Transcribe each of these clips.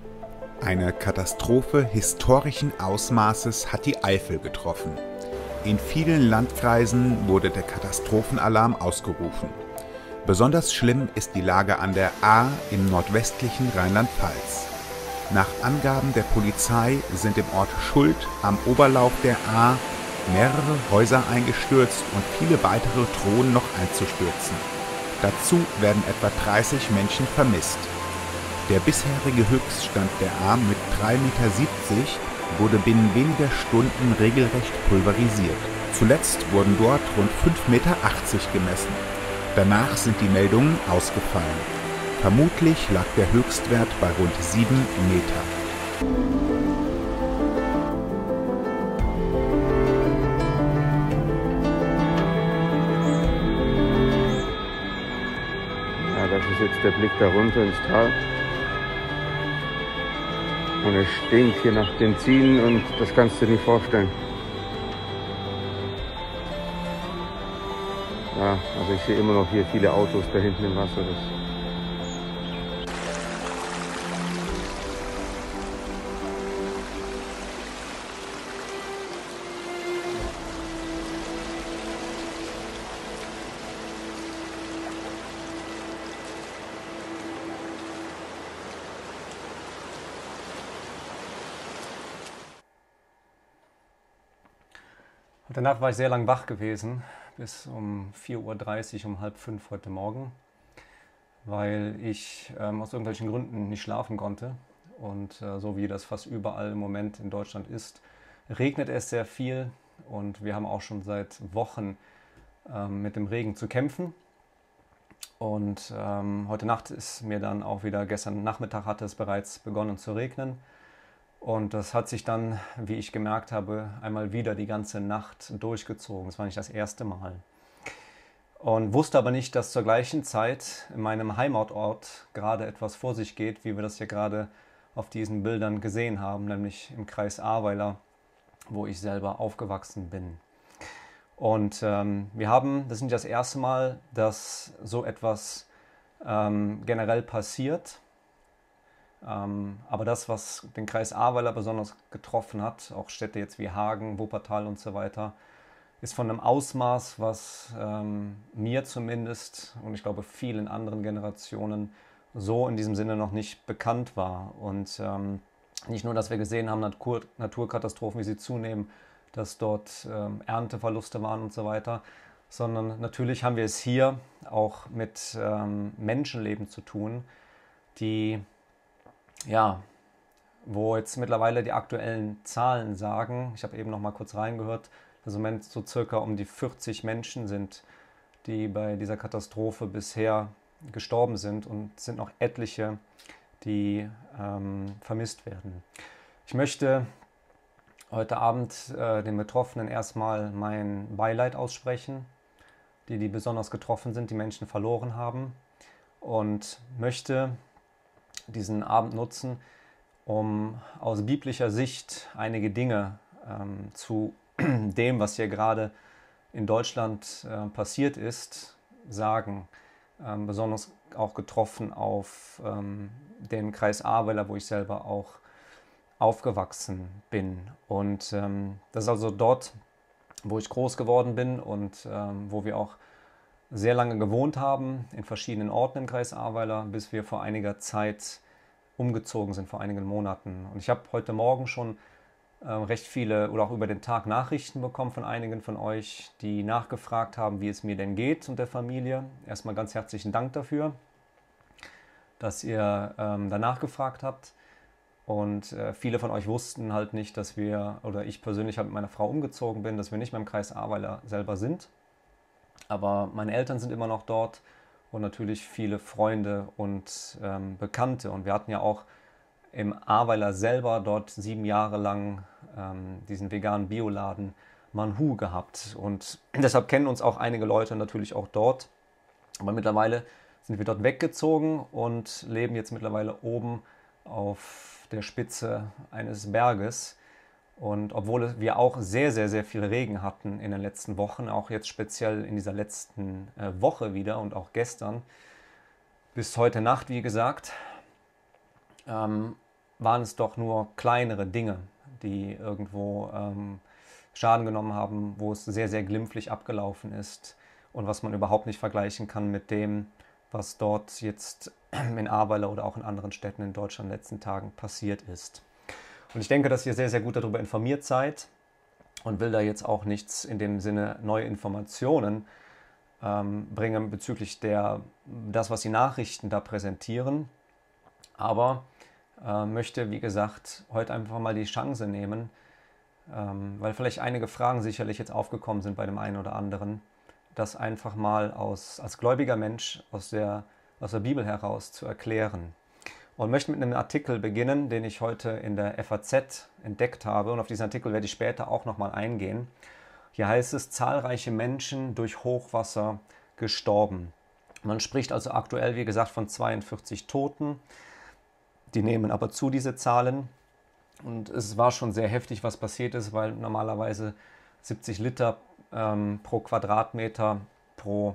Eine Katastrophe historischen Ausmaßes hat die Eifel getroffen. In vielen Landkreisen wurde der Katastrophenalarm ausgerufen. Besonders schlimm ist die Lage an der Ahr im nordwestlichen Rheinland-Pfalz. Nach Angaben der Polizei sind im Ort Schuld am Oberlauf der Ahr mehrere Häuser eingestürzt und viele weitere drohen noch einzustürzen. Dazu werden etwa 30 Menschen vermisst. Der bisherige Höchststand der Ahr mit 3,70 Meter wurde binnen weniger Stunden regelrecht pulverisiert. Zuletzt wurden dort rund 5,80 Meter gemessen. Danach sind die Meldungen ausgefallen. Vermutlich lag der Höchstwert bei rund 7 Meter. Ja, das ist jetzt der Blick da runter ins Tal. Und es stinkt hier nach Benzin und das kannst du dir nicht vorstellen. Ja, also ich sehe immer noch hier viele Autos da hinten im Wasser. Heute Nacht war ich sehr lang wach gewesen, bis um 4:30 Uhr, um 4:30 heute Morgen, weil ich aus irgendwelchen Gründen nicht schlafen konnte. Und so wie das fast überall im Moment in Deutschland ist, regnet es sehr viel und wir haben auch schon seit Wochen mit dem Regen zu kämpfen. Und heute Nacht ist mir dann auch wieder, gestern Nachmittag hatte es bereits begonnen zu regnen. Und das hat sich dann, wie ich gemerkt habe, einmal wieder die ganze Nacht durchgezogen. Das war nicht das erste Mal. Und wusste aber nicht, dass zur gleichen Zeit in meinem Heimatort gerade etwas vor sich geht, wie wir das hier gerade auf diesen Bildern gesehen haben, nämlich im Kreis Ahrweiler, wo ich selber aufgewachsen bin. Und wir haben, das ist nicht das erste Mal, dass so etwas generell passiert. Aber das, was den Kreis Ahrweiler besonders getroffen hat, auch Städte jetzt wie Hagen, Wuppertal und so weiter, ist von einem Ausmaß, was mir zumindest und ich glaube vielen anderen Generationen so in diesem Sinne noch nicht bekannt war. Und nicht nur, dass wir gesehen haben, Naturkatastrophen, wie sie zunehmen, dass dort Ernteverluste waren und so weiter, sondern natürlich haben wir es hier auch mit Menschenleben zu tun, die wo jetzt mittlerweile die aktuellen Zahlen sagen, ich habe eben noch mal kurz reingehört, dass im Moment so circa um die 40 Menschen sind, die bei dieser Katastrophe bisher gestorben sind und es sind noch etliche, die vermisst werden. Ich möchte heute Abend den Betroffenen erstmal mein Beileid aussprechen, die besonders getroffen sind, die Menschen verloren haben, und möchte diesen Abend nutzen, um aus biblischer Sicht einige Dinge zu dem, was hier gerade in Deutschland passiert ist, sagen. Besonders auch getroffen auf den Kreis Ahrweiler, wo ich selber auch aufgewachsen bin. Und das ist also dort, wo ich groß geworden bin und wo wir auch sehr lange gewohnt haben, in verschiedenen Orten im Kreis Ahrweiler, bis wir vor einiger Zeit umgezogen sind, vor einigen Monaten. Und ich habe heute Morgen schon recht viele oder auch über den Tag Nachrichten bekommen von einigen von euch, die nachgefragt haben, wie es mir denn geht und der Familie. Erstmal ganz herzlichen Dank dafür, dass ihr danach gefragt habt. Und viele von euch wussten halt nicht, dass wir, oder ich persönlich halt mit meiner Frau umgezogen bin, dass wir nicht mehr im Kreis Ahrweiler selber sind. Aber meine Eltern sind immer noch dort und natürlich viele Freunde und Bekannte. Und wir hatten ja auch im Ahrweiler selber dort 7 Jahre lang diesen veganen Bioladen Manhu gehabt. Und deshalb kennen uns auch einige Leute natürlich auch dort. Aber mittlerweile sind wir dort weggezogen und leben jetzt mittlerweile oben auf der Spitze eines Berges. Und obwohl wir auch sehr, sehr, sehr viel Regen hatten in den letzten Wochen, auch jetzt speziell in dieser letzten Woche wieder und auch gestern, bis heute Nacht, wie gesagt, waren es doch nur kleinere Dinge, die irgendwo Schaden genommen haben, wo es sehr, sehr glimpflich abgelaufen ist und was man überhaupt nicht vergleichen kann mit dem, was dort jetzt in Ahrweiler oder auch in anderen Städten in Deutschland in den letzten Tagen passiert ist. Und ich denke, dass ihr sehr, sehr gut darüber informiert seid und will da jetzt auch nichts in dem Sinne neue Informationen bringen bezüglich das, was die Nachrichten da präsentieren. Aber möchte, wie gesagt, heute einfach mal die Chance nehmen, weil vielleicht einige Fragen sicherlich jetzt aufgekommen sind bei dem einen oder anderen, das einfach mal als gläubiger Mensch aus der Bibel heraus zu erklären. Und möchte mit einem Artikel beginnen, den ich heute in der FAZ entdeckt habe. Und auf diesen Artikel werde ich später auch nochmal eingehen. Hier heißt es, zahlreiche Menschen durch Hochwasser gestorben. Man spricht also aktuell, wie gesagt, von 42 Toten. Die nehmen aber zu, diese Zahlen. Und es war schon sehr heftig, was passiert ist, weil normalerweise 70 Liter pro Quadratmeter pro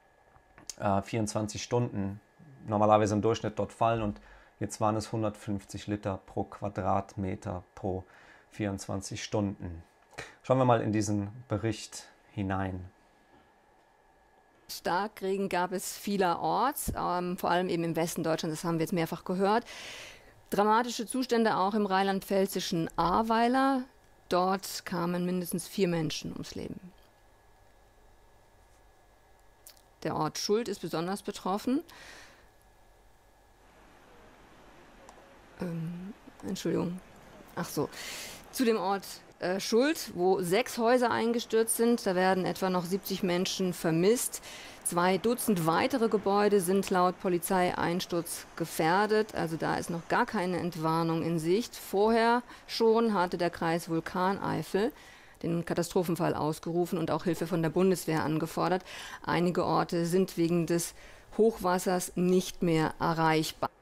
24 Stunden normalerweise im Durchschnitt dort fallen. Und jetzt waren es 150 Liter pro Quadratmeter pro 24 Stunden. Schauen wir mal in diesen Bericht hinein. Starkregen gab es vielerorts, vor allem eben im Westen Deutschlands, das haben wir jetzt mehrfach gehört. Dramatische Zustände auch im rheinland-pfälzischen Ahrweiler. Dort kamen mindestens 4 Menschen ums Leben. Der Ort Schuld ist besonders betroffen. Entschuldigung. Ach so. Zu dem Ort Schuld, wo 6 Häuser eingestürzt sind. Da werden etwa noch 70 Menschen vermisst. 2 Dutzend weitere Gebäude sind laut Polizei einsturzgefährdet. Also da ist noch gar keine Entwarnung in Sicht. Vorher schon hatte der Kreis Vulkaneifel den Katastrophenfall ausgerufen und auch Hilfe von der Bundeswehr angefordert. Einige Orte sind wegen des Hochwassers nicht mehr erreichbar.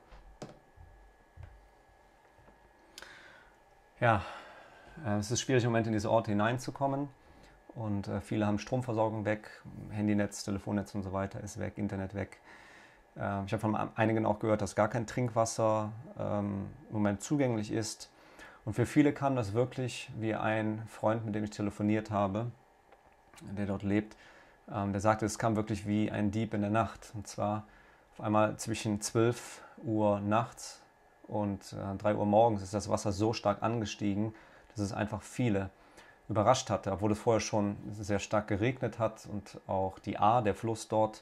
Ja, es ist schwierig im Moment in diese Orte hineinzukommen und viele haben Stromversorgung weg, Handynetz, Telefonnetz und so weiter ist weg, Internet weg. Ich habe von einigen auch gehört, dass gar kein Trinkwasser im Moment zugänglich ist. Und für viele kam das wirklich, wie ein Freund, mit dem ich telefoniert habe, der dort lebt, der sagte, es kam wirklich wie ein Dieb in der Nacht. Und zwar auf einmal zwischen 12 Uhr nachts und 3 Uhr morgens ist das Wasser so stark angestiegen, dass es einfach viele überrascht hatte, obwohl es vorher schon sehr stark geregnet hat und auch die Ahr, der Fluss dort,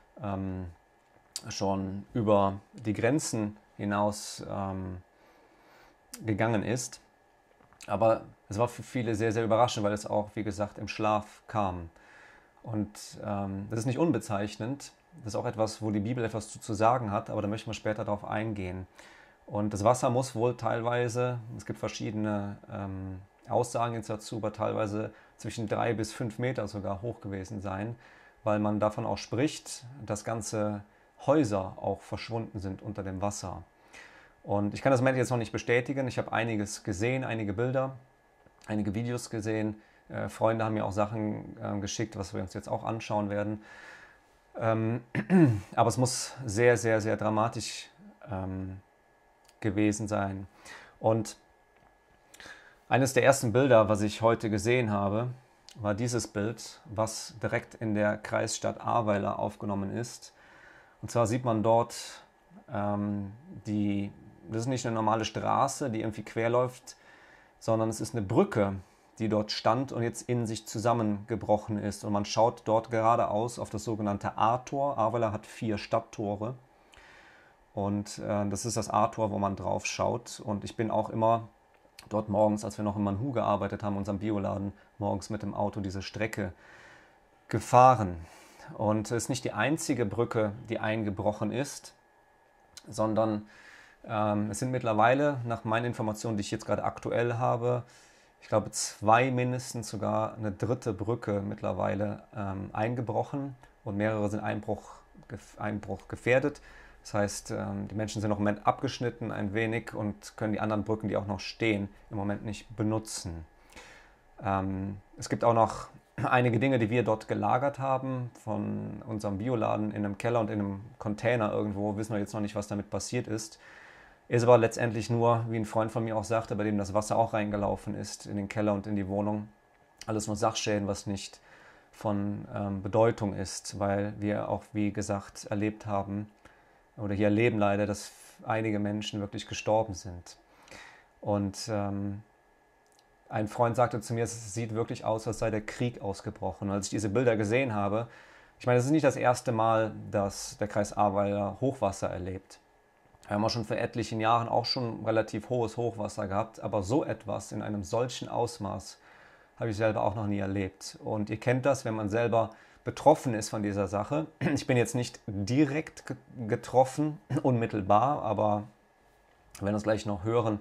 schon über die Grenzen hinaus gegangen ist. Aber es war für viele sehr, sehr überraschend, weil es auch, wie gesagt, im Schlaf kam. Und das ist nicht unbezeichnend. Das ist auch etwas, wo die Bibel etwas zu sagen hat, aber da möchten wir später darauf eingehen. Und das Wasser muss wohl teilweise, es gibt verschiedene Aussagen jetzt dazu, aber teilweise zwischen 3 bis 5 Meter sogar hoch gewesen sein, weil man davon auch spricht, dass ganze Häuser auch verschwunden sind unter dem Wasser. Und ich kann das im Moment jetzt noch nicht bestätigen. Ich habe einiges gesehen, einige Bilder, einige Videos gesehen. Freunde haben mir auch Sachen geschickt, was wir uns jetzt auch anschauen werden. Aber es muss sehr, sehr, sehr dramatisch gewesen sein. Und eines der ersten Bilder, was ich heute gesehen habe, war dieses Bild, was direkt in der Kreisstadt Ahrweiler aufgenommen ist. Und zwar sieht man dort das ist nicht eine normale Straße, die irgendwie quer läuft, sondern es ist eine Brücke, die dort stand und jetzt in sich zusammengebrochen ist. Und man schaut dort geradeaus auf das sogenannte Ahrtor. Ahrweiler hat 4 Stadttore. Und das ist das Ahrtor, wo man drauf schaut. Und ich bin auch immer dort morgens, als wir noch in Manhu gearbeitet haben, unserem Bioladen, morgens mit dem Auto diese Strecke gefahren. Und es ist nicht die einzige Brücke, die eingebrochen ist, sondern es sind mittlerweile, nach meinen Informationen, die ich jetzt gerade aktuell habe, ich glaube 2 mindestens, sogar eine 3. Brücke mittlerweile eingebrochen und mehrere sind Einbruch gefährdet. Das heißt, die Menschen sind noch im Moment abgeschnitten ein wenig und können die anderen Brücken, die auch noch stehen, im Moment nicht benutzen. Es gibt auch noch einige Dinge, die wir dort gelagert haben, von unserem Bioladen in einem Keller und in einem Container irgendwo. Wissen wir jetzt noch nicht, was damit passiert ist. Ist aber letztendlich nur, wie ein Freund von mir auch sagte, bei dem das Wasser auch reingelaufen ist, in den Keller und in die Wohnung, alles nur Sachschäden, was nicht von Bedeutung ist, weil wir auch, wie gesagt, erlebt haben, oder hier erleben leider, dass einige Menschen wirklich gestorben sind. Und ein Freund sagte zu mir, es sieht wirklich aus, als sei der Krieg ausgebrochen. Und als ich diese Bilder gesehen habe, ich meine, es ist nicht das erste Mal, dass der Kreis Ahrweiler Hochwasser erlebt. Wir haben auch schon vor etlichen Jahren auch schon relativ hohes Hochwasser gehabt, aber so etwas in einem solchen Ausmaß habe ich selber auch noch nie erlebt. Und ihr kennt das, wenn man selber betroffen ist von dieser Sache. Ich bin jetzt nicht direkt getroffen, unmittelbar, aber wir werden es gleich noch hören,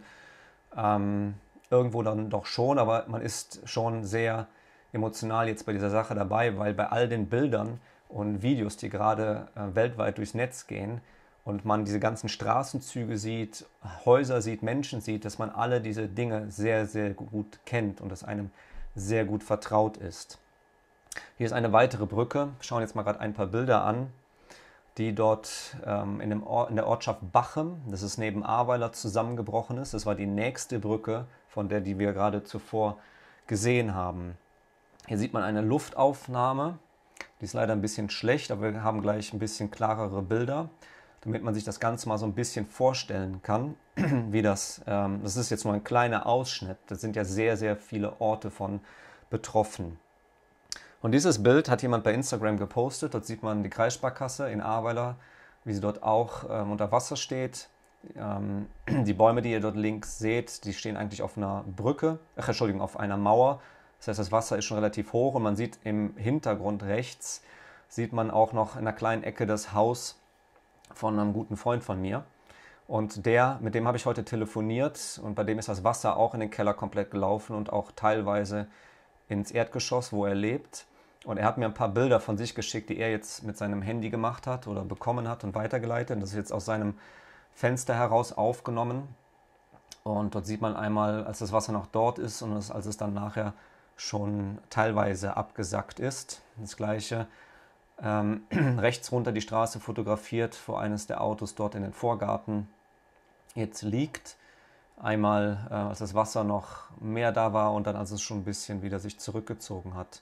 irgendwo dann doch schon, aber man ist schon sehr emotional jetzt bei dieser Sache dabei, weil bei all den Bildern und Videos, die gerade weltweit durchs Netz gehen und man diese ganzen Straßenzüge sieht, Häuser sieht, Menschen sieht, dass man alle diese Dinge sehr, sehr gut kennt und dass einem sehr gut vertraut ist. Hier ist eine weitere Brücke. Wir schauen jetzt mal gerade ein paar Bilder an, die dort in der Ortschaft Bachem, das ist neben Ahrweiler, zusammengebrochen ist. Das war die nächste Brücke, von der die wir gerade zuvor gesehen haben. Hier sieht man eine Luftaufnahme. Die ist leider ein bisschen schlecht, aber wir haben gleich ein bisschen klarere Bilder, damit man sich das Ganze mal so ein bisschen vorstellen kann, wie das ist jetzt nur ein kleiner Ausschnitt. Das sind ja sehr, sehr viele Orte von betroffen. Und dieses Bild hat jemand bei Instagram gepostet. Dort sieht man die Kreissparkasse in Ahrweiler, wie sie dort auch unter Wasser steht. Die Bäume, die ihr dort links seht, die stehen eigentlich auf einer Brücke, auf einer Mauer. Das heißt, das Wasser ist schon relativ hoch und man sieht im Hintergrund rechts, sieht man auch noch in einer kleinen Ecke das Haus von einem guten Freund von mir. Und mit dem habe ich heute telefoniert und bei dem ist das Wasser auch in den Keller komplett gelaufen und auch teilweise ins Erdgeschoss, wo er lebt. Und er hat mir ein paar Bilder von sich geschickt, die er jetzt mit seinem Handy gemacht hat oder bekommen hat und weitergeleitet. Das ist jetzt aus seinem Fenster heraus aufgenommen. Und dort sieht man einmal, als das Wasser noch dort ist und als es dann nachher schon teilweise abgesackt ist. Das gleiche rechts runter die Straße fotografiert, wo eines der Autos dort in den Vorgarten jetzt liegt. Einmal, als das Wasser noch mehr da war und dann, als es schon ein bisschen wieder sich zurückgezogen hat.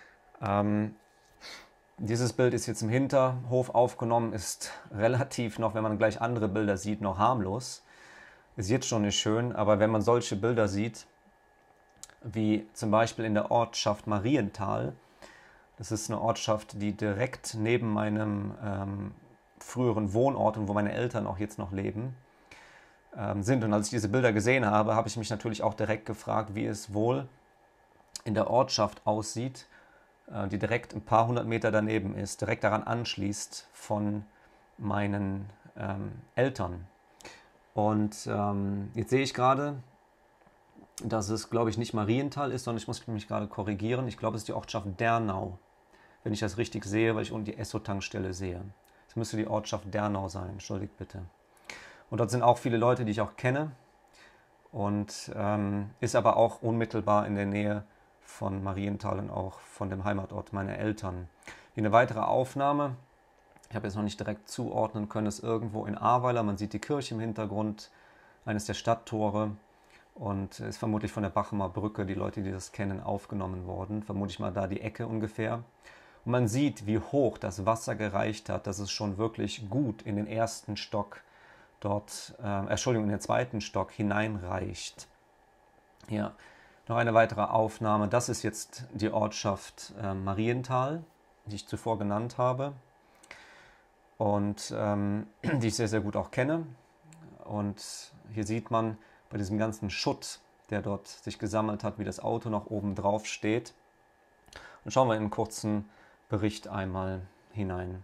Dieses Bild ist jetzt im Hinterhof aufgenommen, ist relativ noch, wenn man gleich andere Bilder sieht, noch harmlos. Ist jetzt schon nicht schön, aber wenn man solche Bilder sieht, wie zum Beispiel in der Ortschaft Marienthal, das ist eine Ortschaft, die direkt neben meinem früheren Wohnort und wo meine Eltern auch jetzt noch leben, sind. Und als ich diese Bilder gesehen habe, habe ich mich natürlich auch direkt gefragt, wie es wohl in der Ortschaft aussieht, die direkt ein paar hundert Meter daneben ist, direkt daran anschließt von meinen Eltern. Und jetzt sehe ich gerade, dass es, glaube ich, nicht Marienthal ist, sondern ich muss mich gerade korrigieren. Ich glaube, es ist die Ortschaft Dernau, wenn ich das richtig sehe, weil ich unten die Esso-Tankstelle sehe. Es müsste die Ortschaft Dernau sein, entschuldigt bitte. Und dort sind auch viele Leute, die ich auch kenne und ist aber auch unmittelbar in der Nähe von Marienthal und auch von dem Heimatort meiner Eltern. Hier eine weitere Aufnahme. Ich habe jetzt noch nicht direkt zuordnen können, ist irgendwo in Ahrweiler. Man sieht die Kirche im Hintergrund, eines der Stadttore und ist vermutlich von der Bachemer Brücke, die Leute, die das kennen, aufgenommen worden. Vermutlich mal da die Ecke ungefähr. Und man sieht, wie hoch das Wasser gereicht hat, dass es schon wirklich gut in den ersten Stock in den zweiten Stock hineinreicht. Ja, noch eine weitere Aufnahme. Das ist jetzt die Ortschaft Marienthal, die ich zuvor genannt habe und die ich sehr, sehr gut auch kenne. Und hier sieht man bei diesem ganzen Schutt, der dort sich gesammelt hat, wie das Auto noch oben drauf steht. Und schauen wir in einen kurzen Bericht einmal hinein.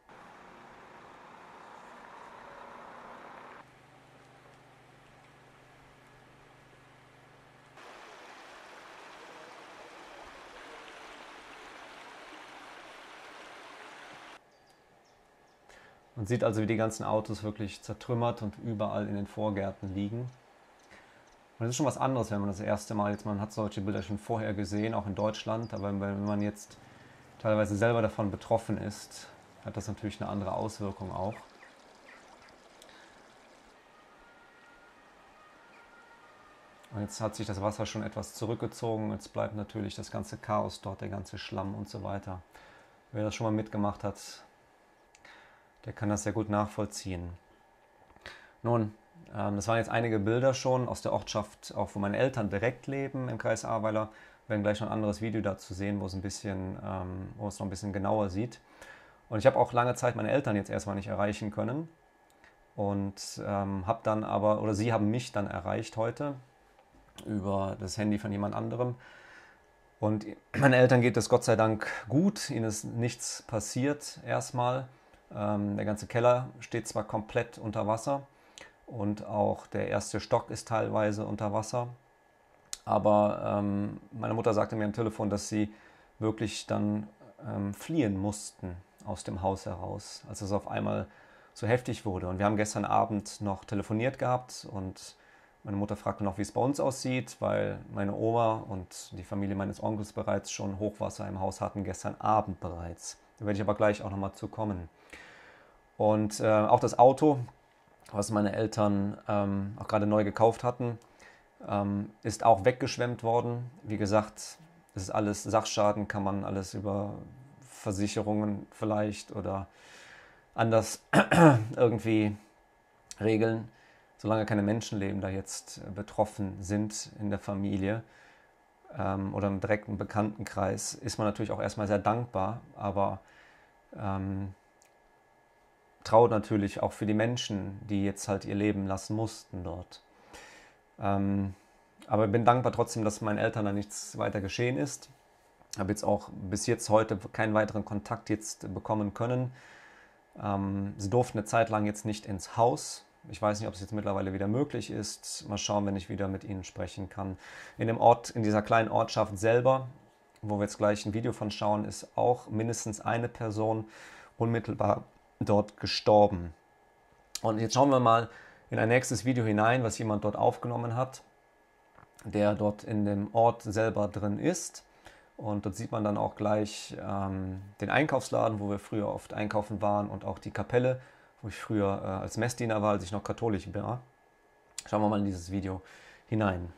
Man sieht also, wie die ganzen Autos wirklich zertrümmert und überall in den Vorgärten liegen. Und das ist schon was anderes, wenn man das erste Mal jetzt, man hat solche Bilder schon vorher gesehen, auch in Deutschland, aber wenn man jetzt teilweise selber davon betroffen ist, hat das natürlich eine andere Auswirkung auch. Und jetzt hat sich das Wasser schon etwas zurückgezogen. Jetzt bleibt natürlich das ganze Chaos dort, der ganze Schlamm und so weiter. Wer das schon mal mitgemacht hat, der kann das sehr gut nachvollziehen. Nun, das waren jetzt einige Bilder schon aus der Ortschaft, auch wo meine Eltern direkt leben im Kreis Ahrweiler. Wir werden gleich noch ein anderes Video dazu sehen, wo es noch ein bisschen genauer sieht. Und ich habe auch lange Zeit meine Eltern jetzt erstmal nicht erreichen können. Und sie haben mich dann erreicht heute über das Handy von jemand anderem. Und meinen Eltern geht es Gott sei Dank gut, ihnen ist nichts passiert erstmal. Der ganze Keller steht zwar komplett unter Wasser und auch der erste Stock ist teilweise unter Wasser. Aber meine Mutter sagte mir am Telefon, dass sie wirklich dann fliehen mussten aus dem Haus heraus, als es auf einmal so heftig wurde. Und wir haben gestern Abend noch telefoniert gehabt und meine Mutter fragte noch, wie es bei uns aussieht, weil meine Oma und die Familie meines Onkels bereits schon Hochwasser im Haus hatten, gestern Abend bereits. Da werde ich aber gleich auch nochmal zu kommen. Und auch das Auto, was meine Eltern auch gerade neu gekauft hatten, ist auch weggeschwemmt worden. Wie gesagt, es ist alles Sachschaden, kann man alles über Versicherungen vielleicht oder anders irgendwie regeln. Solange keine Menschenleben da jetzt betroffen sind in der Familie oder im direkten Bekanntenkreis, ist man natürlich auch erstmal sehr dankbar, aber traut natürlich auch für die Menschen, die jetzt halt ihr Leben lassen mussten dort. Aber ich bin dankbar trotzdem, dass meinen Eltern da nichts weiter geschehen ist. Ich habe jetzt auch bis jetzt heute keinen weiteren Kontakt jetzt bekommen können. Sie durften eine Zeit lang jetzt nicht ins Haus. Ich weiß nicht, ob es jetzt mittlerweile wieder möglich ist. Mal schauen, wenn ich wieder mit ihnen sprechen kann. In dem Ort, in dieser kleinen Ortschaft selber, wo wir jetzt gleich ein Video von schauen, ist auch mindestens eine Person unmittelbar dort gestorben. Und jetzt schauen wir mal in ein nächstes Video hinein, was jemand dort aufgenommen hat, der dort in dem Ort selber drin ist. Und dort sieht man dann auch gleich den Einkaufsladen, wo wir früher oft einkaufen waren, und auch die Kapelle, wo ich früher als Messdiener war, als ich noch katholisch war. Schauen wir mal in dieses Video hinein.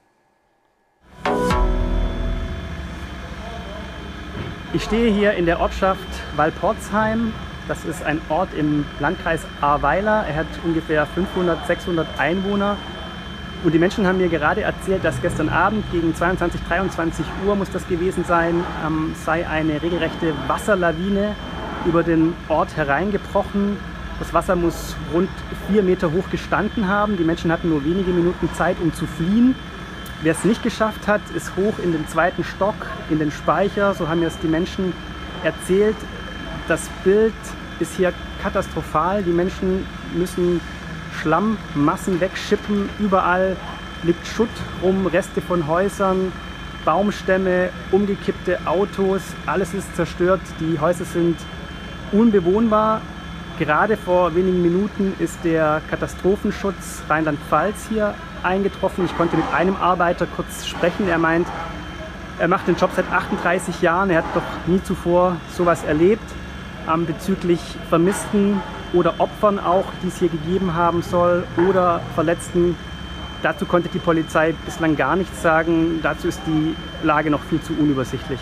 Ich stehe hier in der Ortschaft Walporzheim. Das ist ein Ort im Landkreis Ahrweiler. Er hat ungefähr 500, 600 Einwohner. Und die Menschen haben mir gerade erzählt, dass gestern Abend gegen 22, 23 Uhr muss das gewesen sein, sei eine regelrechte Wasserlawine über den Ort hereingebrochen. Das Wasser muss rund 4 Meter hoch gestanden haben. Die Menschen hatten nur wenige Minuten Zeit, um zu fliehen. Wer es nicht geschafft hat, ist hoch in den 2. Stock, in den Speicher. So haben mir es die Menschen erzählt. Das Bild ist hier katastrophal. Die Menschen müssen Schlammmassen wegschippen. Überall liegt Schutt rum, Reste von Häusern, Baumstämme, umgekippte Autos. Alles ist zerstört. Die Häuser sind unbewohnbar. Gerade vor wenigen Minuten ist der Katastrophenschutz Rheinland-Pfalz hier eingetroffen. Ich konnte mit einem Arbeiter kurz sprechen. Er meint, er macht den Job seit 38 Jahren. Er hat noch nie zuvor sowas erlebt. Bezüglich Vermissten oder Opfern auch, die es hier gegeben haben soll, oder Verletzten. Dazu konnte die Polizei bislang gar nichts sagen. Dazu ist die Lage noch viel zu unübersichtlich.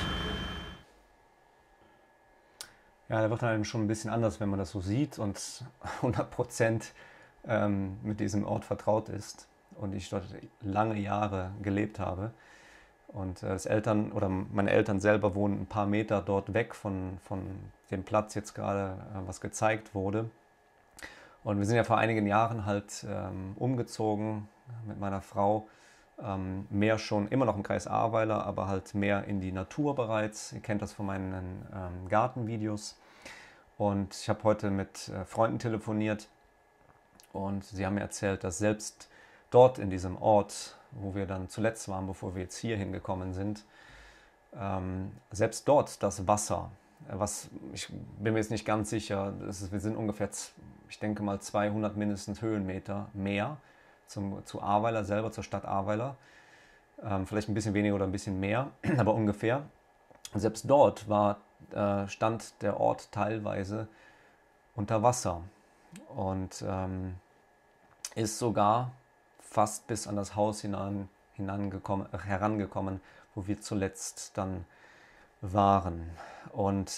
Ja, da wird einem schon ein bisschen anders, wenn man das so sieht und 100% mit diesem Ort vertraut ist und ich dort lange Jahre gelebt habe. Und meine Eltern selber wohnen ein paar Meter dort weg von dem Platz jetzt gerade, was gezeigt wurde. Und wir sind ja vor einigen Jahren halt umgezogen mit meiner Frau, mehr schon, immer noch im Kreis Ahrweiler, aber halt mehr in die Natur bereits. Ihr kennt das von meinen Gartenvideos. Und ich habe heute mit Freunden telefoniert und sie haben mir erzählt, dass selbst dort in diesem Ort, wo wir dann zuletzt waren, bevor wir jetzt hier hingekommen sind, selbst dort das Wasser, ich bin mir jetzt nicht ganz sicher, wir sind ungefähr, ich denke mal 200 mindestens Höhenmeter mehr zu Ahrweiler selber, zur Stadt Ahrweiler. Vielleicht ein bisschen weniger oder ein bisschen mehr, aber ungefähr. Und selbst dort stand der Ort teilweise unter Wasser und ist sogar fast bis an das Haus herangekommen, wo wir zuletzt dann waren. Und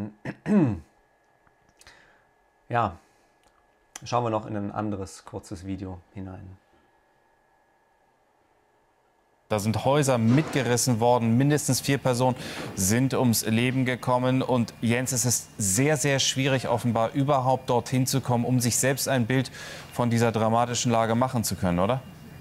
ja, schauen wir noch in ein anderes kurzes Video hinein. Da sind Häuser mitgerissen worden, mindestens 4 Personen sind ums Leben gekommen. Und Jens, es ist sehr, sehr schwierig offenbar überhaupt dorthin zu kommen, um sich selbst ein Bild von dieser dramatischen Lage machen zu können, oder?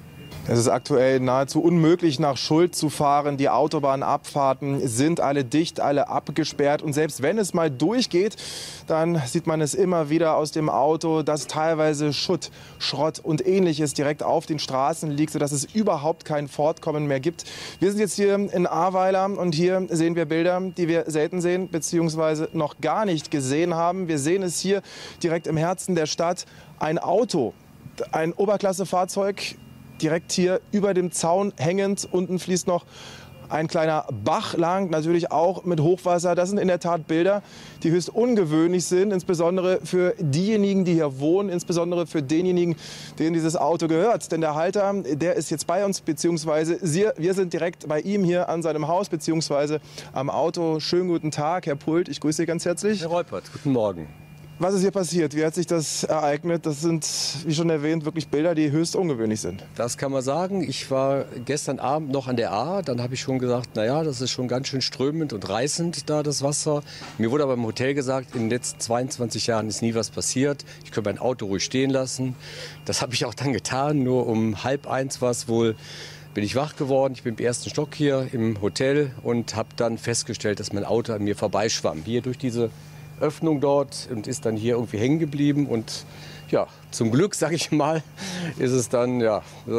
Es ist aktuell nahezu unmöglich, nach Schuld zu fahren. Die Autobahnabfahrten sind alle dicht, alle abgesperrt. Und selbst wenn es mal durchgeht, dann sieht man es immer wieder aus dem Auto, dass teilweise Schutt, Schrott und Ähnliches direkt auf den Straßen liegt, sodass es überhaupt kein Fortkommen mehr gibt. Wir sind jetzt hier in Ahrweiler und hier sehen wir Bilder, die wir selten sehen bzw. noch gar nicht gesehen haben. Wir sehen es hier direkt im Herzen der Stadt. Ein Auto, ein Oberklassefahrzeug, direkt hier über dem Zaun hängend. Unten fließt noch ein kleiner Bach lang, natürlich auch mit Hochwasser. Das sind in der Tat Bilder, die höchst ungewöhnlich sind, insbesondere für diejenigen, die hier wohnen, insbesondere für denjenigen, denen dieses Auto gehört. Denn der Halter, der ist jetzt bei uns, beziehungsweise wir sind direkt bei ihm hier an seinem Haus, beziehungsweise am Auto. Schönen guten Tag, Herr Pult, ich grüße Sie ganz herzlich. Herr Reupert, guten Morgen. Was ist hier passiert? Wie hat sich das ereignet? Das sind, wie schon erwähnt, wirklich Bilder, die höchst ungewöhnlich sind. Das kann man sagen. Ich war gestern Abend noch an der Ahr. Dann habe ich schon gesagt, naja, das ist schon ganz schön strömend und reißend da, das Wasser. Mir wurde aber im Hotel gesagt, in den letzten 22 Jahren ist nie was passiert. Ich könnte mein Auto ruhig stehen lassen. Das habe ich auch dann getan. Nur um 12:30 war es wohl, bin ich wach geworden. Ich bin im 1. Stock hier im Hotel und habe dann festgestellt, dass mein Auto an mir vorbeischwamm. Hier durch diese Öffnung dort und ist dann hier irgendwie hängen geblieben. Und ja, zum Glück, sage ich mal, ist es dann ja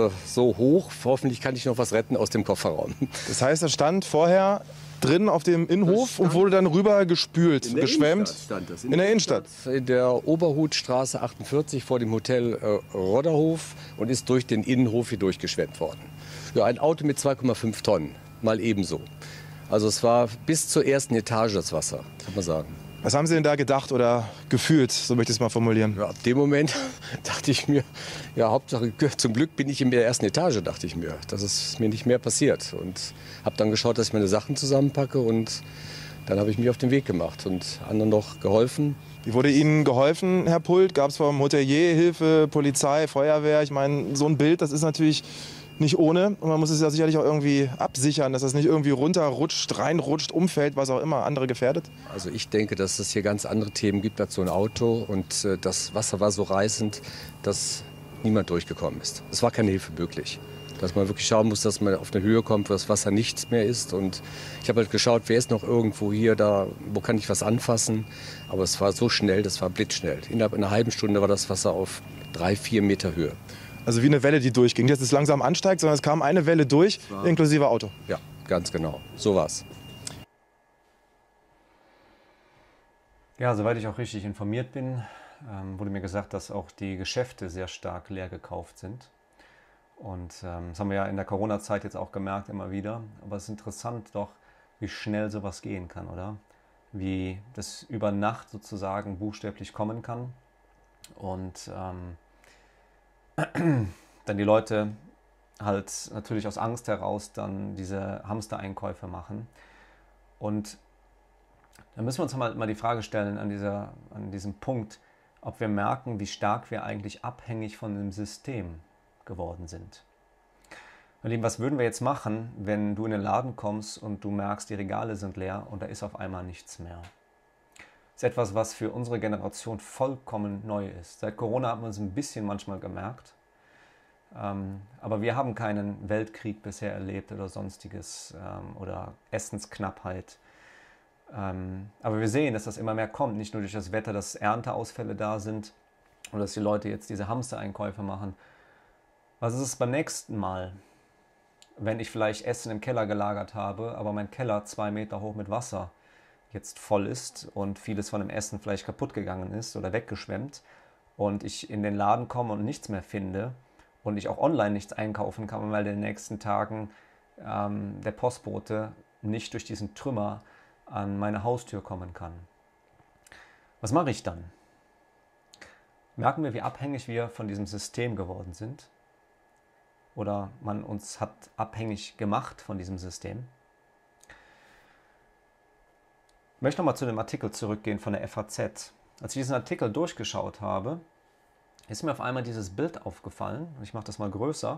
so hoch. Hoffentlich kann ich noch was retten aus dem Kofferraum. Das heißt, er stand vorher drin auf dem Innenhof und wurde dann rüber gespült, geschwemmt. In der Innenstadt? In der Oberhutstraße 48 vor dem Hotel Rodderhof und ist durch den Innenhof hier durchgeschwemmt worden. Ja, ein Auto mit 2,5 Tonnen, mal ebenso. Also es war bis zur ersten Etage das Wasser, kann man sagen. Was haben Sie denn da gedacht oder gefühlt, so möchte ich es mal formulieren? Ja, ab dem Moment dachte ich mir, ja, Hauptsache, zum Glück bin ich in der ersten Etage, dachte ich mir. Das ist mir nicht mehr passiert. Und habe dann geschaut, dass ich meine Sachen zusammenpacke und dann habe ich mich auf den Weg gemacht und anderen noch geholfen. Wie wurde Ihnen geholfen, Herr Pult? Gab es vom Hotelier Hilfe, Polizei, Feuerwehr? Ich meine, so ein Bild, das ist natürlich nicht ohne. Und man muss es ja sicherlich auch irgendwie absichern, dass das nicht irgendwie runterrutscht, reinrutscht, umfällt, was auch immer, andere gefährdet. Also ich denke, dass es hier ganz andere Themen gibt als so ein Auto. Und das Wasser war so reißend, dass niemand durchgekommen ist. Es war keine Hilfe möglich. Dass man wirklich schauen muss, dass man auf eine Höhe kommt, wo das Wasser nichts mehr ist. Und ich habe halt geschaut, wer ist noch irgendwo hier, da, wo kann ich was anfassen. Aber es war so schnell, das war blitzschnell. Innerhalb einer halben Stunde war das Wasser auf 3-4 Meter Höhe. Also wie eine Welle, die durchging. Nicht, dass es langsam ansteigt, sondern es kam eine Welle durch, inklusive Auto. Ja, ganz genau. So war's. Ja, soweit ich auch richtig informiert bin, wurde mir gesagt, dass auch die Geschäfte sehr stark leer gekauft sind. Und das haben wir ja in der Corona-Zeit jetzt auch gemerkt, immer wieder. Aber es ist interessant doch, wie schnell sowas gehen kann, oder? Wie das über Nacht sozusagen buchstäblich kommen kann. Und dann die Leute halt natürlich aus Angst heraus dann diese Hamstereinkäufe machen. Und dann müssen wir uns mal die Frage stellen an diesem Punkt, ob wir merken, wie stark wir eigentlich abhängig von dem System geworden sind. Meine Lieben, was würden wir jetzt machen, wenn du in den Laden kommst und du merkst, die Regale sind leer und da ist auf einmal nichts mehr? Das ist etwas, was für unsere Generation vollkommen neu ist. Seit Corona haben wir es ein bisschen manchmal gemerkt. Aber wir haben keinen Weltkrieg bisher erlebt oder sonstiges oder Essensknappheit. Aber wir sehen, dass das immer mehr kommt. Nicht nur durch das Wetter, dass Ernteausfälle da sind oder dass die Leute jetzt diese Hamstereinkäufe machen. Was ist es beim nächsten Mal, wenn ich vielleicht Essen im Keller gelagert habe, aber mein Keller 2 Meter hoch mit Wasser jetzt voll ist und vieles von dem Essen vielleicht kaputt gegangen ist oder weggeschwemmt und ich in den Laden komme und nichts mehr finde und ich auch online nichts einkaufen kann, weil in den nächsten Tagen der Postbote nicht durch diesen Trümmer an meine Haustür kommen kann. Was mache ich dann? Merken wir, wie abhängig wir von diesem System geworden sind? oder man uns hat abhängig gemacht von diesem System. Ich möchte nochmal zu dem Artikel zurückgehen von der FAZ. Als ich diesen Artikel durchgeschaut habe, ist mir auf einmal dieses Bild aufgefallen. Ich mache das mal größer.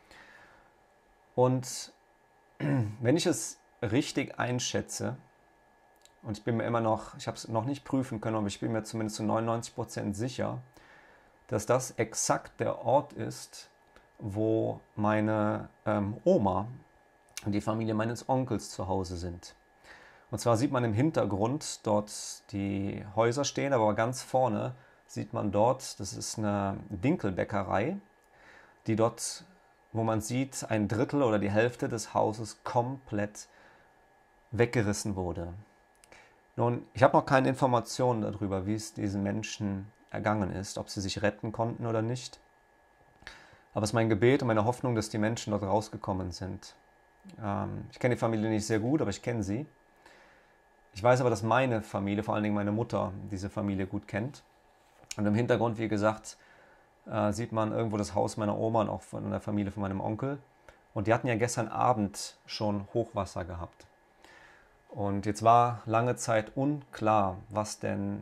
Und wenn ich es richtig einschätze, und ich bin mir immer noch, ich habe es noch nicht prüfen können, aber ich bin mir zumindest zu 99% sicher, dass das exakt der Ort ist, wo meine Oma und die Familie meines Onkels zu Hause sind. Und zwar sieht man im Hintergrund dort die Häuser stehen, aber ganz vorne sieht man dort, das ist eine Dinkelbäckerei, die dort, wo man sieht, ein Drittel oder die Hälfte des Hauses komplett weggerissen wurde. Nun, ich habe noch keine Informationen darüber, wie es diesen Menschen ergangen ist, ob sie sich retten konnten oder nicht. Aber es ist mein Gebet und meine Hoffnung, dass die Menschen dort rausgekommen sind. Ich kenne die Familie nicht sehr gut, aber ich kenne sie. Ich weiß aber, dass meine Familie, vor allen Dingen meine Mutter, diese Familie gut kennt. Und im Hintergrund, wie gesagt, sieht man irgendwo das Haus meiner Oma und auch von der Familie von meinem Onkel. Und die hatten ja gestern Abend schon Hochwasser gehabt. Und jetzt war lange Zeit unklar, was denn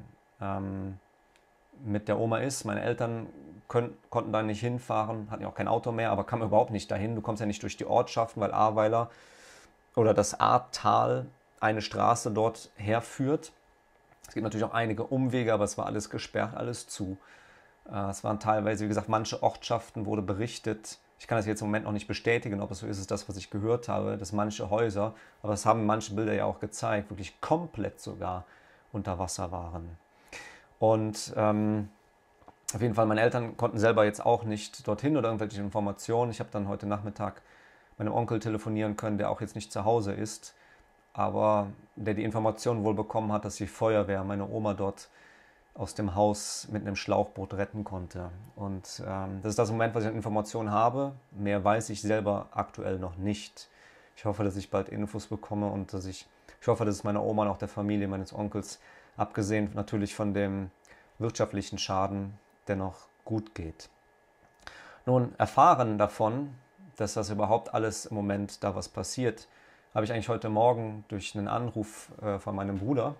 mit der Oma ist. Meine Eltern konnten da nicht hinfahren, hatten ja auch kein Auto mehr, aber kamen überhaupt nicht dahin. Du kommst ja nicht durch die Ortschaften, weil Ahrweiler oder das Ahrtal eine Straße dort herführt. Es gibt natürlich auch einige Umwege, aber es war alles gesperrt, alles zu. Es waren teilweise, wie gesagt, manche Ortschaften wurde berichtet. Ich kann das jetzt im Moment noch nicht bestätigen, ob es so ist, ist das, was ich gehört habe, dass manche Häuser, aber es haben manche Bilder ja auch gezeigt, wirklich komplett sogar unter Wasser waren. Und auf jeden Fall, meine Eltern konnten selber jetzt auch nicht dorthin oder irgendwelche Informationen. Ich habe dann heute Nachmittag meinem Onkel telefonieren können, der auch jetzt nicht zu Hause ist, aber der die Information wohl bekommen hat, dass die Feuerwehr meine Oma dort aus dem Haus mit einem Schlauchboot retten konnte. Und das ist das Moment, was ich an Informationen habe. Mehr weiß ich selber aktuell noch nicht. Ich hoffe, dass ich bald Infos bekomme und ich hoffe, dass es meiner Oma und auch der Familie meines Onkels, abgesehen natürlich von dem wirtschaftlichen Schaden, dennoch gut geht. Nun, erfahren davon, dass das überhaupt alles im Moment da was passiert, habe ich eigentlich heute Morgen durch einen Anruf von meinem Bruder,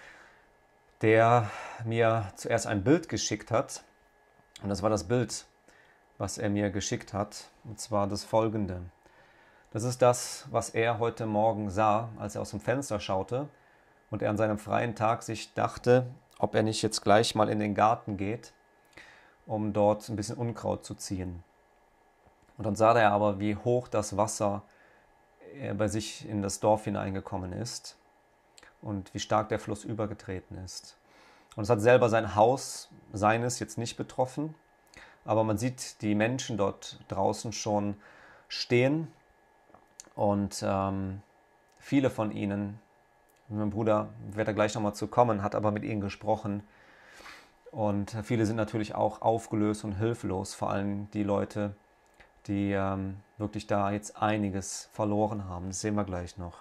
der mir zuerst ein Bild geschickt hat. Und das war das Bild, was er mir geschickt hat. Und zwar das folgende. Das ist das, was er heute Morgen sah, als er aus dem Fenster schaute und er an seinem freien Tag sich dachte, ob er nicht jetzt gleich mal in den Garten geht, um dort ein bisschen Unkraut zu ziehen. Und dann sah er aber, wie hoch das Wasser bei sich in das Dorf hineingekommen ist und wie stark der Fluss übergetreten ist. Und es hat selber sein Haus, seines, jetzt nicht betroffen, aber man sieht die Menschen dort draußen schon stehen und viele von ihnen, mein Bruder wird da gleich nochmal zu kommen, hat aber mit ihnen gesprochen und viele sind natürlich auch aufgelöst und hilflos, vor allem die Leute, die wirklich da jetzt einiges verloren haben. Das sehen wir gleich noch.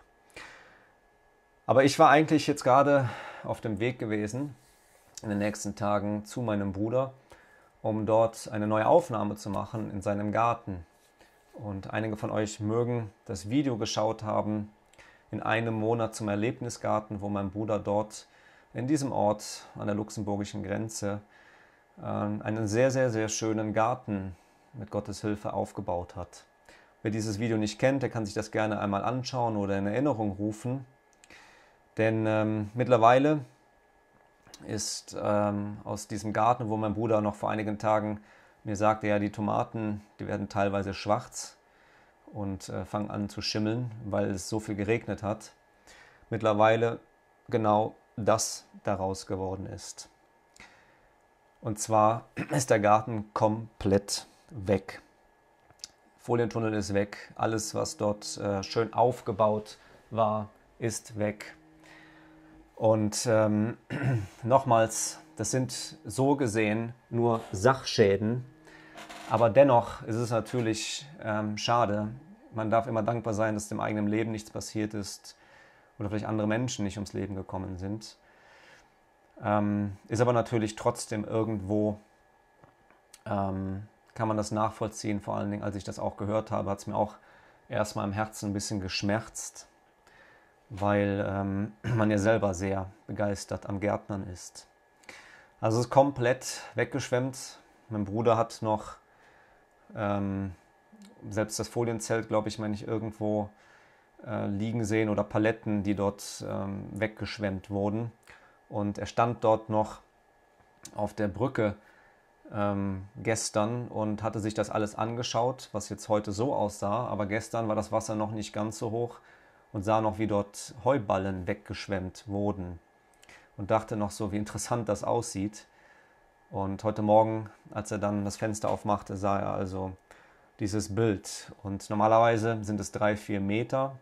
Aber ich war eigentlich jetzt gerade auf dem Weg gewesen, in den nächsten Tagen zu meinem Bruder, um dort eine neue Aufnahme zu machen in seinem Garten. Und einige von euch mögen das Video geschaut haben, in einem Monat zum Erlebnisgarten, wo mein Bruder dort in diesem Ort an der luxemburgischen Grenze einen sehr, sehr, sehr schönen Garten mit Gottes Hilfe aufgebaut hat. Wer dieses Video nicht kennt, der kann sich das gerne einmal anschauen oder in Erinnerung rufen. Denn mittlerweile ist aus diesem Garten, wo mein Bruder noch vor einigen Tagen mir sagte, ja, die Tomaten, die werden teilweise schwarz und fangen an zu schimmeln, weil es so viel geregnet hat, mittlerweile genau das daraus geworden ist. Und zwar ist der Garten komplett weg. Folientunnel ist weg, alles, was dort schön aufgebaut war, ist weg. Und nochmals, das sind so gesehen nur Sachschäden, aber dennoch ist es natürlich schade. Man darf immer dankbar sein, dass dem eigenen Leben nichts passiert ist oder vielleicht andere Menschen nicht ums Leben gekommen sind. Ist aber natürlich trotzdem irgendwo kann man das nachvollziehen. Vor allen Dingen, als ich das auch gehört habe, hat es mir auch erstmal im Herzen ein bisschen geschmerzt, weil man ja selber sehr begeistert am Gärtnern ist. Also es ist komplett weggeschwemmt. Mein Bruder hat noch selbst das Folienzelt, glaube ich, meine ich, irgendwo liegen sehen oder Paletten, die dort weggeschwemmt wurden. Und er stand dort noch auf der Brücke gestern und hatte sich das alles angeschaut, was jetzt heute so aussah. Aber gestern war das Wasser noch nicht ganz so hoch und sah noch, wie dort Heuballen weggeschwemmt wurden. Und dachte noch so, wie interessant das aussieht. Und heute Morgen, als er dann das Fenster aufmachte, sah er also dieses Bild. Und normalerweise sind es 3-4 Meter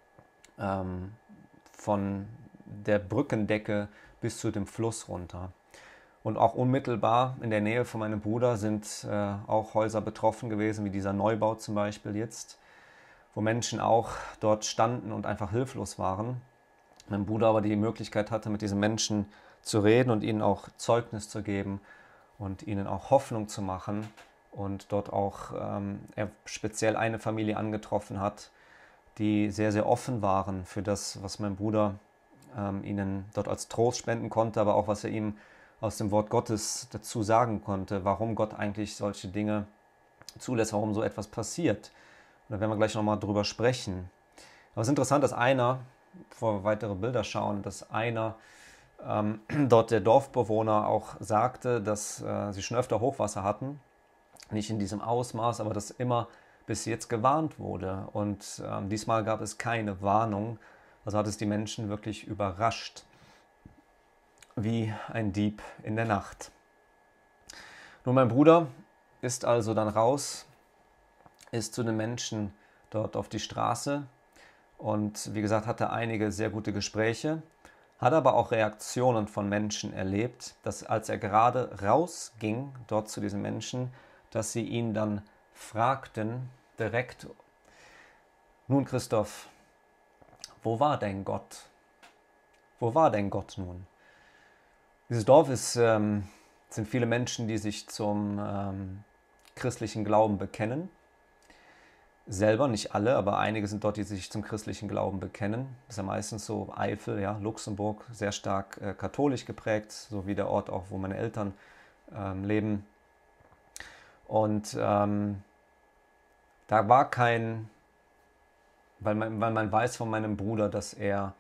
von der Brückendecke bis zu dem Fluss runter. Und auch unmittelbar in der Nähe von meinem Bruder sind auch Häuser betroffen gewesen, wie dieser Neubau zum Beispiel jetzt, wo Menschen auch dort standen und einfach hilflos waren. Mein Bruder aber die Möglichkeit hatte, mit diesen Menschen zu reden und ihnen auch Zeugnis zu geben und ihnen auch Hoffnung zu machen. Und dort auch er speziell eine Familie angetroffen hat, die sehr, sehr offen waren für das, was mein Bruder ihnen dort als Trost spenden konnte, aber auch was er ihm aus dem Wort Gottes dazu sagen konnte, warum Gott eigentlich solche Dinge zulässt, warum so etwas passiert. Und da werden wir gleich nochmal drüber sprechen. Aber es ist interessant, dass einer, bevor wir weitere Bilder schauen, dass einer dort der Dorfbewohner auch sagte, dass sie schon öfter Hochwasser hatten, nicht in diesem Ausmaß, aber dass immer bis jetzt gewarnt wurde. Und diesmal gab es keine Warnung, also hat es die Menschen wirklich überrascht, wie ein Dieb in der Nacht. Nun, mein Bruder ist also dann raus, ist zu den Menschen dort auf die Straße und wie gesagt, hatte einige sehr gute Gespräche, hat aber auch Reaktionen von Menschen erlebt, dass als er gerade rausging, dort zu diesen Menschen, dass sie ihn dann fragten direkt, nun Christoph, wo war dein Gott? Wo war dein Gott nun? Dieses Dorf sind viele Menschen, die sich zum christlichen Glauben bekennen. Selber, nicht alle, aber einige sind dort, die sich zum christlichen Glauben bekennen. Das ist ja meistens so Eifel, ja, Luxemburg, sehr stark katholisch geprägt, so wie der Ort auch, wo meine Eltern leben. Und da war kein, weil man weiß von meinem Bruder, dass er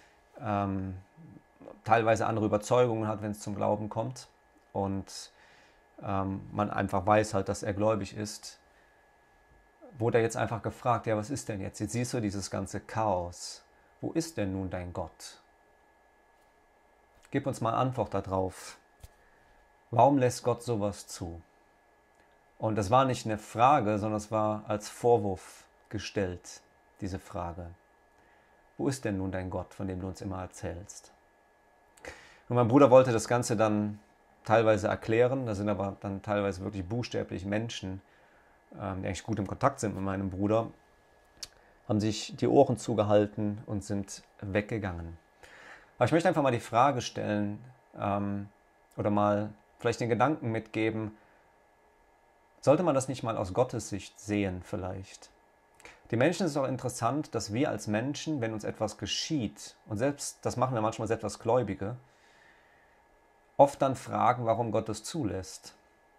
teilweise andere Überzeugungen hat, wenn es zum Glauben kommt. Und man einfach weiß halt, dass er gläubig ist. Wurde er jetzt einfach gefragt, ja, was ist denn jetzt? Jetzt siehst du dieses ganze Chaos. Wo ist denn nun dein Gott? Gib uns mal Antwort darauf. Warum lässt Gott sowas zu? Und das war nicht eine Frage, sondern es war als Vorwurf gestellt, diese Frage. Wo ist denn nun dein Gott, von dem du uns immer erzählst? Und mein Bruder wollte das Ganze dann teilweise erklären, da sind aber dann teilweise wirklich buchstäblich Menschen, die eigentlich gut im Kontakt sind mit meinem Bruder, haben sich die Ohren zugehalten und sind weggegangen. Aber ich möchte einfach mal die Frage stellen oder mal vielleicht den Gedanken mitgeben, sollte man das nicht mal aus Gottes Sicht sehen vielleicht? Die Menschen ist auch interessant, dass wir als Menschen, wenn uns etwas geschieht, und selbst das machen wir manchmal selbst als Gläubige, oft dann fragen, warum Gott es zulässt.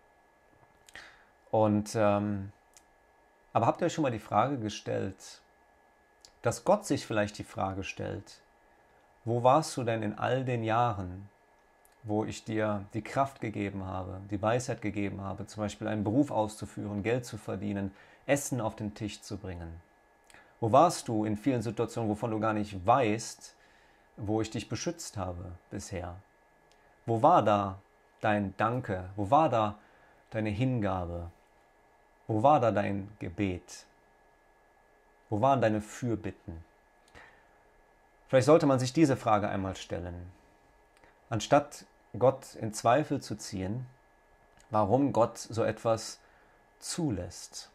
Und, aber habt ihr euch schon mal die Frage gestellt, dass Gott sich vielleicht die Frage stellt, wo warst du denn in all den Jahren, wo ich dir die Kraft gegeben habe, die Weisheit gegeben habe, zum Beispiel einen Beruf auszuführen, Geld zu verdienen, Essen auf den Tisch zu bringen? Wo warst du in vielen Situationen, wovon du gar nicht weißt, wo ich dich beschützt habe bisher? Wo war da dein Danke? Wo war da deine Hingabe? Wo war da dein Gebet? Wo waren deine Fürbitten? Vielleicht sollte man sich diese Frage einmal stellen. Anstatt Gott in Zweifel zu ziehen, warum Gott so etwas zulässt.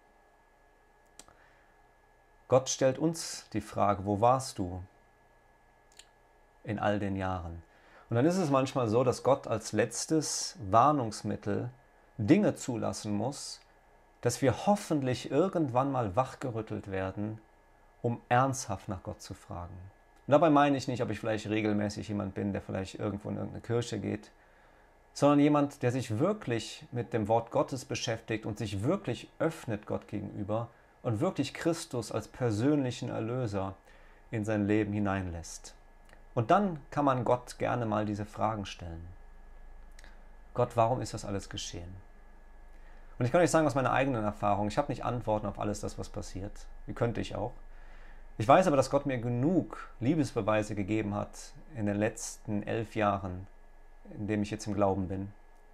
Gott stellt uns die Frage, wo warst du in all den Jahren? Und dann ist es manchmal so, dass Gott als letztes Warnungsmittel Dinge zulassen muss, dass wir hoffentlich irgendwann mal wachgerüttelt werden, um ernsthaft nach Gott zu fragen. Und dabei meine ich nicht, ob ich vielleicht regelmäßig jemand bin, der vielleicht irgendwo in irgendeine Kirche geht, sondern jemand, der sich wirklich mit dem Wort Gottes beschäftigt und sich wirklich öffnet Gott gegenüber und wirklich Christus als persönlichen Erlöser in sein Leben hineinlässt. Und dann kann man Gott gerne mal diese Fragen stellen. Gott, warum ist das alles geschehen? Und ich kann euch sagen aus meiner eigenen Erfahrung, ich habe nicht Antworten auf alles das, was passiert. Wie könnte ich auch? Ich weiß aber, dass Gott mir genug Liebesbeweise gegeben hat in den letzten 11 Jahren, in dem ich jetzt im Glauben bin,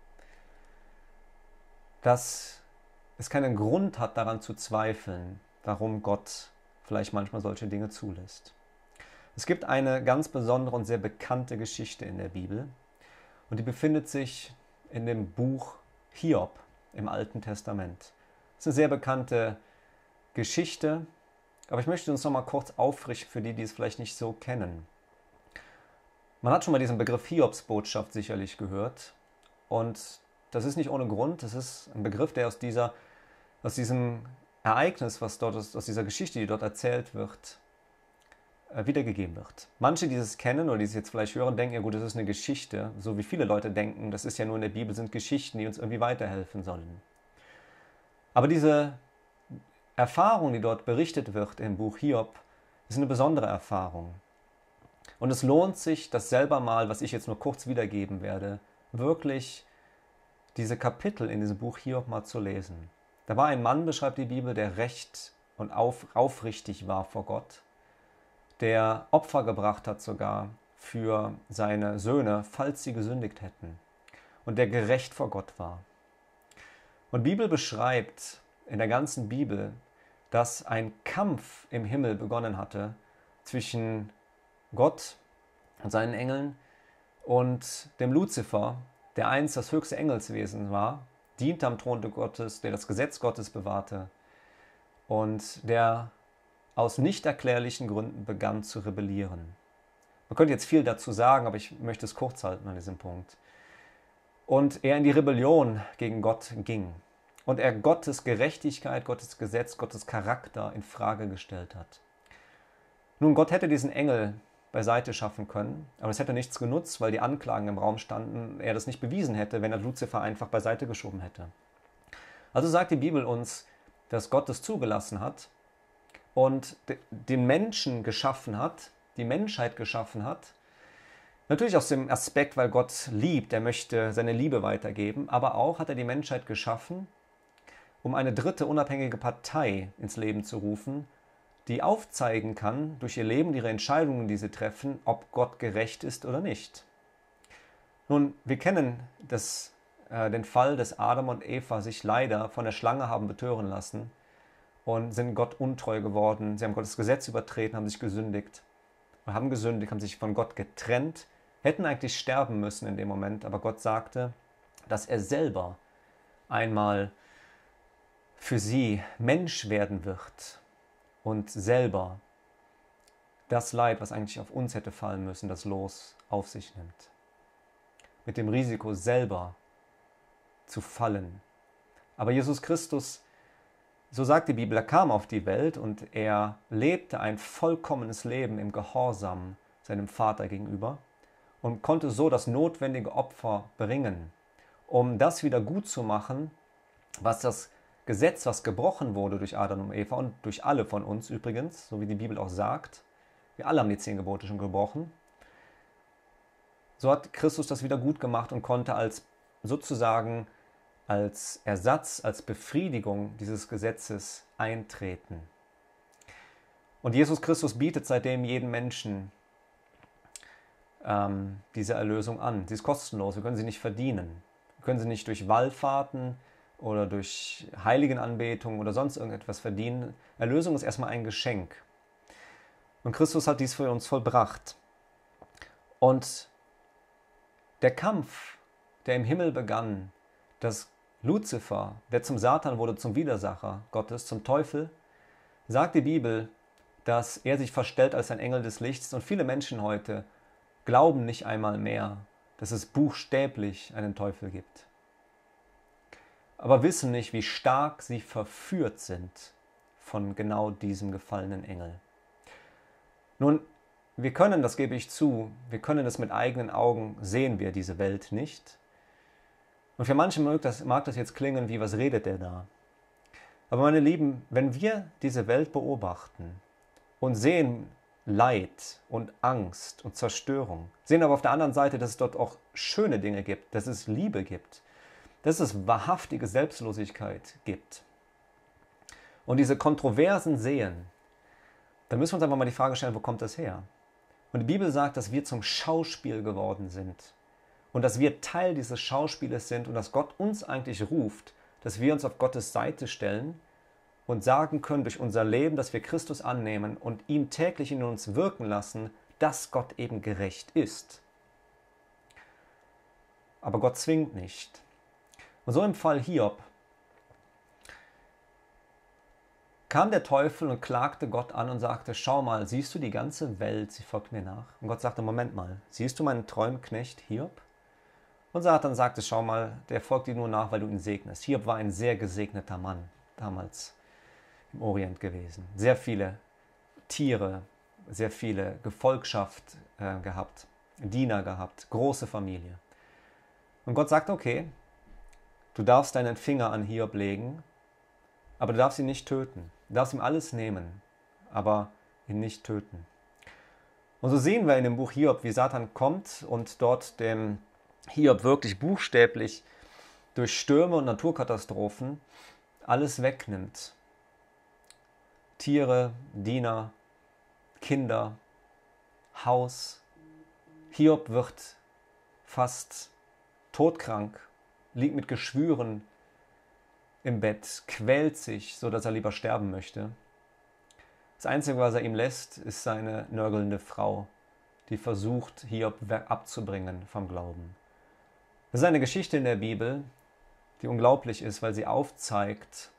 dass es keinen Grund hat, daran zu zweifeln, warum Gott vielleicht manchmal solche Dinge zulässt. Es gibt eine ganz besondere und sehr bekannte Geschichte in der Bibel und die befindet sich in dem Buch Hiob im Alten Testament. Das ist eine sehr bekannte Geschichte, aber ich möchte uns noch mal kurz auffrischen für die, die es vielleicht nicht so kennen. Man hat schon mal diesen Begriff Hiobsbotschaft sicherlich gehört und das ist nicht ohne Grund. Das ist ein Begriff, der aus diesem Ereignis, was dort aus dieser Geschichte, die dort erzählt wird, wiedergegeben wird. Manche, die es kennen oder die es jetzt vielleicht hören, denken, ja gut, das ist eine Geschichte, so wie viele Leute denken, das ist ja nur in der Bibel, sind Geschichten, die uns irgendwie weiterhelfen sollen. Aber diese Erfahrung, die dort berichtet wird im Buch Hiob, ist eine besondere Erfahrung. Und es lohnt sich, das selber mal, was ich jetzt nur kurz wiedergeben werde, wirklich diese Kapitel in diesem Buch Hiob mal zu lesen. Da war ein Mann, beschreibt die Bibel, der recht und aufrichtig war vor Gott, der Opfer gebracht hat sogar für seine Söhne, falls sie gesündigt hätten, und der gerecht vor Gott war. Und die Bibel beschreibt in der ganzen Bibel, dass ein Kampf im Himmel begonnen hatte zwischen Gott und seinen Engeln und dem Luzifer, der einst das höchste Engelswesen war, diente am Thron Gottes, der das Gesetz Gottes bewahrte und der aus nicht erklärlichen Gründen begann zu rebellieren. Man könnte jetzt viel dazu sagen, aber ich möchte es kurz halten an diesem Punkt. Und er in die Rebellion gegen Gott ging und er Gottes Gerechtigkeit, Gottes Gesetz, Gottes Charakter in Frage gestellt hat. Nun, Gott hätte diesen Engel beiseite schaffen können, aber es hätte nichts genutzt, weil die Anklagen im Raum standen, er das nicht bewiesen hätte, wenn er Luzifer einfach beiseite geschoben hätte. Also sagt die Bibel uns, dass Gott es zugelassen hat und den Menschen geschaffen hat, die Menschheit geschaffen hat. Natürlich aus dem Aspekt, weil Gott liebt, er möchte seine Liebe weitergeben, aber auch hat er die Menschheit geschaffen, um eine dritte unabhängige Partei ins Leben zu rufen, die aufzeigen kann durch ihr Leben, ihre Entscheidungen, die sie treffen, ob Gott gerecht ist oder nicht. Nun, wir kennen den Fall, dass Adam und Eva sich leider von der Schlange haben betören lassen und sind Gott untreu geworden. Sie haben Gottes Gesetz übertreten, haben sich gesündigt, haben sich von Gott getrennt, hätten eigentlich sterben müssen in dem Moment, aber Gott sagte, dass er selber einmal für sie Mensch werden wird und selber das Leid, was eigentlich auf uns hätte fallen müssen, das Los auf sich nimmt. Mit dem Risiko selber zu fallen. Aber Jesus Christus, so sagt die Bibel, er kam auf die Welt und er lebte ein vollkommenes Leben im Gehorsam seinem Vater gegenüber und konnte so das notwendige Opfer bringen, um das wieder gut zu machen, was das Gesetz, was gebrochen wurde durch Adam und Eva und durch alle von uns übrigens, so wie die Bibel auch sagt, wir alle haben die 10 Gebote schon gebrochen, so hat Christus das wieder gut gemacht und konnte sozusagen als Ersatz, als Befriedigung dieses Gesetzes eintreten. Und Jesus Christus bietet seitdem jedem Menschen diese Erlösung an. Sie ist kostenlos, wir können sie nicht verdienen. Wir können sie nicht durch Wallfahrten oder durch Heiligenanbetung oder sonst irgendetwas verdienen. Erlösung ist erstmal ein Geschenk. Und Christus hat dies für uns vollbracht. Und der Kampf, der im Himmel begann, dass Luzifer, der zum Satan wurde, zum Widersacher Gottes, zum Teufel, sagt die Bibel, dass er sich verstellt als ein Engel des Lichts. Und viele Menschen heute glauben nicht einmal mehr, dass es buchstäblich einen Teufel gibt. aber wissen nicht, wie stark sie verführt sind von genau diesem gefallenen Engel. Nun, wir können, das gebe ich zu, wir können es mit eigenen Augen sehen, wir diese Welt nicht. Und für manche mag das jetzt klingen wie, was redet der da? Aber meine Lieben, wenn wir diese Welt beobachten und sehen Leid und Angst und Zerstörung, sehen aber auf der anderen Seite, dass es dort auch schöne Dinge gibt, dass es Liebe gibt, dass es wahrhaftige Selbstlosigkeit gibt und diese Kontroversen sehen, dann müssen wir uns einfach mal die Frage stellen, wo kommt das her? Und die Bibel sagt, dass wir zum Schauspiel geworden sind und dass wir Teil dieses Schauspieles sind und dass Gott uns eigentlich ruft, dass wir uns auf Gottes Seite stellen und sagen können durch unser Leben, dass wir Christus annehmen und ihn täglich in uns wirken lassen, dass Gott eben gerecht ist. Aber Gott zwingt nicht. Und so im Fall Hiob kam der Teufel und klagte Gott an und sagte, schau mal, siehst du die ganze Welt, sie folgt mir nach. Und Gott sagte, Moment mal, siehst du meinen treuen Knecht Hiob? Und Satan sagte, schau mal, der folgt dir nur nach, weil du ihn segnest. Hiob war ein sehr gesegneter Mann damals im Orient gewesen. Sehr viele Tiere, sehr viele Gefolgschaft gehabt, Diener gehabt, große Familie. Und Gott sagte, okay, du darfst deinen Finger an Hiob legen, aber du darfst ihn nicht töten. Du darfst ihm alles nehmen, aber ihn nicht töten. Und so sehen wir in dem Buch Hiob, wie Satan kommt und dort dem Hiob wirklich buchstäblich durch Stürme und Naturkatastrophen alles wegnimmt. Tiere, Diener, Kinder, Haus. Hiob wird fast todkrank, liegt mit Geschwüren im Bett, quält sich, so dass er lieber sterben möchte. Das Einzige, was er ihm lässt, ist seine nörgelnde Frau, die versucht, Hiob abzubringen vom Glauben. Das ist eine Geschichte in der Bibel, die unglaublich ist, weil sie aufzeigt,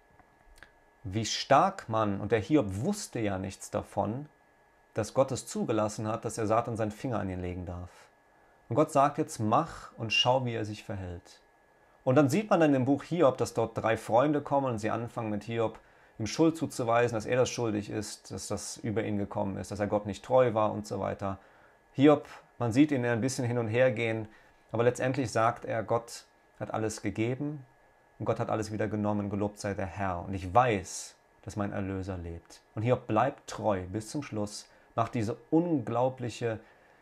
wie stark man, und der Hiob wusste ja nichts davon, dass Gott es zugelassen hat, dass er Satan seinen Finger an ihn legen darf. Und Gott sagt jetzt, mach und schau, wie er sich verhält. Und dann sieht man in dem Buch Hiob, dass dort 3 Freunde kommen und sie anfangen mit Hiob ihm Schuld zuzuweisen, dass er das schuldig ist, dass das über ihn gekommen ist, dass er Gott nicht treu war und so weiter. Hiob, man sieht ihn ein bisschen hin und her gehen, aber letztendlich sagt er, Gott hat alles gegeben und Gott hat alles wieder genommen, gelobt sei der Herr. Und ich weiß, dass mein Erlöser lebt. Und Hiob bleibt treu bis zum Schluss, macht diese unglaubliche,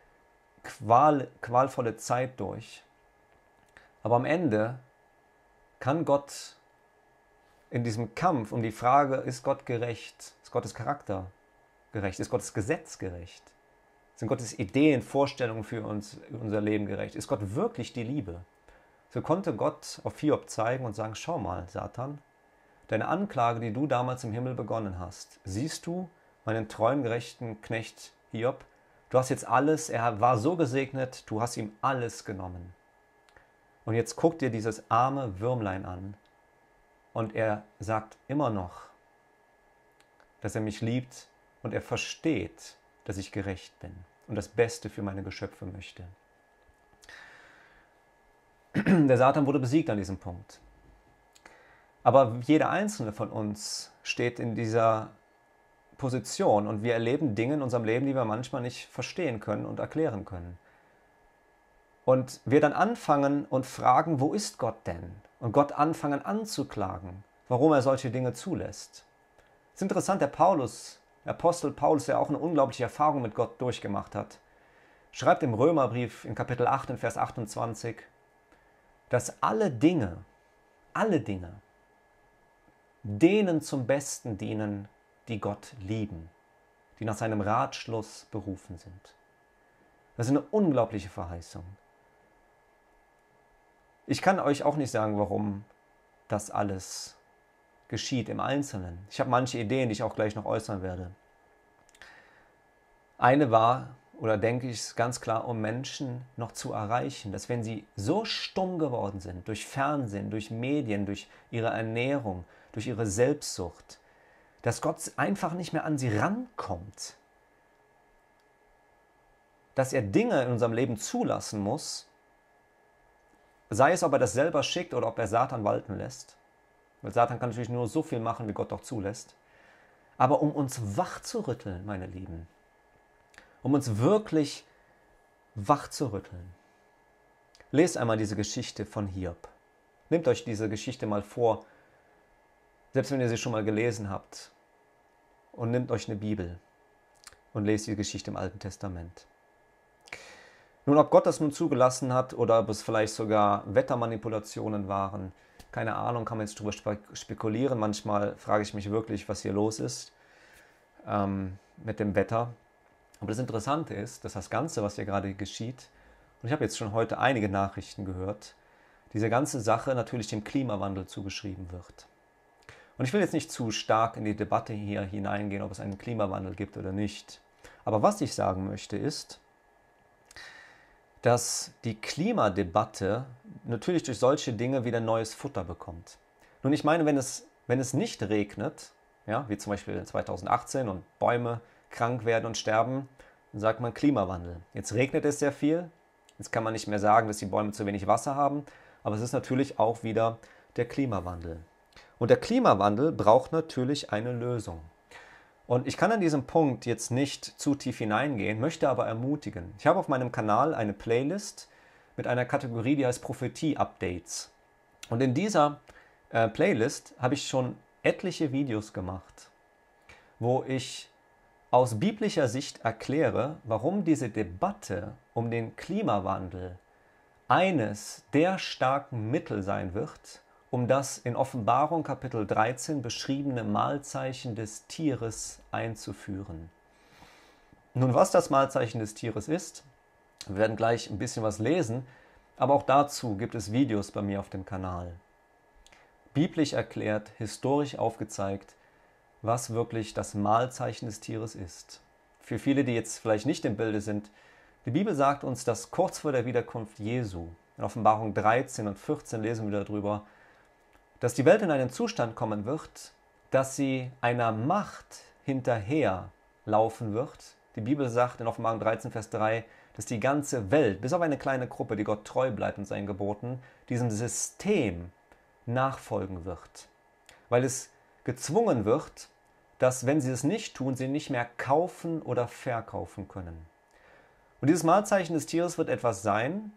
qualvolle Zeit durch. Aber am Ende kann Gott in diesem Kampf um die Frage, ist Gott gerecht, ist Gottes Charakter gerecht, ist Gottes Gesetz gerecht, sind Gottes Ideen, Vorstellungen für uns, unser Leben gerecht, ist Gott wirklich die Liebe? So konnte Gott auf Hiob zeigen und sagen, schau mal, Satan, deine Anklage, die du damals im Himmel begonnen hast, siehst du meinen treuen, gerechten Knecht Hiob? Du hast jetzt alles, er war so gesegnet, du hast ihm alles genommen. Und jetzt guck dir dieses arme Würmlein an und er sagt immer noch, dass er mich liebt und er versteht, dass ich gerecht bin und das Beste für meine Geschöpfe möchte. Der Satan wurde besiegt an diesem Punkt. Aber jeder einzelne von uns steht in dieser Position und wir erleben Dinge in unserem Leben, die wir manchmal nicht verstehen können und erklären können. Und wir dann anfangen und fragen, wo ist Gott denn? Und Gott anfangen anzuklagen, warum er solche Dinge zulässt. Es ist interessant, der Apostel Paulus, der auch eine unglaubliche Erfahrung mit Gott durchgemacht hat, schreibt im Römerbrief in Kapitel 8 in Vers 28, dass alle Dinge denen zum Besten dienen, die Gott lieben, die nach seinem Ratschluss berufen sind. Das ist eine unglaubliche Verheißung. Ich kann euch auch nicht sagen, warum das alles geschieht im Einzelnen. Ich habe manche Ideen, die ich auch gleich noch äußern werde. Eine war, oder denke ich, ist ganz klar, um Menschen noch zu erreichen, dass wenn sie so stumm geworden sind, durch Fernsehen, durch Medien, durch ihre Ernährung, durch ihre Selbstsucht, dass Gott einfach nicht mehr an sie rankommt. Dass er Dinge in unserem Leben zulassen muss, Sei es, ob er das selber schickt oder ob er Satan walten lässt. Weil Satan kann natürlich nur so viel machen, wie Gott auch zulässt. Aber um uns wach zu rütteln, meine Lieben, um uns wirklich wach zu rütteln, lest einmal diese Geschichte von Hiob. Nehmt euch diese Geschichte mal vor, selbst wenn ihr sie schon mal gelesen habt, und nehmt euch eine Bibel und lest die Geschichte im Alten Testament. Nun, ob Gott das nun zugelassen hat oder ob es vielleicht sogar Wettermanipulationen waren, keine Ahnung, kann man jetzt drüber spekulieren. Manchmal frage ich mich wirklich, was hier los ist mit dem Wetter. Aber das Interessante ist, dass das Ganze, was hier gerade geschieht, und ich habe jetzt schon heute einige Nachrichten gehört, diese ganze Sache natürlich dem Klimawandel zugeschrieben wird. Und ich will jetzt nicht zu stark in die Debatte hier hineingehen, ob es einen Klimawandel gibt oder nicht. Aber was ich sagen möchte ist, dass die Klimadebatte natürlich durch solche Dinge wieder neues Futter bekommt. Nun, ich meine, wenn es nicht regnet, ja, wie zum Beispiel 2018 und Bäume krank werden und sterben, dann sagt man Klimawandel. Jetzt regnet es sehr viel, jetzt kann man nicht mehr sagen, dass die Bäume zu wenig Wasser haben, aber es ist natürlich auch wieder der Klimawandel. Und der Klimawandel braucht natürlich eine Lösung. Und ich kann an diesem Punkt jetzt nicht zu tief hineingehen, möchte aber ermutigen. Ich habe auf meinem Kanal eine Playlist mit einer Kategorie, die heißt Prophetie-Updates. Und in dieser Playlist habe ich schon etliche Videos gemacht, wo ich aus biblischer Sicht erkläre, warum diese Debatte um den Klimawandel eines der starken Mittel sein wird, um das in Offenbarung Kapitel 13 beschriebene Mahlzeichen des Tieres einzuführen. Nun, was das Mahlzeichen des Tieres ist, wir werden gleich ein bisschen was lesen, aber auch dazu gibt es Videos bei mir auf dem Kanal. Biblisch erklärt, historisch aufgezeigt, was wirklich das Mahlzeichen des Tieres ist. Für viele, die jetzt vielleicht nicht im Bilde sind, die Bibel sagt uns, dass kurz vor der Wiederkunft Jesu, in Offenbarung 13 und 14 lesen wir darüber, dass die Welt in einen Zustand kommen wird, dass sie einer Macht hinterher laufen wird. Die Bibel sagt in Offenbarung 13, Vers 3, dass die ganze Welt, bis auf eine kleine Gruppe, die Gott treu bleibt und seinen Geboten, diesem System nachfolgen wird. Weil es gezwungen wird, dass, wenn sie es nicht tun, sie nicht mehr kaufen oder verkaufen können. Und dieses Mahlzeichen des Tieres wird etwas sein,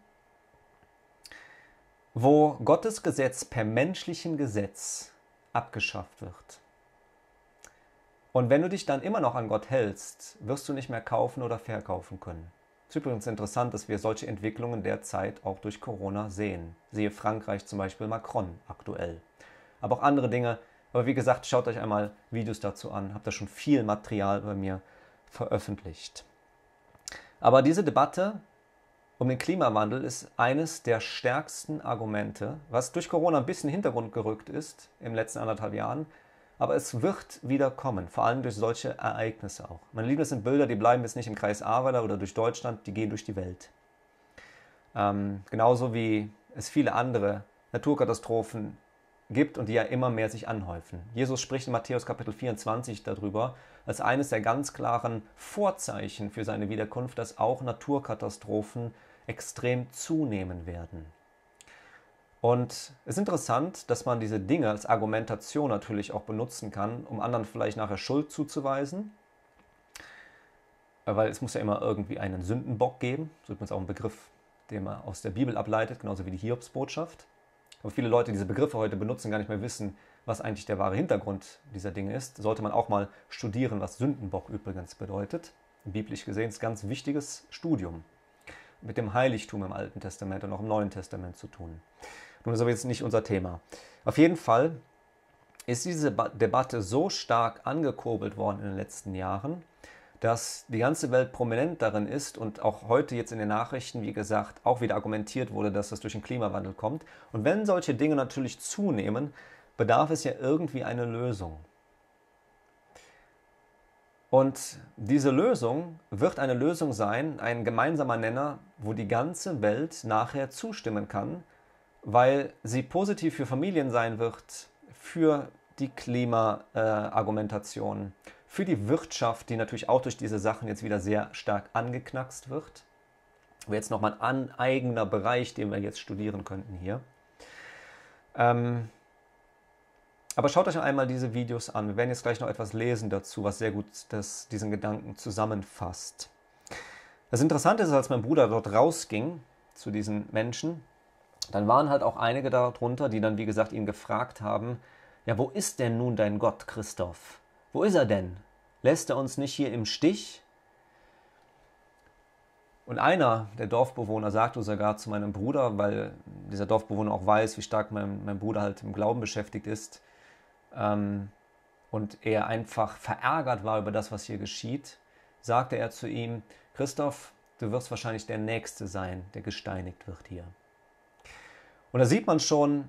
wo Gottes Gesetz per menschlichem Gesetz abgeschafft wird. Und wenn du dich dann immer noch an Gott hältst, wirst du nicht mehr kaufen oder verkaufen können. Es ist übrigens interessant, dass wir solche Entwicklungen derzeit auch durch Corona sehen. Siehe Frankreich zum Beispiel Macron aktuell. Aber auch andere Dinge. Aber wie gesagt, schaut euch einmal Videos dazu an. Habt da schon viel Material bei mir veröffentlicht. Aber diese Debatte um den Klimawandel ist eines der stärksten Argumente, was durch Corona ein bisschen in den Hintergrund gerückt ist im letzten 1,5 Jahren. Aber es wird wieder kommen, vor allem durch solche Ereignisse auch. Meine Lieben, das sind Bilder, die bleiben jetzt nicht im Kreis Ahrweiler oder durch Deutschland, die gehen durch die Welt. Genauso wie es viele andere Naturkatastrophen gibt und die ja immer mehr sich anhäufen. Jesus spricht in Matthäus Kapitel 24 darüber, als eines der ganz klaren Vorzeichen für seine Wiederkunft, dass auch Naturkatastrophen extrem zunehmen werden. Und es ist interessant, dass man diese Dinge als Argumentation natürlich auch benutzen kann, um anderen vielleicht nachher Schuld zuzuweisen. Weil es muss ja immer irgendwie einen Sündenbock geben. So ist auch ein Begriff, den man aus der Bibel ableitet, genauso wie die Hiobsbotschaft. Aber viele Leute, die diese Begriffe heute benutzen, gar nicht mehr wissen, was eigentlich der wahre Hintergrund dieser Dinge ist. Sollte man auch mal studieren, was Sündenbock übrigens bedeutet. Biblisch gesehen ist ein ganz wichtiges Studium. Mit dem Heiligtum im Alten Testament und auch im Neuen Testament zu tun. Nun ist aber jetzt nicht unser Thema. Auf jeden Fall ist diese Debatte so stark angekurbelt worden in den letzten Jahren, dass die ganze Welt prominent darin ist und auch heute jetzt in den Nachrichten, wie gesagt, auch wieder argumentiert wurde, dass das durch den Klimawandel kommt. Und wenn solche Dinge natürlich zunehmen, bedarf es ja irgendwie eine Lösung. Und diese Lösung wird eine Lösung sein, ein gemeinsamer Nenner, wo die ganze Welt nachher zustimmen kann, weil sie positiv für Familien sein wird, für die Klimaargumentation, für die Wirtschaft, die natürlich auch durch diese Sachen jetzt wieder sehr stark angeknackst wird, Wäre jetzt nochmal ein eigener Bereich, den wir jetzt studieren könnten hier. Aber schaut euch einmal diese Videos an. Wir werden jetzt gleich noch etwas lesen dazu, was sehr gut diesen Gedanken zusammenfasst. Das Interessante ist, als mein Bruder dort rausging zu diesen Menschen, dann waren halt auch einige darunter, die dann, wie gesagt, ihn gefragt haben, ja, wo ist denn nun dein Gott, Christoph? Wo ist er denn? Lässt er uns nicht hier im Stich? Und einer der Dorfbewohner sagte sogar zu meinem Bruder, weil dieser Dorfbewohner auch weiß, wie stark mein Bruder halt im Glauben beschäftigt ist, und er einfach verärgert war über das, was hier geschieht, sagte er zu ihm, Christoph, du wirst wahrscheinlich der Nächste sein, der gesteinigt wird hier. Und da sieht man schon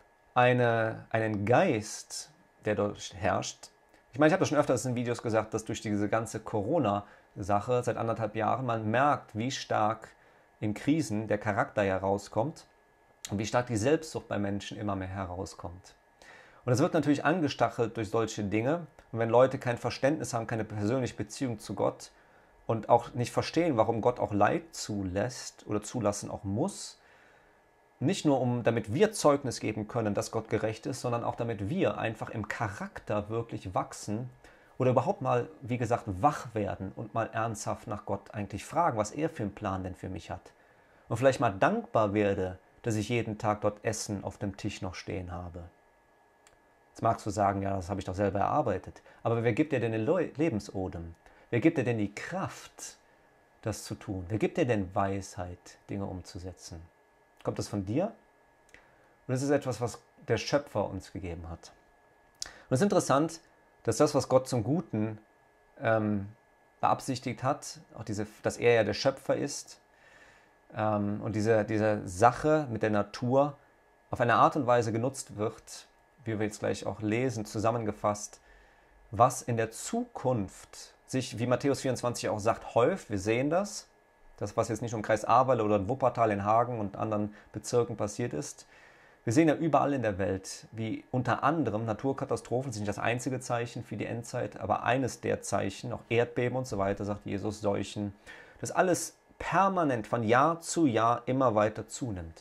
einen Geist, der dort herrscht. Ich meine, ich habe das schon öfters in Videos gesagt, dass durch diese ganze Corona-Sache seit 1,5 Jahren man merkt, wie stark in Krisen der Charakter herauskommt und wie stark die Selbstsucht bei Menschen immer mehr herauskommt. Und es wird natürlich angestachelt durch solche Dinge. Und wenn Leute kein Verständnis haben, keine persönliche Beziehung zu Gott und auch nicht verstehen, warum Gott auch Leid zulässt oder zulassen auch muss, nicht nur damit wir Zeugnis geben können, dass Gott gerecht ist, sondern auch damit wir einfach im Charakter wirklich wachsen oder überhaupt mal, wie gesagt, wach werden und mal ernsthaft nach Gott eigentlich fragen, was er für einen Plan denn für mich hat. Und vielleicht mal dankbar werde, dass ich jeden Tag dort Essen auf dem Tisch noch stehen habe. Jetzt magst du sagen, ja, das habe ich doch selber erarbeitet. Aber wer gibt dir denn den Lebensodem? Wer gibt dir denn die Kraft, das zu tun? Wer gibt dir denn Weisheit, Dinge umzusetzen? Kommt das von dir? Und das ist etwas, was der Schöpfer uns gegeben hat. Und es ist interessant, dass das, was Gott zum Guten beabsichtigt hat, auch dass er ja der Schöpfer ist, und diese Sache mit der Natur auf eine Art und Weise genutzt wird, wie wir jetzt gleich auch lesen, zusammengefasst, was in der Zukunft sich, wie Matthäus 24 auch sagt, häuft. Wir sehen das, was jetzt nicht im Kreis Ahrweiler oder in Wuppertal, in Hagen und anderen Bezirken passiert ist. Wir sehen ja überall in der Welt, wie unter anderem Naturkatastrophen sind nicht das einzige Zeichen für die Endzeit, aber eines der Zeichen, auch Erdbeben und so weiter, sagt Jesus, Seuchen, dass alles permanent von Jahr zu Jahr immer weiter zunimmt.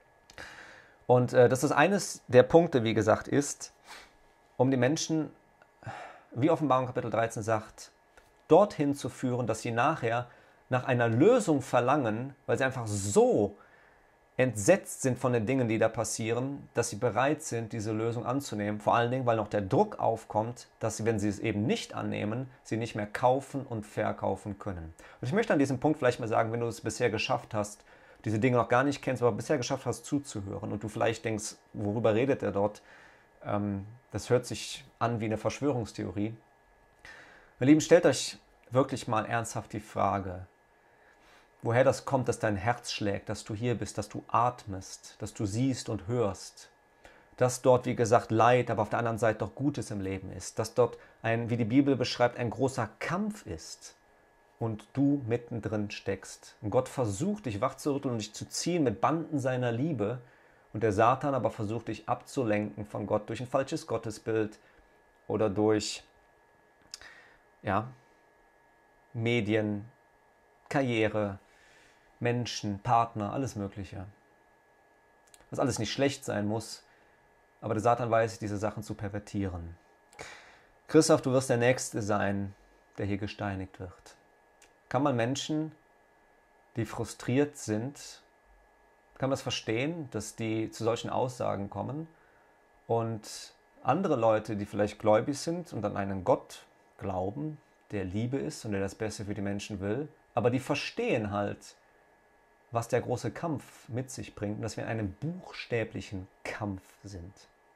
Und dass das eines der Punkte, wie gesagt, ist, um die Menschen, wie Offenbarung Kapitel 13 sagt, dorthin zu führen, dass sie nachher nach einer Lösung verlangen, weil sie einfach so entsetzt sind von den Dingen, die da passieren, dass sie bereit sind, diese Lösung anzunehmen. Vor allen Dingen, weil noch der Druck aufkommt, dass sie, wenn sie es eben nicht annehmen, sie nicht mehr kaufen und verkaufen können. Und ich möchte an diesem Punkt vielleicht mal sagen, wenn du es bisher geschafft hast, diese Dinge noch gar nicht kennst, aber bisher geschafft hast, zuzuhören und du vielleicht denkst, worüber redet er dort? Das hört sich an wie eine Verschwörungstheorie. Meine Lieben, stellt euch wirklich mal ernsthaft die Frage, woher das kommt, dass dein Herz schlägt, dass du hier bist, dass du atmest, dass du siehst und hörst, dass dort, wie gesagt, Leid, aber auf der anderen Seite doch Gutes im Leben ist, dass dort wie die Bibel beschreibt, ein großer Kampf ist und du mittendrin steckst. Und Gott versucht, dich wachzurütteln und dich zu ziehen mit Banden seiner Liebe und der Satan aber versucht, dich abzulenken von Gott durch ein falsches Gottesbild oder durch Medien, Karriere, Menschen, Partner, alles Mögliche. Was alles nicht schlecht sein muss, aber der Satan weiß, diese Sachen zu pervertieren. Christoph, du wirst der Nächste sein, der hier gesteinigt wird. Kann man Menschen, die frustriert sind, kann man das verstehen, dass die zu solchen Aussagen kommen und andere Leute, die vielleicht gläubig sind und an einen Gott glauben, der Liebe ist und der das Beste für die Menschen will, aber die verstehen halt, was der große Kampf mit sich bringt und dass wir in einem buchstäblichen Kampf sind.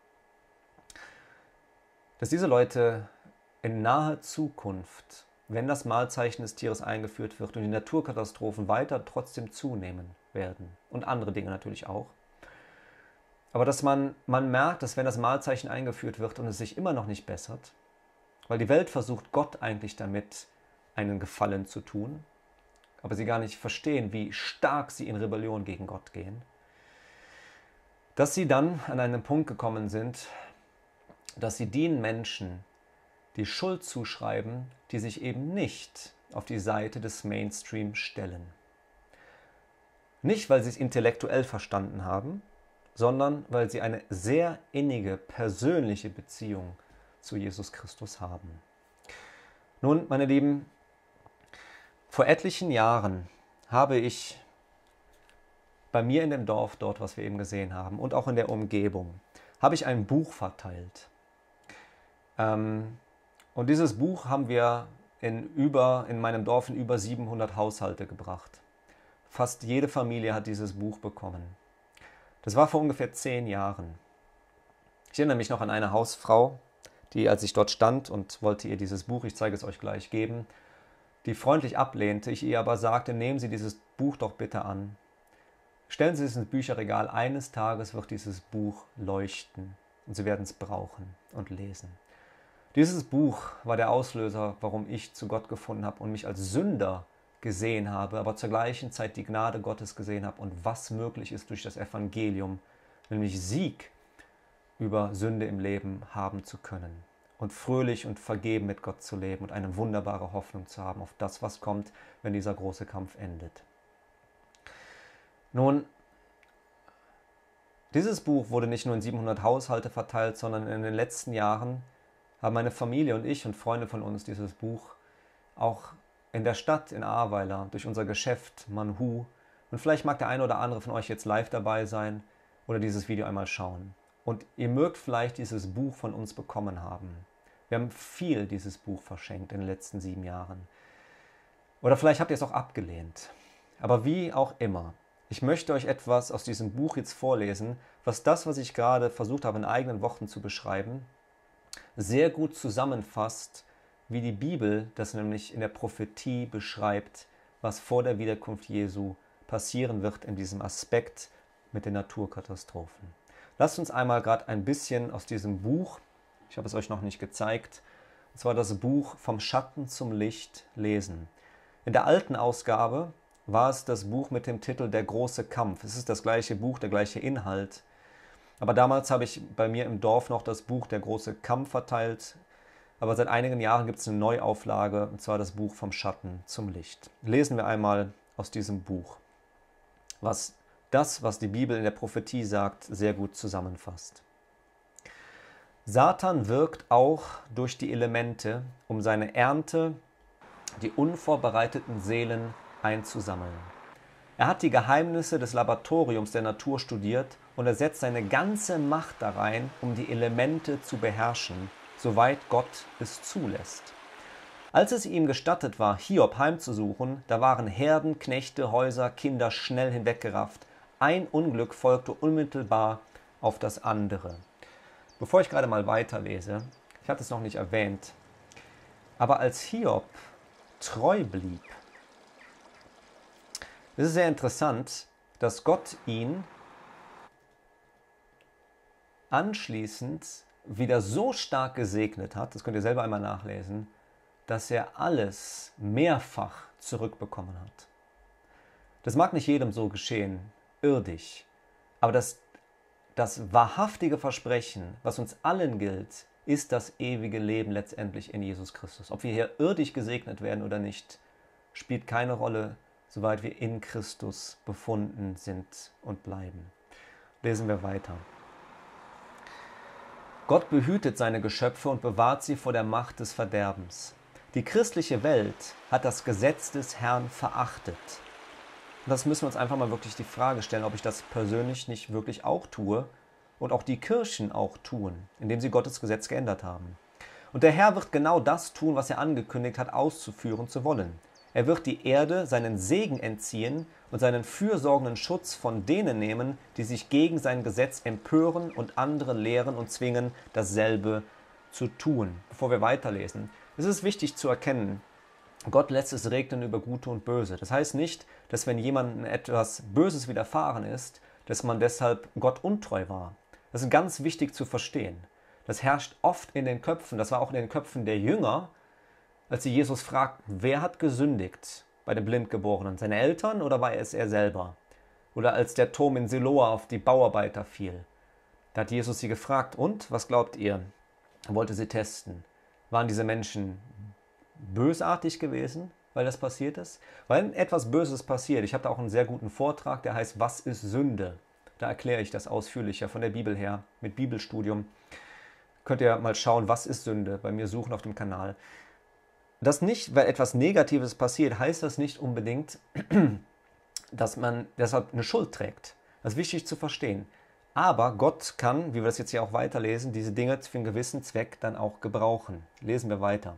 Dass diese Leute in naher Zukunft, wenn das Malzeichen des Tieres eingeführt wird und die Naturkatastrophen weiter trotzdem zunehmen werden und andere Dinge natürlich auch, aber dass man merkt, dass wenn das Malzeichen eingeführt wird und es sich immer noch nicht bessert, weil die Welt versucht, Gott eigentlich damit einen Gefallen zu tun, aber sie gar nicht verstehen, wie stark sie in Rebellion gegen Gott gehen, dass sie dann an einen Punkt gekommen sind, dass sie den Menschen die Schuld zuschreiben, die sich eben nicht auf die Seite des Mainstream stellen. Nicht, weil sie es intellektuell verstanden haben, sondern weil sie eine sehr innige, persönliche Beziehung zu Jesus Christus haben. Nun, meine Lieben, vor etlichen Jahren habe ich bei mir in dem Dorf, dort, was wir eben gesehen haben, und auch in der Umgebung, habe ich ein Buch verteilt. Und dieses Buch haben wir in meinem Dorf in über 700 Haushalte gebracht. Fast jede Familie hat dieses Buch bekommen. Das war vor ungefähr 10 Jahren. Ich erinnere mich noch an eine Hausfrau, die, als ich dort stand und wollte ihr dieses Buch, ich zeige es euch gleich, geben, die freundlich ablehnte, ich ihr aber sagte, nehmen Sie dieses Buch doch bitte an. Stellen Sie es ins Bücherregal, eines Tages wird dieses Buch leuchten und Sie werden es brauchen und lesen. Dieses Buch war der Auslöser, warum ich zu Gott gefunden habe und mich als Sünder gesehen habe, aber zur gleichen Zeit die Gnade Gottes gesehen habe und was möglich ist durch das Evangelium, nämlich Sieg über Sünde im Leben haben zu können und fröhlich und vergeben mit Gott zu leben und eine wunderbare Hoffnung zu haben auf das, was kommt, wenn dieser große Kampf endet. Nun, dieses Buch wurde nicht nur in 700 Haushalte verteilt, sondern in den letzten Jahren haben meine Familie und ich und Freunde von uns dieses Buch auch in der Stadt in Ahrweiler, durch unser Geschäft Manhu, und vielleicht mag der eine oder andere von euch jetzt live dabei sein oder dieses Video einmal schauen. Und ihr mögt vielleicht dieses Buch von uns bekommen haben. Wir haben viel dieses Buch verschenkt in den letzten 7 Jahren. Oder vielleicht habt ihr es auch abgelehnt. Aber wie auch immer, ich möchte euch etwas aus diesem Buch jetzt vorlesen, was das, was ich gerade versucht habe, in eigenen Worten zu beschreiben, sehr gut zusammenfasst, wie die Bibel das nämlich in der Prophetie beschreibt, was vor der Wiederkunft Jesu passieren wird in diesem Aspekt mit den Naturkatastrophen. Lasst uns einmal gerade ein bisschen aus diesem Buch, ich habe es euch noch nicht gezeigt, und zwar das Buch Vom Schatten zum Licht lesen. In der alten Ausgabe war es das Buch mit dem Titel Der große Kampf. Es ist das gleiche Buch, der gleiche Inhalt. Aber damals habe ich bei mir im Dorf noch das Buch Der große Kampf verteilt. Aber seit einigen Jahren gibt es eine Neuauflage, und zwar das Buch Vom Schatten zum Licht. Lesen wir einmal aus diesem Buch, was die Bibel in der Prophetie sagt, sehr gut zusammenfasst. Satan wirkt auch durch die Elemente, um seine Ernte, die unvorbereiteten Seelen einzusammeln. Er hat die Geheimnisse des Laboratoriums der Natur studiert und er setzt seine ganze Macht da rein, um die Elemente zu beherrschen, soweit Gott es zulässt. Als es ihm gestattet war, Hiob heimzusuchen, da waren Herden, Knechte, Häuser, Kinder schnell hinweggerafft. Ein Unglück folgte unmittelbar auf das andere. Bevor ich gerade mal weiterlese, ich hatte es noch nicht erwähnt, aber als Hiob treu blieb, es ist sehr interessant, dass Gott ihn anschließend wieder so stark gesegnet hat, das könnt ihr selber einmal nachlesen, dass er alles mehrfach zurückbekommen hat. Das mag nicht jedem so geschehen, irdisch, aber das wahrhaftige Versprechen, was uns allen gilt, ist das ewige Leben letztendlich in Jesus Christus. Ob wir hier irdisch gesegnet werden oder nicht, spielt keine Rolle, soweit wir in Christus befunden sind und bleiben. Lesen wir weiter. Gott behütet seine Geschöpfe und bewahrt sie vor der Macht des Verderbens. Die christliche Welt hat das Gesetz des Herrn verachtet. Und das müssen wir uns einfach mal wirklich die Frage stellen, ob ich das persönlich nicht wirklich auch tue und auch die Kirchen auch tun, indem sie Gottes Gesetz geändert haben. Und der Herr wird genau das tun, was er angekündigt hat, auszuführen zu wollen. Er wird die Erde seinen Segen entziehen und seinen fürsorgenden Schutz von denen nehmen, die sich gegen sein Gesetz empören und andere lehren und zwingen, dasselbe zu tun. Bevor wir weiterlesen, es ist wichtig zu erkennen, Gott lässt es regnen über Gute und Böse. Das heißt nicht, dass wenn jemandem etwas Böses widerfahren ist, dass man deshalb Gott untreu war. Das ist ganz wichtig zu verstehen. Das herrscht oft in den Köpfen, das war auch in den Köpfen der Jünger, als sie Jesus fragten, wer hat gesündigt bei dem Blindgeborenen? Seine Eltern oder war es er selber? Oder als der Turm in Siloa auf die Bauarbeiter fiel, da hat Jesus sie gefragt, und, was glaubt ihr? Er wollte sie testen. Waren diese Menschen bösartig gewesen? weil das passiert ist? Weil etwas Böses passiert. Ich habe da auch einen sehr guten Vortrag, der heißt Was ist Sünde? Da erkläre ich das ausführlicher von der Bibel her, mit Bibelstudium. Könnt ihr mal schauen, was ist Sünde, bei mir suchen auf dem Kanal. Das nicht, weil etwas Negatives passiert, heißt das nicht unbedingt, dass man deshalb eine Schuld trägt. Das ist wichtig zu verstehen. Aber Gott kann, wie wir das jetzt hier auch weiterlesen, diese Dinge für einen gewissen Zweck dann auch gebrauchen. Lesen wir weiter.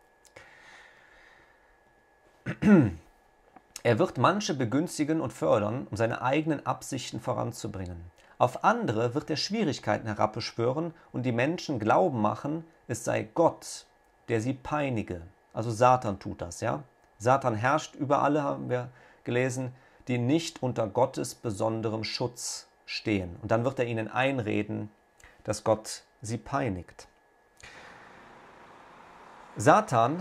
Er wird manche begünstigen und fördern, um seine eigenen Absichten voranzubringen. Auf andere wird er Schwierigkeiten herabbeschwören und die Menschen glauben machen, es sei Gott, der sie peinige. Also Satan tut das, ja? Satan herrscht über alle, haben wir gelesen, die nicht unter Gottes besonderem Schutz stehen. Und dann wird er ihnen einreden, dass Gott sie peinigt. Satan,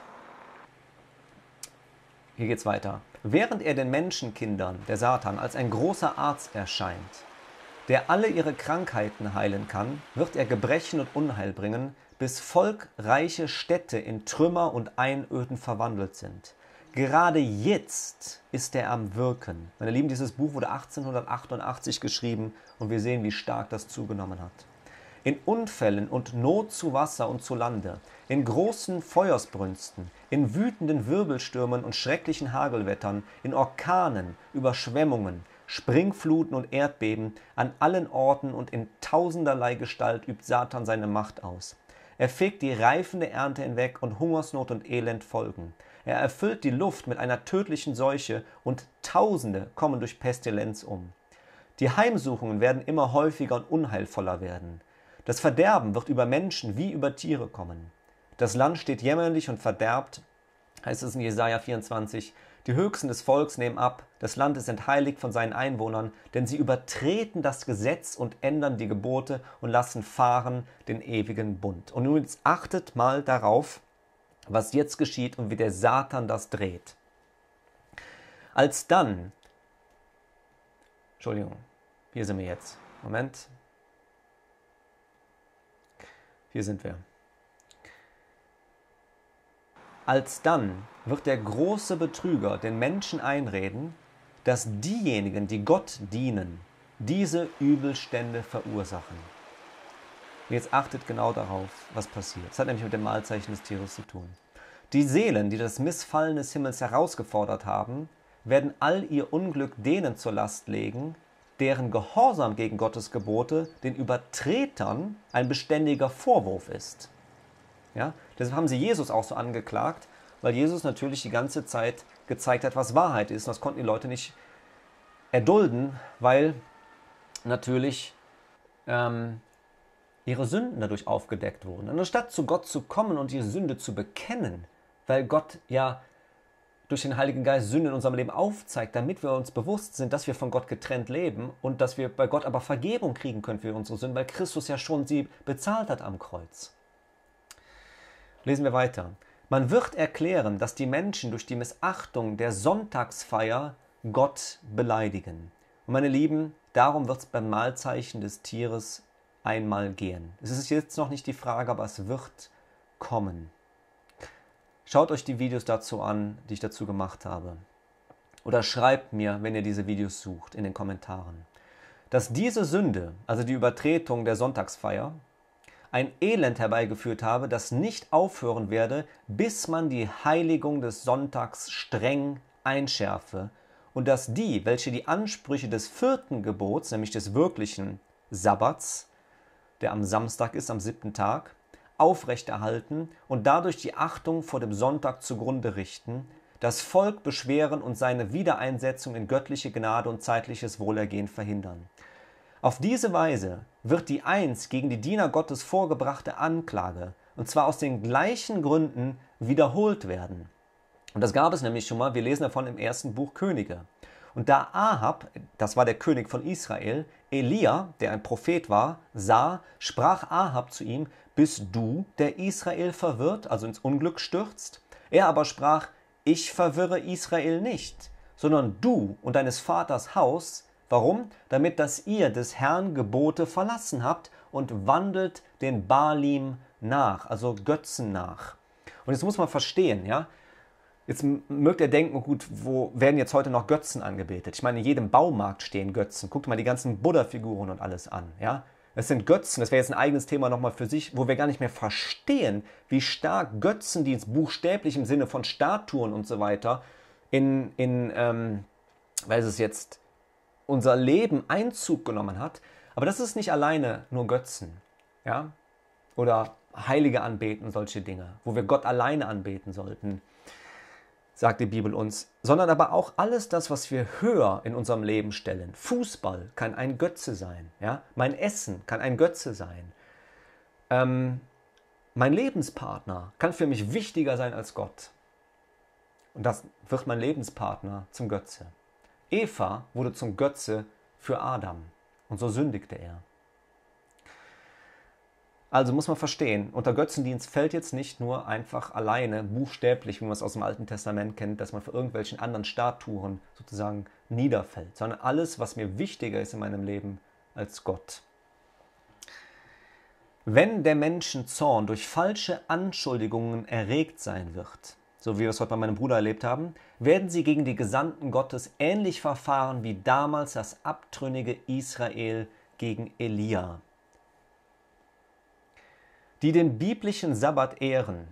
hier geht's weiter. Während er den Menschenkindern, der Satan, als ein großer Arzt erscheint, der alle ihre Krankheiten heilen kann, wird er Gebrechen und Unheil bringen, bis volkreiche Städte in Trümmer und Einöden verwandelt sind. Gerade jetzt ist er am Wirken. Meine Lieben, dieses Buch wurde 1888 geschrieben und wir sehen, wie stark das zugenommen hat. In Unfällen und Not zu Wasser und zu Lande, in großen Feuersbrünsten, in wütenden Wirbelstürmen und schrecklichen Hagelwettern, in Orkanen, Überschwemmungen, Springfluten und Erdbeben, an allen Orten und in tausenderlei Gestalt übt Satan seine Macht aus. Er fegt die reifende Ernte hinweg und Hungersnot und Elend folgen. Er erfüllt die Luft mit einer tödlichen Seuche und Tausende kommen durch Pestilenz um. Die Heimsuchungen werden immer häufiger und unheilvoller werden. Das Verderben wird über Menschen wie über Tiere kommen. Das Land steht jämmerlich und verderbt, heißt es in Jesaja 24. Die Höchsten des Volks nehmen ab, das Land ist entheiligt von seinen Einwohnern, denn sie übertreten das Gesetz und ändern die Gebote und lassen fahren den ewigen Bund. Und nun jetzt achtet mal darauf, was jetzt geschieht und wie der Satan das dreht. Alsdann, Entschuldigung, hier sind wir jetzt. Moment. Hier sind wir. Alsdann wird der große Betrüger den Menschen einreden, dass diejenigen, die Gott dienen, diese Übelstände verursachen. Und jetzt achtet genau darauf, was passiert. Es hat nämlich mit dem Mahlzeichen des Tieres zu tun. Die Seelen, die das Missfallen des Himmels herausgefordert haben, werden all ihr Unglück denen zur Last legen, deren Gehorsam gegen Gottes Gebote den Übertretern ein beständiger Vorwurf ist. Ja? Deshalb haben sie Jesus auch so angeklagt, weil Jesus natürlich die ganze Zeit gezeigt hat, was Wahrheit ist. Und das konnten die Leute nicht erdulden, weil natürlich ihre Sünden dadurch aufgedeckt wurden. Und anstatt zu Gott zu kommen und die Sünde zu bekennen, weil Gott ja durch den Heiligen Geist Sünde in unserem Leben aufzeigt, damit wir uns bewusst sind, dass wir von Gott getrennt leben und dass wir bei Gott aber Vergebung kriegen können für unsere Sünden, weil Christus ja schon sie bezahlt hat am Kreuz. Lesen wir weiter. Man wird erklären, dass die Menschen durch die Missachtung der Sonntagsfeier Gott beleidigen. Und meine Lieben, darum wird es beim Mahlzeichen des Tieres einmal gehen. Es ist jetzt noch nicht die Frage, aber es wird kommen. Schaut euch die Videos dazu an, die ich dazu gemacht habe. Oder schreibt mir, wenn ihr diese Videos sucht, in den Kommentaren. Dass diese Sünde, also die Übertretung der Sonntagsfeier, ein Elend herbeigeführt habe, das nicht aufhören werde, bis man die Heiligung des Sonntags streng einschärfe und dass die, welche die Ansprüche des 4. Gebots, nämlich des wirklichen Sabbats, der am Samstag ist, am 7. Tag, aufrechterhalten und dadurch die Achtung vor dem Sonntag zugrunde richten, das Volk beschweren und seine Wiedereinsetzung in göttliche Gnade und zeitliches Wohlergehen verhindern. Auf diese Weise wird die einst gegen die Diener Gottes vorgebrachte Anklage, und zwar aus den gleichen Gründen, wiederholt werden. Und das gab es nämlich schon mal, wir lesen davon im 1. Buch Könige. Und da Ahab, das war der König von Israel, Elia, der ein Prophet war, sah, sprach Ahab zu ihm, bist du, der Israel verwirrt, also ins Unglück stürzt? Er aber sprach, ich verwirre Israel nicht, sondern du und deines Vaters Haus. Warum? Damit, dass ihr des Herrn Gebote verlassen habt und wandelt den Baalim nach, also Götzen nach. Und jetzt muss man verstehen, ja, Jetzt mögt ihr denken, gut, wo werden jetzt heute noch Götzen angebetet? Ich meine, in jedem Baumarkt stehen Götzen. Guckt mal die ganzen Buddha-Figuren und alles an. Ja? Es sind Götzen, das wäre jetzt ein eigenes Thema nochmal für sich, wo wir gar nicht mehr verstehen, wie stark Götzendienst, buchstäblich im Sinne von Statuen und so weiter, weil es jetzt unser Leben Einzug genommen hat. Aber das ist nicht alleine nur Götzen. Ja? Oder Heilige anbeten, solche Dinge, wo wir Gott alleine anbeten sollten, sagt die Bibel uns, sondern aber auch alles das, was wir höher in unserem Leben stellen. Fußball kann ein Götze sein. Ja? Mein Essen kann ein Götze sein. Mein Lebenspartner kann für mich wichtiger sein als Gott. Und das wird mein Lebenspartner zum Götze. Eva wurde zum Götze für Adam. Und so sündigte er. Also muss man verstehen, unter Götzendienst fällt jetzt nicht nur einfach alleine, buchstäblich, wie man es aus dem Alten Testament kennt, dass man für irgendwelchen anderen Statuen sozusagen niederfällt, sondern alles, was mir wichtiger ist in meinem Leben als Gott. Wenn der Menschenzorn durch falsche Anschuldigungen erregt sein wird, so wie wir es heute bei meinem Bruder erlebt haben, werden sie gegen die Gesandten Gottes ähnlich verfahren wie damals das abtrünnige Israel gegen Elia. Die den biblischen Sabbat ehren,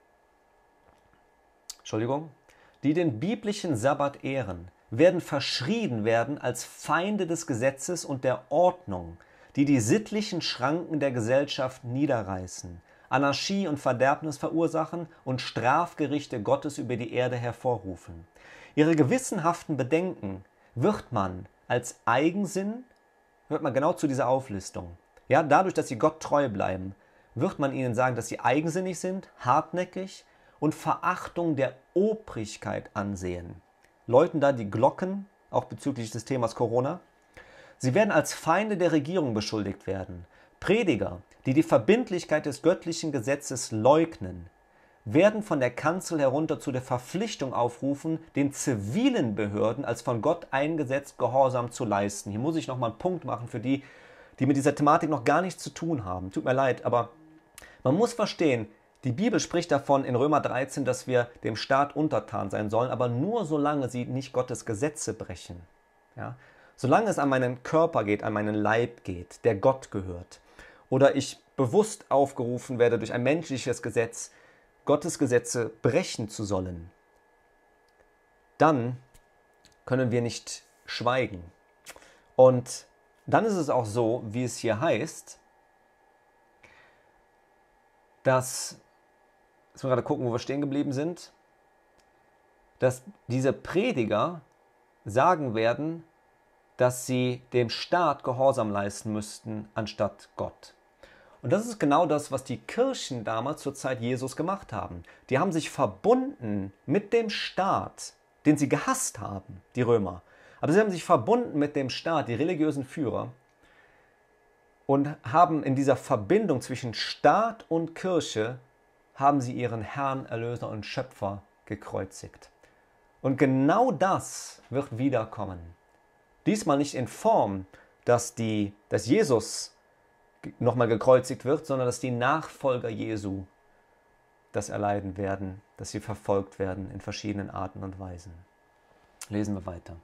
werden verschrien werden als Feinde des Gesetzes und der Ordnung, die die sittlichen Schranken der Gesellschaft niederreißen, Anarchie und Verderbnis verursachen und Strafgerichte Gottes über die Erde hervorrufen. Ihre gewissenhaften Bedenken wird man als Eigensinn, hört man genau zu dieser Auflistung, ja, dadurch, dass sie Gott treu bleiben, wird man ihnen sagen, dass sie eigensinnig sind, hartnäckig und Verachtung der Obrigkeit ansehen. Läuten da die Glocken, auch bezüglich des Themas Corona? Sie werden als Feinde der Regierung beschuldigt werden. Prediger, die die Verbindlichkeit des göttlichen Gesetzes leugnen, werden von der Kanzel herunter zu der Verpflichtung aufrufen, den zivilen Behörden als von Gott eingesetzt Gehorsam zu leisten. Hier muss ich nochmal einen Punkt machen für die, die mit dieser Thematik noch gar nichts zu tun haben. Tut mir leid, aber man muss verstehen, die Bibel spricht davon in Römer 13, dass wir dem Staat untertan sein sollen, aber nur solange sie nicht Gottes Gesetze brechen. Ja? Solange es an meinen Körper geht, an meinen Leib geht, der Gott gehört, oder ich bewusst aufgerufen werde durch ein menschliches Gesetz, Gottes Gesetze brechen zu sollen, dann können wir nicht schweigen. Und dann ist es auch so, wie es hier heißt, dass, jetzt mal gerade gucken, wo wir stehen geblieben sind, dass diese Prediger sagen werden, dass sie dem Staat Gehorsam leisten müssten, anstatt Gott. Und das ist genau das, was die Kirchen damals zur Zeit Jesus gemacht haben. Die haben sich verbunden mit dem Staat, den sie gehasst haben, die Römer. Aber sie haben sich verbunden mit dem Staat, die religiösen Führer, und haben in dieser Verbindung zwischen Staat und Kirche, haben sie ihren Herrn, Erlöser und Schöpfer gekreuzigt. Und genau das wird wiederkommen. Diesmal nicht in Form, dass Jesus nochmal gekreuzigt wird, sondern dass die Nachfolger Jesu das erleiden werden, dass sie verfolgt werden in verschiedenen Arten und Weisen. Lesen wir weiter.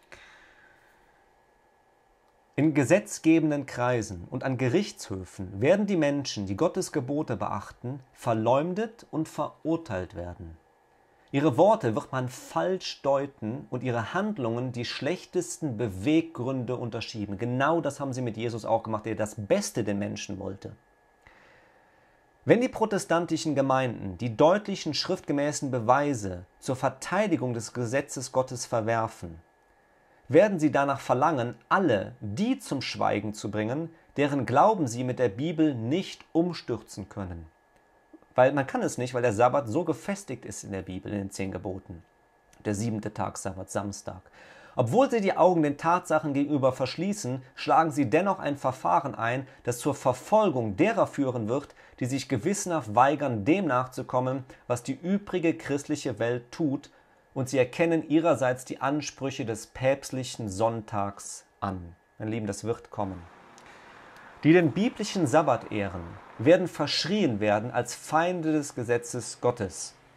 In gesetzgebenden Kreisen und an Gerichtshöfen werden die Menschen, die Gottes Gebote beachten, verleumdet und verurteilt werden. Ihre Worte wird man falsch deuten und ihre Handlungen die schlechtesten Beweggründe unterschieben. Genau das haben sie mit Jesus auch gemacht, der das Beste den Menschen wollte. Wenn die protestantischen Gemeinden die deutlichen schriftgemäßen Beweise zur Verteidigung des Gesetzes Gottes verwerfen, werden sie danach verlangen, alle die zum Schweigen zu bringen, deren Glauben sie mit der Bibel nicht umstürzen können. Weil man kann es nicht, weil der Sabbat so gefestigt ist in der Bibel, in den 10 Geboten. Der 7. Tag Sabbat, Samstag. Obwohl sie die Augen den Tatsachen gegenüber verschließen, schlagen sie dennoch ein Verfahren ein, das zur Verfolgung derer führen wird, die sich gewissenhaft weigern, dem nachzukommen, was die übrige christliche Welt tut, und sie erkennen ihrerseits die Ansprüche des päpstlichen Sonntags an. Meine Lieben, das wird kommen. Die den biblischen Sabbat ehren, werden verschrien werden als Feinde des Gesetzes Gottes.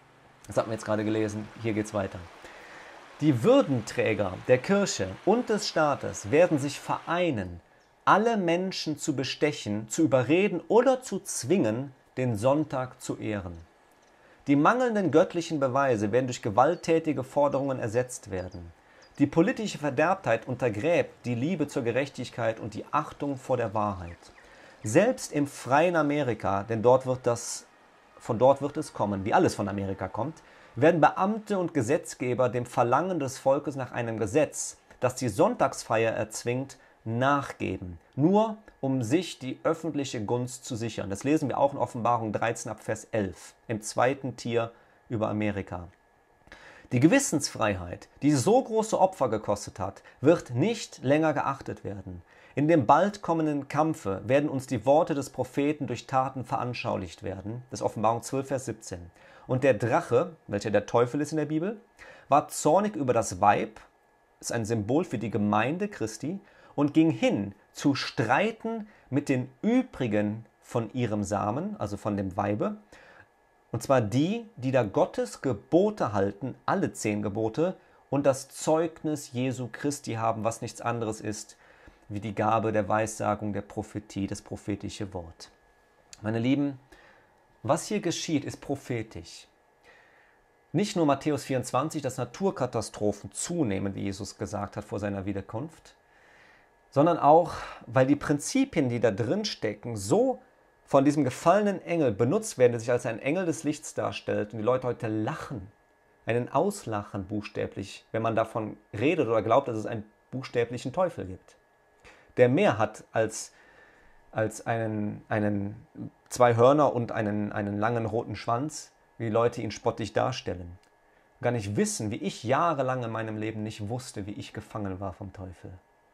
Das hatten wir jetzt gerade gelesen. Hier geht es weiter. Die Würdenträger der Kirche und des Staates werden sich vereinen, alle Menschen zu bestechen, zu überreden oder zu zwingen, den Sonntag zu ehren. Die mangelnden göttlichen Beweise werden durch gewalttätige Forderungen ersetzt werden. Die politische Verderbtheit untergräbt die Liebe zur Gerechtigkeit und die Achtung vor der Wahrheit. Selbst im freien Amerika, denn von dort wird es kommen, wie alles von Amerika kommt, werden Beamte und Gesetzgeber dem Verlangen des Volkes nach einem Gesetz, das die Sonntagsfeier erzwingt, nachgeben, nur um sich die öffentliche Gunst zu sichern. Das lesen wir auch in Offenbarung 13 ab Vers 11, im zweiten Tier über Amerika. Die Gewissensfreiheit, die so große Opfer gekostet hat, wird nicht länger geachtet werden. In dem bald kommenden Kampfe werden uns die Worte des Propheten durch Taten veranschaulicht werden. Das ist Offenbarung 12, Vers 17. Und der Drache, welcher der Teufel ist in der Bibel, war zornig über das Weib, ist ein Symbol für die Gemeinde Christi, und ging hin zu streiten mit den übrigen von ihrem Samen, also von dem Weibe, und zwar die, die da Gottes Gebote halten, alle 10 Gebote, und das Zeugnis Jesu Christi haben, was nichts anderes ist, wie die Gabe der Weissagung, der Prophetie, das prophetische Wort. Meine Lieben, was hier geschieht, ist prophetisch. Nicht nur Matthäus 24, dass Naturkatastrophen zunehmen, wie Jesus gesagt hat vor seiner Wiederkunft, sondern auch, weil die Prinzipien, die da drin stecken, so von diesem gefallenen Engel benutzt werden, der sich als ein Engel des Lichts darstellt und die Leute heute lachen, einen auslachen buchstäblich, wenn man davon redet oder glaubt, dass es einen buchstäblichen Teufel gibt, der mehr hat als 2 Hörner und einen langen roten Schwanz, wie die Leute ihn spottig darstellen. Gar nicht wissen, wie ich jahrelang in meinem Leben nicht wusste, wie ich gefangen war vom Teufel.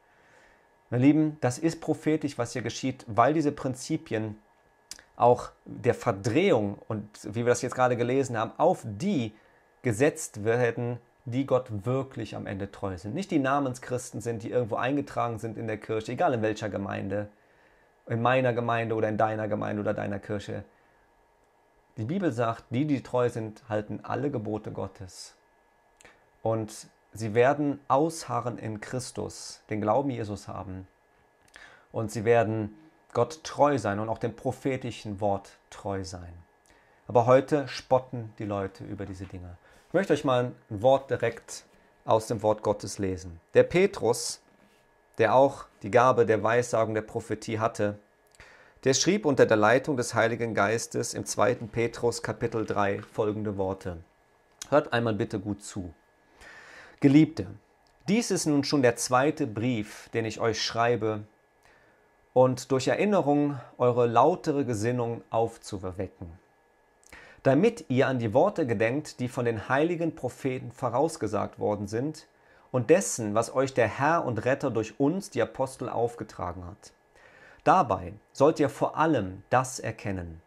Meine Lieben, das ist prophetisch, was hier geschieht, weil diese Prinzipien auch der Verdrehung und, wie wir das jetzt gerade gelesen haben, auf die gesetzt werden, die Gott wirklich am Ende treu sind. Nicht die Namenschristen sind, die irgendwo eingetragen sind in der Kirche, egal in welcher Gemeinde, in meiner Gemeinde oder in deiner Gemeinde oder deiner Kirche. Die Bibel sagt, die treu sind, halten alle Gebote Gottes. Und sie werden ausharren in Christus, den Glauben Jesus haben. Und sie werden Gott treu sein und auch dem prophetischen Wort treu sein. Aber heute spotten die Leute über diese Dinge. Ich möchte euch mal ein Wort direkt aus dem Wort Gottes lesen. Der Petrus, der auch die Gabe der Weissagung der Prophetie hatte, der schrieb unter der Leitung des Heiligen Geistes im 2. Petrus Kapitel 3 folgende Worte. Hört einmal bitte gut zu. Geliebte, dies ist nun schon der 2. Brief, den ich euch schreibe, und durch Erinnerung eure lautere Gesinnung aufzuwecken, damit ihr an die Worte gedenkt, die von den heiligen Propheten vorausgesagt worden sind, und dessen, was euch der Herr und Retter durch uns, die Apostel, aufgetragen hat. Dabei sollt ihr vor allem das erkennen.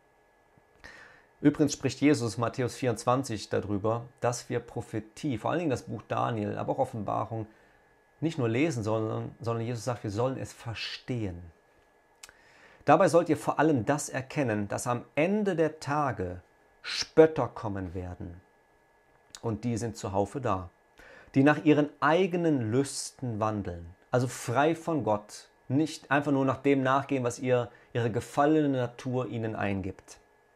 Übrigens spricht Jesus Matthäus 24 darüber, dass wir Prophetie, vor allen Dingen das Buch Daniel, aber auch Offenbarung, nicht nur lesen, sondern Jesus sagt, wir sollen es verstehen. Dabei sollt ihr vor allem das erkennen, dass am Ende der Tage Spötter kommen werden. Und die sind zuhaufe da, die nach ihren eigenen Lüsten wandeln, also frei von Gott, nicht einfach nur nach dem nachgehen, was ihre gefallene Natur ihnen eingibt.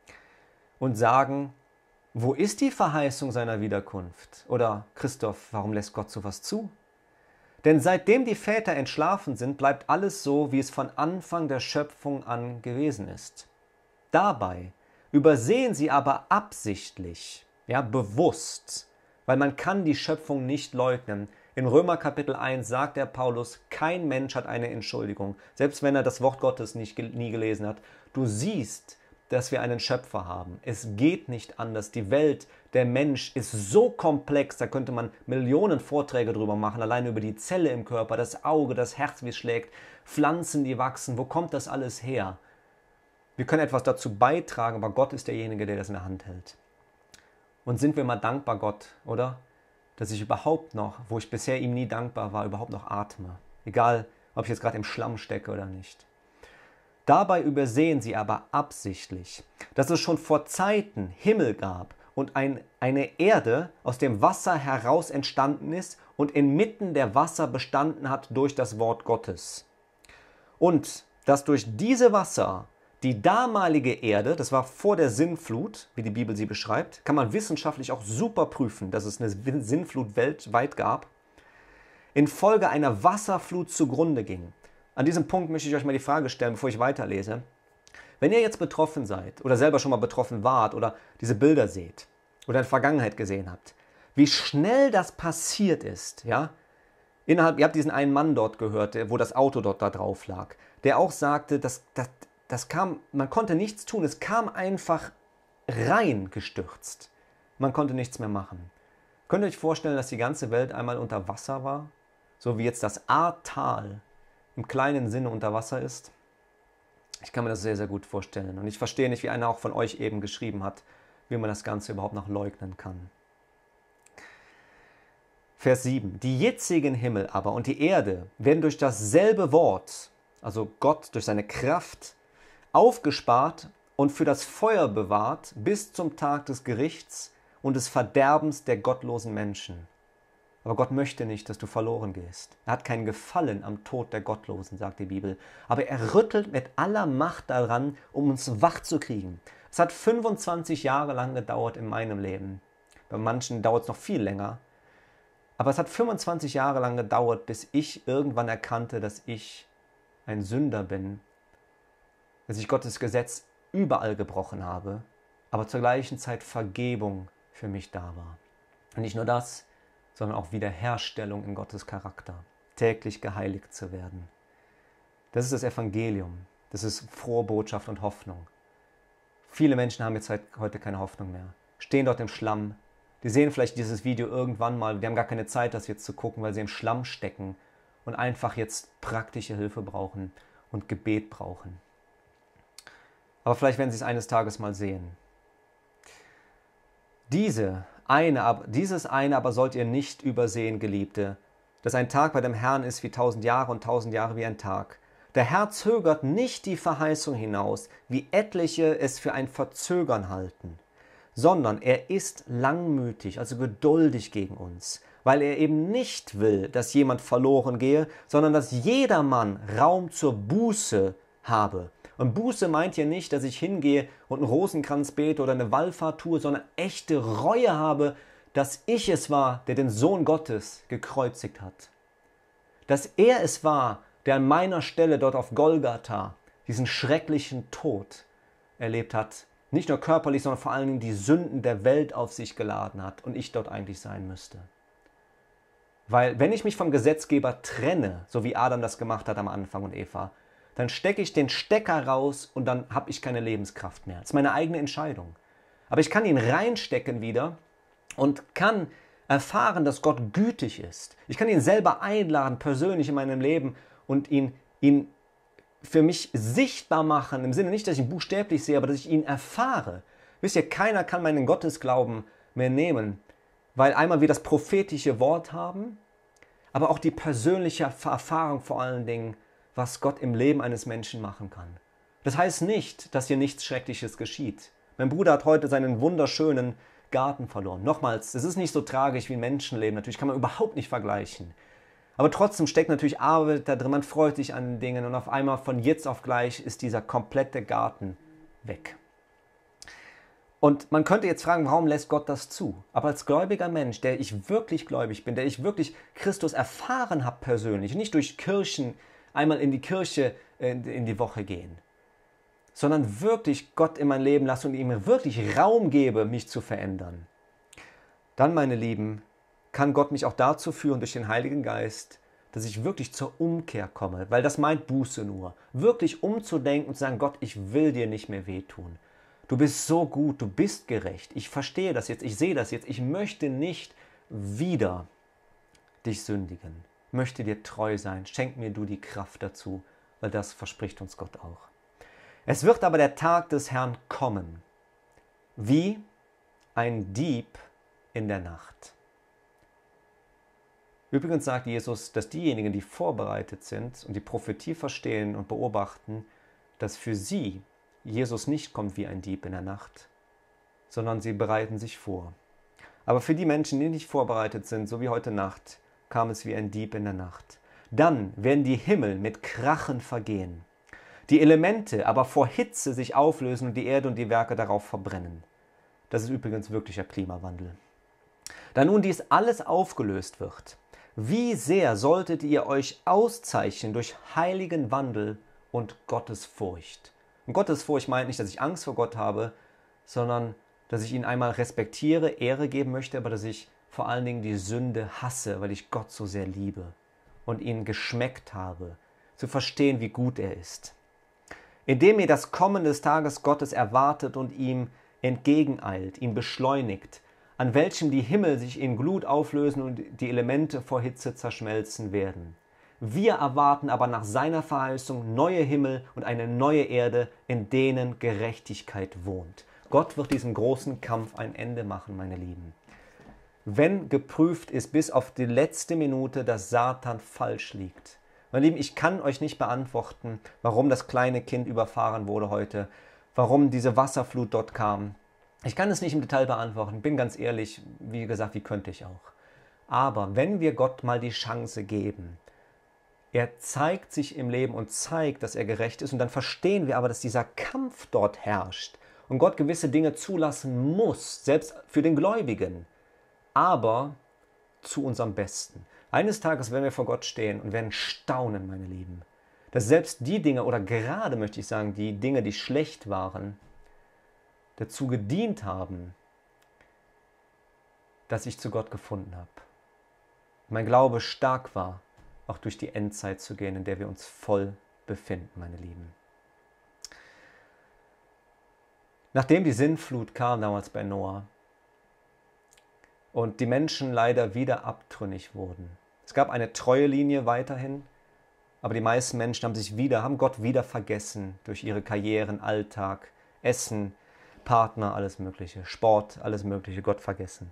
Und sagen, wo ist die Verheißung seiner Wiederkunft? Oder, Christoph, warum lässt Gott sowas zu? Denn seitdem die Väter entschlafen sind, bleibt alles so, wie es von Anfang der Schöpfung an gewesen ist. Dabei übersehen sie aber absichtlich, ja, bewusst, weil man kann die Schöpfung nicht leugnen. In Römer Kapitel 1 sagt der Paulus, kein Mensch hat eine Entschuldigung, selbst wenn er das Wort Gottes nie gelesen hat. Du siehst, dass wir einen Schöpfer haben. Es geht nicht anders. Die Welt, der Mensch ist so komplex, da könnte man Millionen Vorträge drüber machen, allein über die Zelle im Körper, das Auge, das Herz, wie es schlägt, Pflanzen, die wachsen. Wo kommt das alles her? Wir können etwas dazu beitragen, aber Gott ist derjenige, der das in der Hand hält. Und sind wir mal dankbar Gott, oder? Dass ich überhaupt noch, wo ich bisher ihm nie dankbar war, überhaupt noch atme. Egal, ob ich jetzt gerade im Schlamm stecke oder nicht. Dabei übersehen sie aber absichtlich, dass es schon vor Zeiten Himmel gab und eine Erde aus dem Wasser heraus entstanden ist und inmitten der Wasser bestanden hat durch das Wort Gottes. Und dass durch diese Wasser die damalige Erde, das war vor der Sintflut, wie die Bibel sie beschreibt, kann man wissenschaftlich auch super prüfen, dass es eine Sintflut weltweit gab, infolge einer Wasserflut zugrunde ging. An diesem Punkt möchte ich euch mal die Frage stellen, bevor ich weiterlese. Wenn ihr jetzt betroffen seid oder selber schon mal betroffen wart oder diese Bilder seht oder in der Vergangenheit gesehen habt, wie schnell das passiert ist, ja? Ihr habt diesen einen Mann dort gehört, wo das Auto dort da drauf lag, der auch sagte, das kam, man konnte nichts tun, es kam einfach rein gestürzt. Man konnte nichts mehr machen. Könnt ihr euch vorstellen, dass die ganze Welt einmal unter Wasser war? So wie jetzt das Ahrtal im kleinen Sinne unter Wasser ist? Ich kann mir das sehr, sehr gut vorstellen. Und ich verstehe nicht, wie einer auch von euch eben geschrieben hat, wie man das Ganze überhaupt noch leugnen kann. Vers 7. Die jetzigen Himmel aber und die Erde werden durch dasselbe Wort, also Gott durch seine Kraft, aufgespart und für das Feuer bewahrt bis zum Tag des Gerichts und des Verderbens der gottlosen Menschen. Aber Gott möchte nicht, dass du verloren gehst. Er hat kein Gefallen am Tod der Gottlosen, sagt die Bibel. Aber er rüttelt mit aller Macht daran, um uns wach zu kriegen. Es hat 25 Jahre lang gedauert in meinem Leben. Bei manchen dauert es noch viel länger. Aber es hat 25 Jahre lang gedauert, bis ich irgendwann erkannte, dass ich ein Sünder bin, dass ich Gottes Gesetz überall gebrochen habe, aber zur gleichen Zeit Vergebung für mich da war. Und nicht nur das, sondern auch Wiederherstellung in Gottes Charakter, täglich geheiligt zu werden. Das ist das Evangelium, das ist frohe Botschaft und Hoffnung. Viele Menschen haben jetzt heute keine Hoffnung mehr, stehen dort im Schlamm, die sehen vielleicht dieses Video irgendwann mal, die haben gar keine Zeit, das jetzt zu gucken, weil sie im Schlamm stecken und einfach jetzt praktische Hilfe brauchen und Gebet brauchen. Aber vielleicht werden sie es eines Tages mal sehen. Dieses eine aber sollt ihr nicht übersehen, Geliebte, dass ein Tag bei dem Herrn ist wie 1000 Jahre und 1000 Jahre wie ein Tag. Der Herr zögert nicht die Verheißung hinaus, wie etliche es für ein Verzögern halten, sondern er ist langmütig, also geduldig gegen uns, weil er eben nicht will, dass jemand verloren gehe, sondern dass jedermann Raum zur Buße habe. Und Buße meint hier nicht, dass ich hingehe und einen Rosenkranz bete oder eine Wallfahrt tue, sondern echte Reue habe, dass ich es war, der den Sohn Gottes gekreuzigt hat. Dass er es war, der an meiner Stelle dort auf Golgatha diesen schrecklichen Tod erlebt hat. Nicht nur körperlich, sondern vor allen Dingen die Sünden der Welt auf sich geladen hat und ich dort eigentlich sein müsste. Weil wenn ich mich vom Gesetzgeber trenne, so wie Adam das gemacht hat am Anfang und Eva, dann stecke ich den Stecker raus und dann habe ich keine Lebenskraft mehr. Das ist meine eigene Entscheidung. Aber ich kann ihn reinstecken wieder und kann erfahren, dass Gott gütig ist. Ich kann ihn selber einladen, persönlich in meinem Leben und ihn für mich sichtbar machen, im Sinne nicht, dass ich ihn buchstäblich sehe, aber dass ich ihn erfahre. Wisst ihr, keiner kann meinen Gottesglauben mehr nehmen, weil einmal wir das prophetische Wort haben, aber auch die persönliche Erfahrung vor allen Dingen, was Gott im Leben eines Menschen machen kann. Das heißt nicht, dass hier nichts Schreckliches geschieht. Mein Bruder hat heute seinen wunderschönen Garten verloren. Nochmals, es ist nicht so tragisch wie ein Menschenleben. Natürlich kann man überhaupt nicht vergleichen. Aber trotzdem steckt natürlich Arbeit da drin. Man freut sich an den Dingen und auf einmal von jetzt auf gleich ist dieser komplette Garten weg. Und man könnte jetzt fragen, warum lässt Gott das zu? Aber als gläubiger Mensch, der ich wirklich gläubig bin, der ich wirklich Christus erfahren habe persönlich, nicht durch Kirchen, einmal in die Kirche in die Woche gehen, sondern wirklich Gott in mein Leben lasse und ihm wirklich Raum gebe, mich zu verändern. Dann, meine Lieben, kann Gott mich auch dazu führen durch den Heiligen Geist, dass ich wirklich zur Umkehr komme, weil das meint Buße nur. Wirklich umzudenken und zu sagen, Gott, ich will dir nicht mehr wehtun. Du bist so gut, du bist gerecht. Ich verstehe das jetzt, ich sehe das jetzt. Ich möchte nicht wieder dich sündigen. Ich möchte dir treu sein. Schenk mir du die Kraft dazu, weil das verspricht uns Gott auch. Es wird aber der Tag des Herrn kommen, wie ein Dieb in der Nacht. Übrigens sagt Jesus, dass diejenigen, die vorbereitet sind und die Prophetie verstehen und beobachten, dass für sie Jesus nicht kommt wie ein Dieb in der Nacht, sondern sie bereiten sich vor. Aber für die Menschen, die nicht vorbereitet sind, so wie heute Nacht, kam es wie ein Dieb in der Nacht. Dann werden die Himmel mit Krachen vergehen, die Elemente aber vor Hitze sich auflösen und die Erde und die Werke darauf verbrennen. Das ist übrigens wirklicher Klimawandel. Da nun dies alles aufgelöst wird, wie sehr solltet ihr euch auszeichnen durch heiligen Wandel und Gottesfurcht? Und Gottesfurcht meint nicht, dass ich Angst vor Gott habe, sondern dass ich ihn einmal respektiere, Ehre geben möchte, aber dass ich vor allen Dingen die Sünde hasse, weil ich Gott so sehr liebe und ihn geschmeckt habe, zu verstehen, wie gut er ist. Indem ihr das Kommen des Tages Gottes erwartet und ihm entgegeneilt, ihn beschleunigt, an welchem die Himmel sich in Glut auflösen und die Elemente vor Hitze zerschmelzen werden. Wir erwarten aber nach seiner Verheißung neue Himmel und eine neue Erde, in denen Gerechtigkeit wohnt. Gott wird diesem großen Kampf ein Ende machen, meine Lieben. Wenn geprüft ist bis auf die letzte Minute, dass Satan falsch liegt. Meine Lieben, ich kann euch nicht beantworten, warum das kleine Kind überfahren wurde heute, warum diese Wasserflut dort kam. Ich kann es nicht im Detail beantworten, bin ganz ehrlich, wie gesagt, wie könnte ich auch. Aber wenn wir Gott mal die Chance geben, er zeigt sich im Leben und zeigt, dass er gerecht ist und dann verstehen wir aber, dass dieser Kampf dort herrscht und Gott gewisse Dinge zulassen muss, selbst für den Gläubigen, aber zu unserem Besten. Eines Tages werden wir vor Gott stehen und werden staunen, meine Lieben, dass selbst die Dinge, oder gerade möchte ich sagen, die Dinge, die schlecht waren, dazu gedient haben, dass ich zu Gott gefunden habe. Mein Glaube stark war, auch durch die Endzeit zu gehen, in der wir uns voll befinden, meine Lieben. Nachdem die Sintflut kam damals bei Noah und die Menschen leider wieder abtrünnig wurden, es gab eine treue Linie weiterhin, aber die meisten Menschen haben Gott wieder vergessen durch ihre Karrieren, Alltag, Essen, Partner, alles Mögliche, Sport, alles Mögliche, Gott vergessen.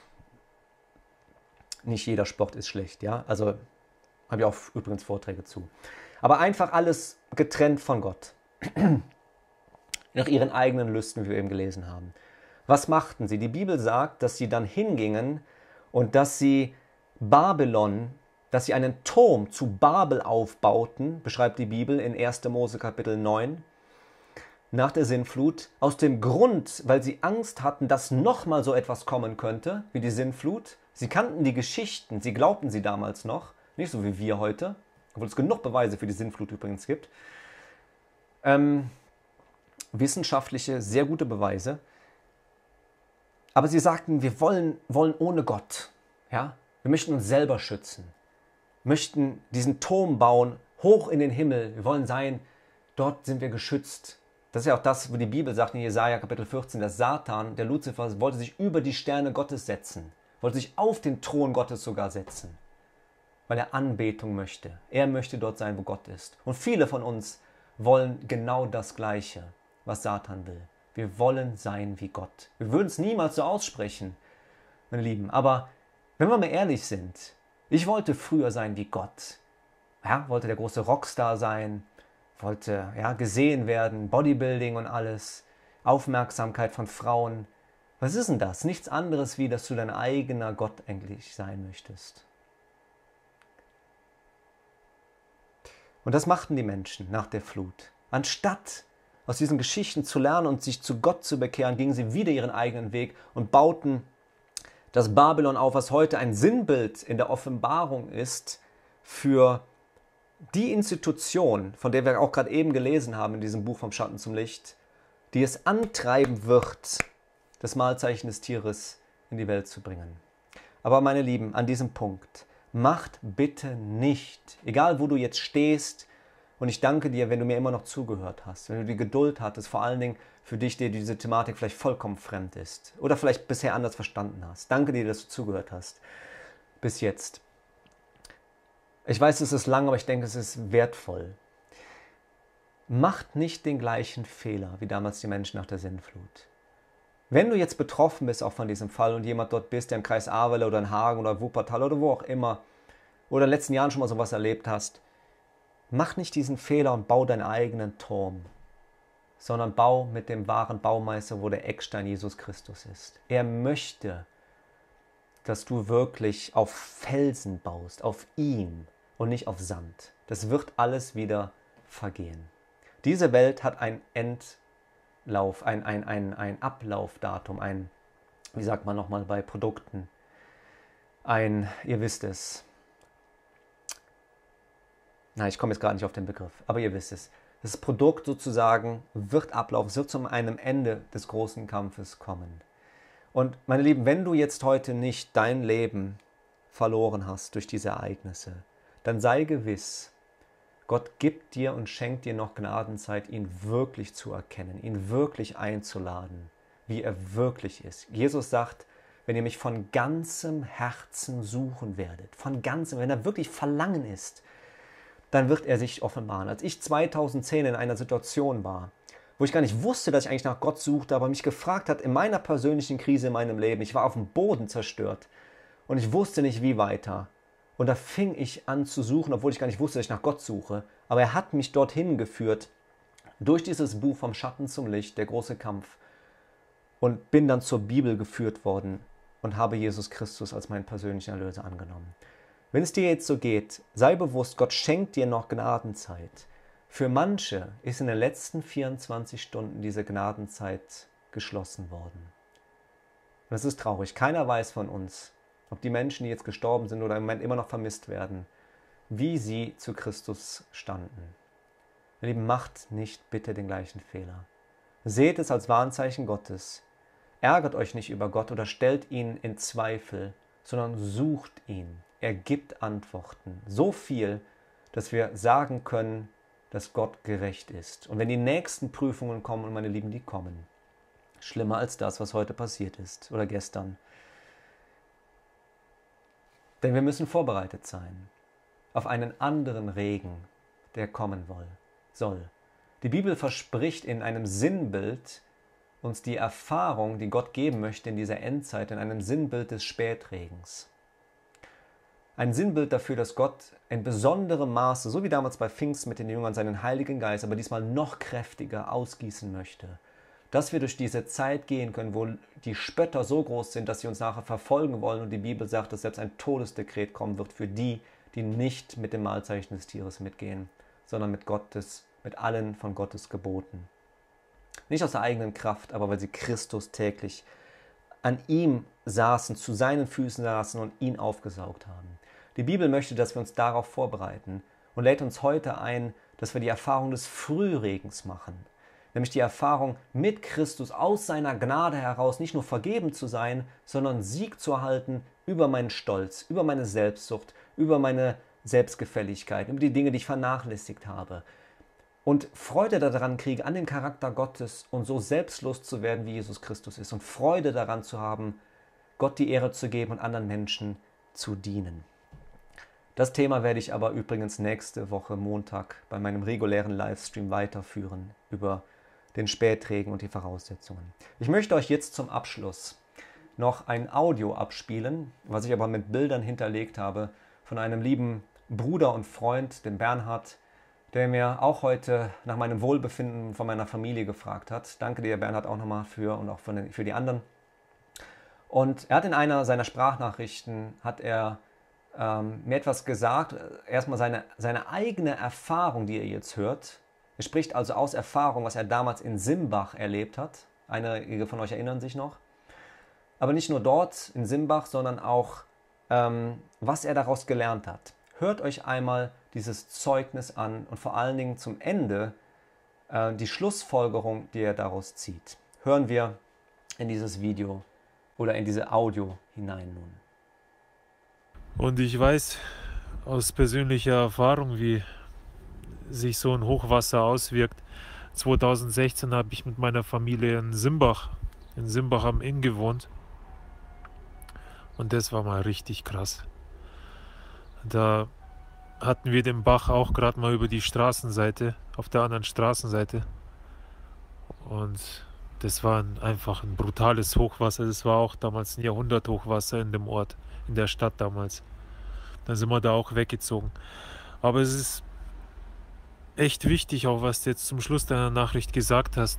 Nicht jeder Sport ist schlecht, ja, also habe ich auch übrigens Vorträge zu. Aber einfach alles getrennt von Gott. Nach ihren eigenen Lüsten, wie wir eben gelesen haben. Was machten sie? Die Bibel sagt, dass sie dann hingingen und dass sie einen Turm zu Babel aufbauten, beschreibt die Bibel in 1. Mose Kapitel 9, nach der Sintflut, aus dem Grund, weil sie Angst hatten, dass nochmal so etwas kommen könnte, wie die Sintflut. Sie kannten die Geschichten, sie glaubten sie damals noch, nicht so wie wir heute, obwohl es genug Beweise für die Sintflut übrigens gibt. Wissenschaftliche, sehr gute Beweise. Aber sie sagten, wir wollen ohne Gott. Ja? Wir möchten uns selber schützen. Wir möchten diesen Turm bauen, hoch in den Himmel. Wir wollen sein, dort sind wir geschützt. Das ist ja auch das, wo die Bibel sagt in Jesaja Kapitel 14, dass Satan, der Luzifer, wollte sich über die Sterne Gottes setzen. Wollte sich auf den Thron Gottes sogar setzen. Weil er Anbetung möchte. Er möchte dort sein, wo Gott ist. Und viele von uns wollen genau das Gleiche, was Satan will. Wir wollen sein wie Gott. Wir würden es niemals so aussprechen, meine Lieben. Aber wenn wir mal ehrlich sind, ich wollte früher sein wie Gott. Ja, wollte der große Rockstar sein, wollte gesehen werden, Bodybuilding und alles, Aufmerksamkeit von Frauen. Was ist denn das? Nichts anderes, wie dass du dein eigener Gott eigentlich sein möchtest. Und das machten die Menschen nach der Flut. Anstatt aus diesen Geschichten zu lernen und sich zu Gott zu bekehren, gingen sie wieder ihren eigenen Weg und bauten das Babylon auf, was heute ein Sinnbild in der Offenbarung ist für die Institution, von der wir auch gerade eben gelesen haben in diesem Buch vom Schatten zum Licht, die es antreiben wird, das Mahlzeichen des Tieres in die Welt zu bringen. Aber meine Lieben, an diesem Punkt, macht bitte nicht, egal wo du jetzt stehst, und ich danke dir, wenn du mir immer noch zugehört hast, wenn du die Geduld hattest, vor allen Dingen für dich, der diese Thematik vielleicht vollkommen fremd ist oder vielleicht bisher anders verstanden hast. Danke dir, dass du zugehört hast bis jetzt. Ich weiß, es ist lang, aber ich denke, es ist wertvoll. Macht nicht den gleichen Fehler wie damals die Menschen nach der Sintflut. Wenn du jetzt betroffen bist auch von diesem Fall und jemand dort bist, der im Kreis Ahrweiler oder in Hagen oder Wuppertal oder wo auch immer oder in den letzten Jahren schon mal sowas erlebt hast, mach nicht diesen Fehler und bau deinen eigenen Turm, sondern bau mit dem wahren Baumeister, wo der Eckstein Jesus Christus ist. Er möchte, dass du wirklich auf Felsen baust, auf ihn und nicht auf Sand. Das wird alles wieder vergehen. Diese Welt hat ein Endlauf, ein Ablaufdatum, wie sagt man nochmal bei Produkten, ihr wisst es. Nein, ich komme jetzt gerade nicht auf den Begriff, aber ihr wisst es. Das Produkt sozusagen wird ablaufen, es wird zu einem Ende des großen Kampfes kommen. Und meine Lieben, wenn du jetzt heute nicht dein Leben verloren hast durch diese Ereignisse, dann sei gewiss, Gott gibt dir und schenkt dir noch Gnadenzeit, ihn wirklich zu erkennen, ihn wirklich einzuladen, wie er wirklich ist. Jesus sagt, wenn ihr mich von ganzem Herzen suchen werdet, von ganzem, wenn er wirklich Verlangen ist, dann wird er sich offenbaren. Als ich 2010 in einer Situation war, wo ich gar nicht wusste, dass ich eigentlich nach Gott suchte, aber mich gefragt hat, in meiner persönlichen Krise in meinem Leben, ich war auf dem Boden zerstört und ich wusste nicht, wie weiter. Und da fing ich an zu suchen, obwohl ich gar nicht wusste, dass ich nach Gott suche. Aber er hat mich dorthin geführt, durch dieses Buch Vom Schatten zum Licht, der große Kampf. Und bin dann zur Bibel geführt worden und habe Jesus Christus als meinen persönlichen Erlöser angenommen. Wenn es dir jetzt so geht, sei bewusst, Gott schenkt dir noch Gnadenzeit. Für manche ist in den letzten 24 Stunden diese Gnadenzeit geschlossen worden. Und das ist traurig. Keiner weiß von uns, ob die Menschen, die jetzt gestorben sind oder im Moment immer noch vermisst werden, wie sie zu Christus standen. Ihr Lieben, macht nicht bitte den gleichen Fehler. Seht es als Warnzeichen Gottes. Ärgert euch nicht über Gott oder stellt ihn in Zweifel, sondern sucht ihn. Er gibt Antworten. So viel, dass wir sagen können, dass Gott gerecht ist. Und wenn die nächsten Prüfungen kommen, und meine Lieben, die kommen, schlimmer als das, was heute passiert ist oder gestern. Denn wir müssen vorbereitet sein auf einen anderen Regen, der kommen soll. Die Bibel verspricht in einem Sinnbild uns die Erfahrung, die Gott geben möchte in dieser Endzeit, in einem Sinnbild des Spätregens. Ein Sinnbild dafür, dass Gott in besonderem Maße, so wie damals bei Pfingsten mit den Jüngern, seinen Heiligen Geist, aber diesmal noch kräftiger ausgießen möchte. Dass wir durch diese Zeit gehen können, wo die Spötter so groß sind, dass sie uns nachher verfolgen wollen und die Bibel sagt, dass selbst ein Todesdekret kommen wird für die, die nicht mit dem Mahlzeichen des Tieres mitgehen, sondern mit allen von Gottes Geboten. Nicht aus der eigenen Kraft, aber weil sie Christus täglich an ihm saßen, zu seinen Füßen saßen und ihn aufgesaugt haben. Die Bibel möchte, dass wir uns darauf vorbereiten und lädt uns heute ein, dass wir die Erfahrung des Frühregens machen. Nämlich die Erfahrung, mit Christus aus seiner Gnade heraus nicht nur vergeben zu sein, sondern Sieg zu erhalten über meinen Stolz, über meine Selbstsucht, über meine Selbstgefälligkeit, über die Dinge, die ich vernachlässigt habe. Und Freude daran kriege, an dem Charakter Gottes und so selbstlos zu werden, wie Jesus Christus ist. Und Freude daran zu haben, Gott die Ehre zu geben und anderen Menschen zu dienen. Das Thema werde ich aber übrigens nächste Woche Montag bei meinem regulären Livestream weiterführen über den Spätregen und die Voraussetzungen. Ich möchte euch jetzt zum Abschluss noch ein Audio abspielen, was ich aber mit Bildern hinterlegt habe, von einem lieben Bruder und Freund, dem Bernhard, der mir auch heute nach meinem Wohlbefinden von meiner Familie gefragt hat. Danke dir, Bernhard, auch nochmal für und auch für die anderen. Und er hat in einer seiner Sprachnachrichten, mir etwas gesagt, erstmal seine eigene Erfahrung, die er jetzt hört. Er spricht also aus Erfahrung, was er damals in Simbach erlebt hat. Einige von euch erinnern sich noch. Aber nicht nur dort in Simbach, sondern auch, was er daraus gelernt hat. Hört euch einmal dieses Zeugnis an und vor allen Dingen zum Ende die Schlussfolgerung, die er daraus zieht. Hören wir in dieses Video oder in diese Audio hinein nun. Und ich weiß aus persönlicher Erfahrung, wie sich so ein Hochwasser auswirkt. 2016 habe ich mit meiner Familie in Simbach am Inn gewohnt. Und das war mal richtig krass. Da hatten wir den Bach auch gerade mal über die Straßenseite, auf der anderen Straßenseite. Und das war einfach ein brutales Hochwasser. Das war auch damals ein Jahrhunderthochwasser in dem Ort, in der Stadt damals. Dann sind wir da auch weggezogen. Aber es ist echt wichtig, auch was du jetzt zum Schluss deiner Nachricht gesagt hast,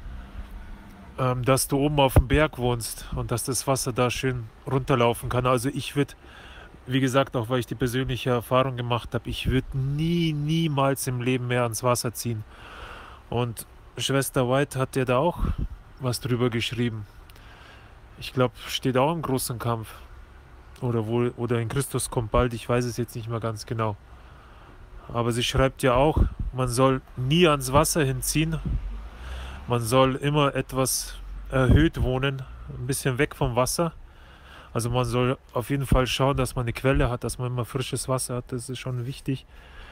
dass du oben auf dem Berg wohnst und dass das Wasser da schön runterlaufen kann. Also ich würde, wie gesagt, auch weil ich die persönliche Erfahrung gemacht habe, ich würde niemals im Leben mehr ans Wasser ziehen. Und Schwester White hat ja da auch was drüber geschrieben. Ich glaube, steht auch im großen Kampf. Oder in Christus kommt bald, ich weiß es jetzt nicht mehr ganz genau. Aber sie schreibt ja auch, man soll nie ans Wasser hinziehen. Man soll immer etwas erhöht wohnen, ein bisschen weg vom Wasser. Also man soll auf jeden Fall schauen, dass man eine Quelle hat, dass man immer frisches Wasser hat, das ist schon wichtig.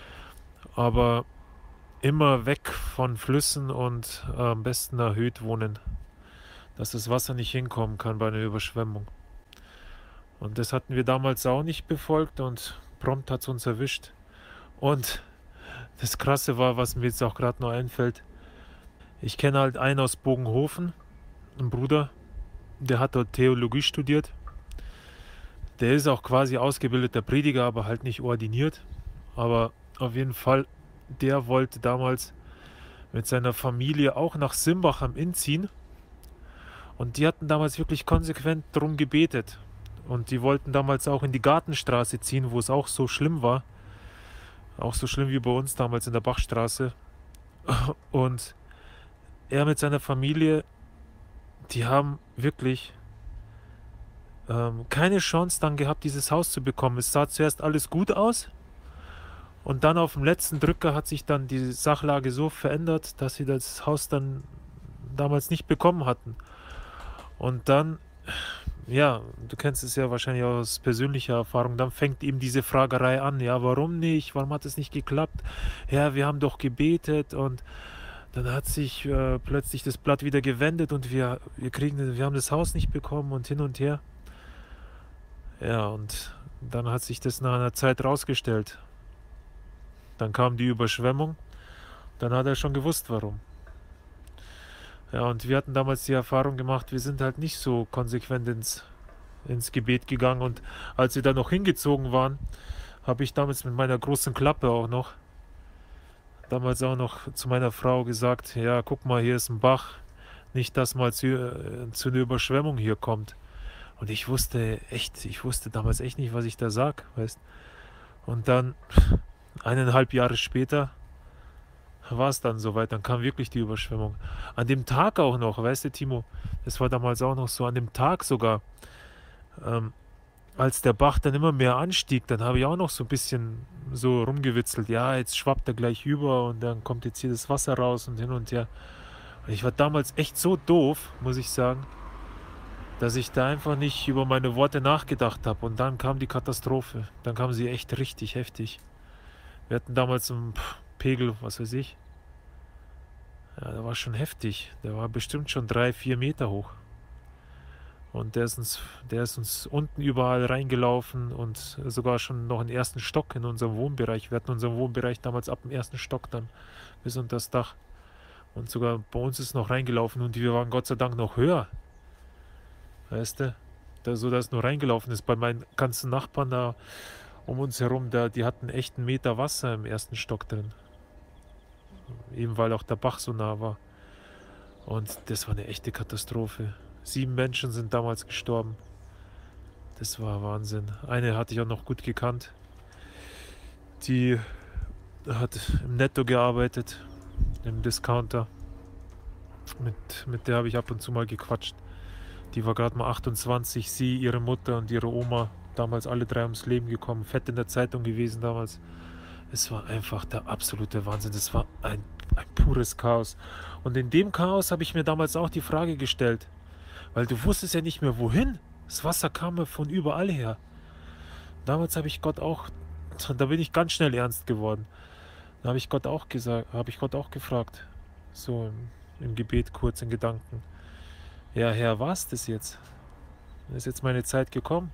Aber immer weg von Flüssen und am besten erhöht wohnen, dass das Wasser nicht hinkommen kann bei einer Überschwemmung. Und das hatten wir damals auch nicht befolgt und prompt hat es uns erwischt. Und das Krasse war, was mir jetzt auch gerade noch einfällt, ich kenne halt einen aus Bogenhofen, einen Bruder, der hat dort Theologie studiert. Der ist auch quasi ausgebildeter Prediger, aber halt nicht ordiniert. Aber auf jeden Fall, der wollte damals mit seiner Familie auch nach Simbach am Inn ziehen. Und die hatten damals wirklich konsequent darum gebetet. Und die wollten damals auch in die Gartenstraße ziehen, wo es auch so schlimm war. Auch so schlimm wie bei uns damals in der Bachstraße. Und er mit seiner Familie, die haben wirklich keine Chance dann gehabt, dieses Haus zu bekommen. Es sah zuerst alles gut aus und dann auf dem letzten Drücker hat sich dann die Sachlage so verändert, dass sie das Haus dann damals nicht bekommen hatten. Und dann, ja, du kennst es ja wahrscheinlich aus persönlicher Erfahrung, dann fängt eben diese Fragerei an, ja, warum nicht, warum hat es nicht geklappt? Ja, wir haben doch gebetet und dann hat sich plötzlich das Blatt wieder gewendet und wir haben das Haus nicht bekommen und hin und her. Ja, und dann hat sich das nach einer Zeit rausgestellt. Dann kam die Überschwemmung, dann hat er schon gewusst, warum. Ja, und wir hatten damals die Erfahrung gemacht, wir sind halt nicht so konsequent ins Gebet gegangen. Und als wir da noch hingezogen waren, habe ich damals mit meiner großen Klappe auch noch zu meiner Frau gesagt, ja, guck mal, hier ist ein Bach, nicht, dass mal zu einer Überschwemmung hier kommt. Und ich wusste damals echt nicht, was ich da sag, weißt. Und dann, 1,5 Jahre später, war es dann soweit, dann kam wirklich die Überschwemmung. An dem Tag auch noch, weißt du, Timo, das war damals auch noch so, an dem Tag sogar, als der Bach dann immer mehr anstieg, dann habe ich auch noch so ein bisschen so rumgewitzelt, ja, jetzt schwappt er gleich über und dann kommt jetzt hier das Wasser raus und hin und her. Und ich war damals echt so doof, muss ich sagen, dass ich da einfach nicht über meine Worte nachgedacht habe. Und dann kam die Katastrophe. Dann kam sie echt richtig heftig. Wir hatten damals einen Pegel, was weiß ich. Ja, der war schon heftig. Der war bestimmt schon 3-4 Meter hoch. Und der ist uns unten überall reingelaufen und sogar schon noch in den ersten Stock in unserem Wohnbereich. Wir hatten unseren Wohnbereich damals ab dem ersten Stock dann bis unter das Dach. Und sogar bei uns ist noch reingelaufen und wir waren Gott sei Dank noch höher. Weißt du, so dass es nur reingelaufen ist. Bei meinen ganzen Nachbarn da um uns herum, die hatten echt 1 Meter Wasser im ersten Stock drin. Eben weil auch der Bach so nah war. Und das war eine echte Katastrophe. 7 Menschen sind damals gestorben. Das war Wahnsinn. Eine hatte ich auch noch gut gekannt. Die hat im Netto gearbeitet, im Discounter. Mit der habe ich ab und zu mal gequatscht. Die war gerade mal 28, sie, ihre Mutter und ihre Oma, damals alle 3 ums Leben gekommen, fett in der Zeitung gewesen damals. Es war einfach der absolute Wahnsinn, das war ein pures Chaos. Und in dem Chaos habe ich mir damals auch die Frage gestellt, weil du wusstest ja nicht mehr wohin, das Wasser kam ja von überall her. Damals habe ich Gott auch, da bin ich ganz schnell ernst geworden. Da habe ich Gott auch gefragt, so im Gebet kurz in Gedanken. Ja, Herr, war es das jetzt? Ist jetzt meine Zeit gekommen?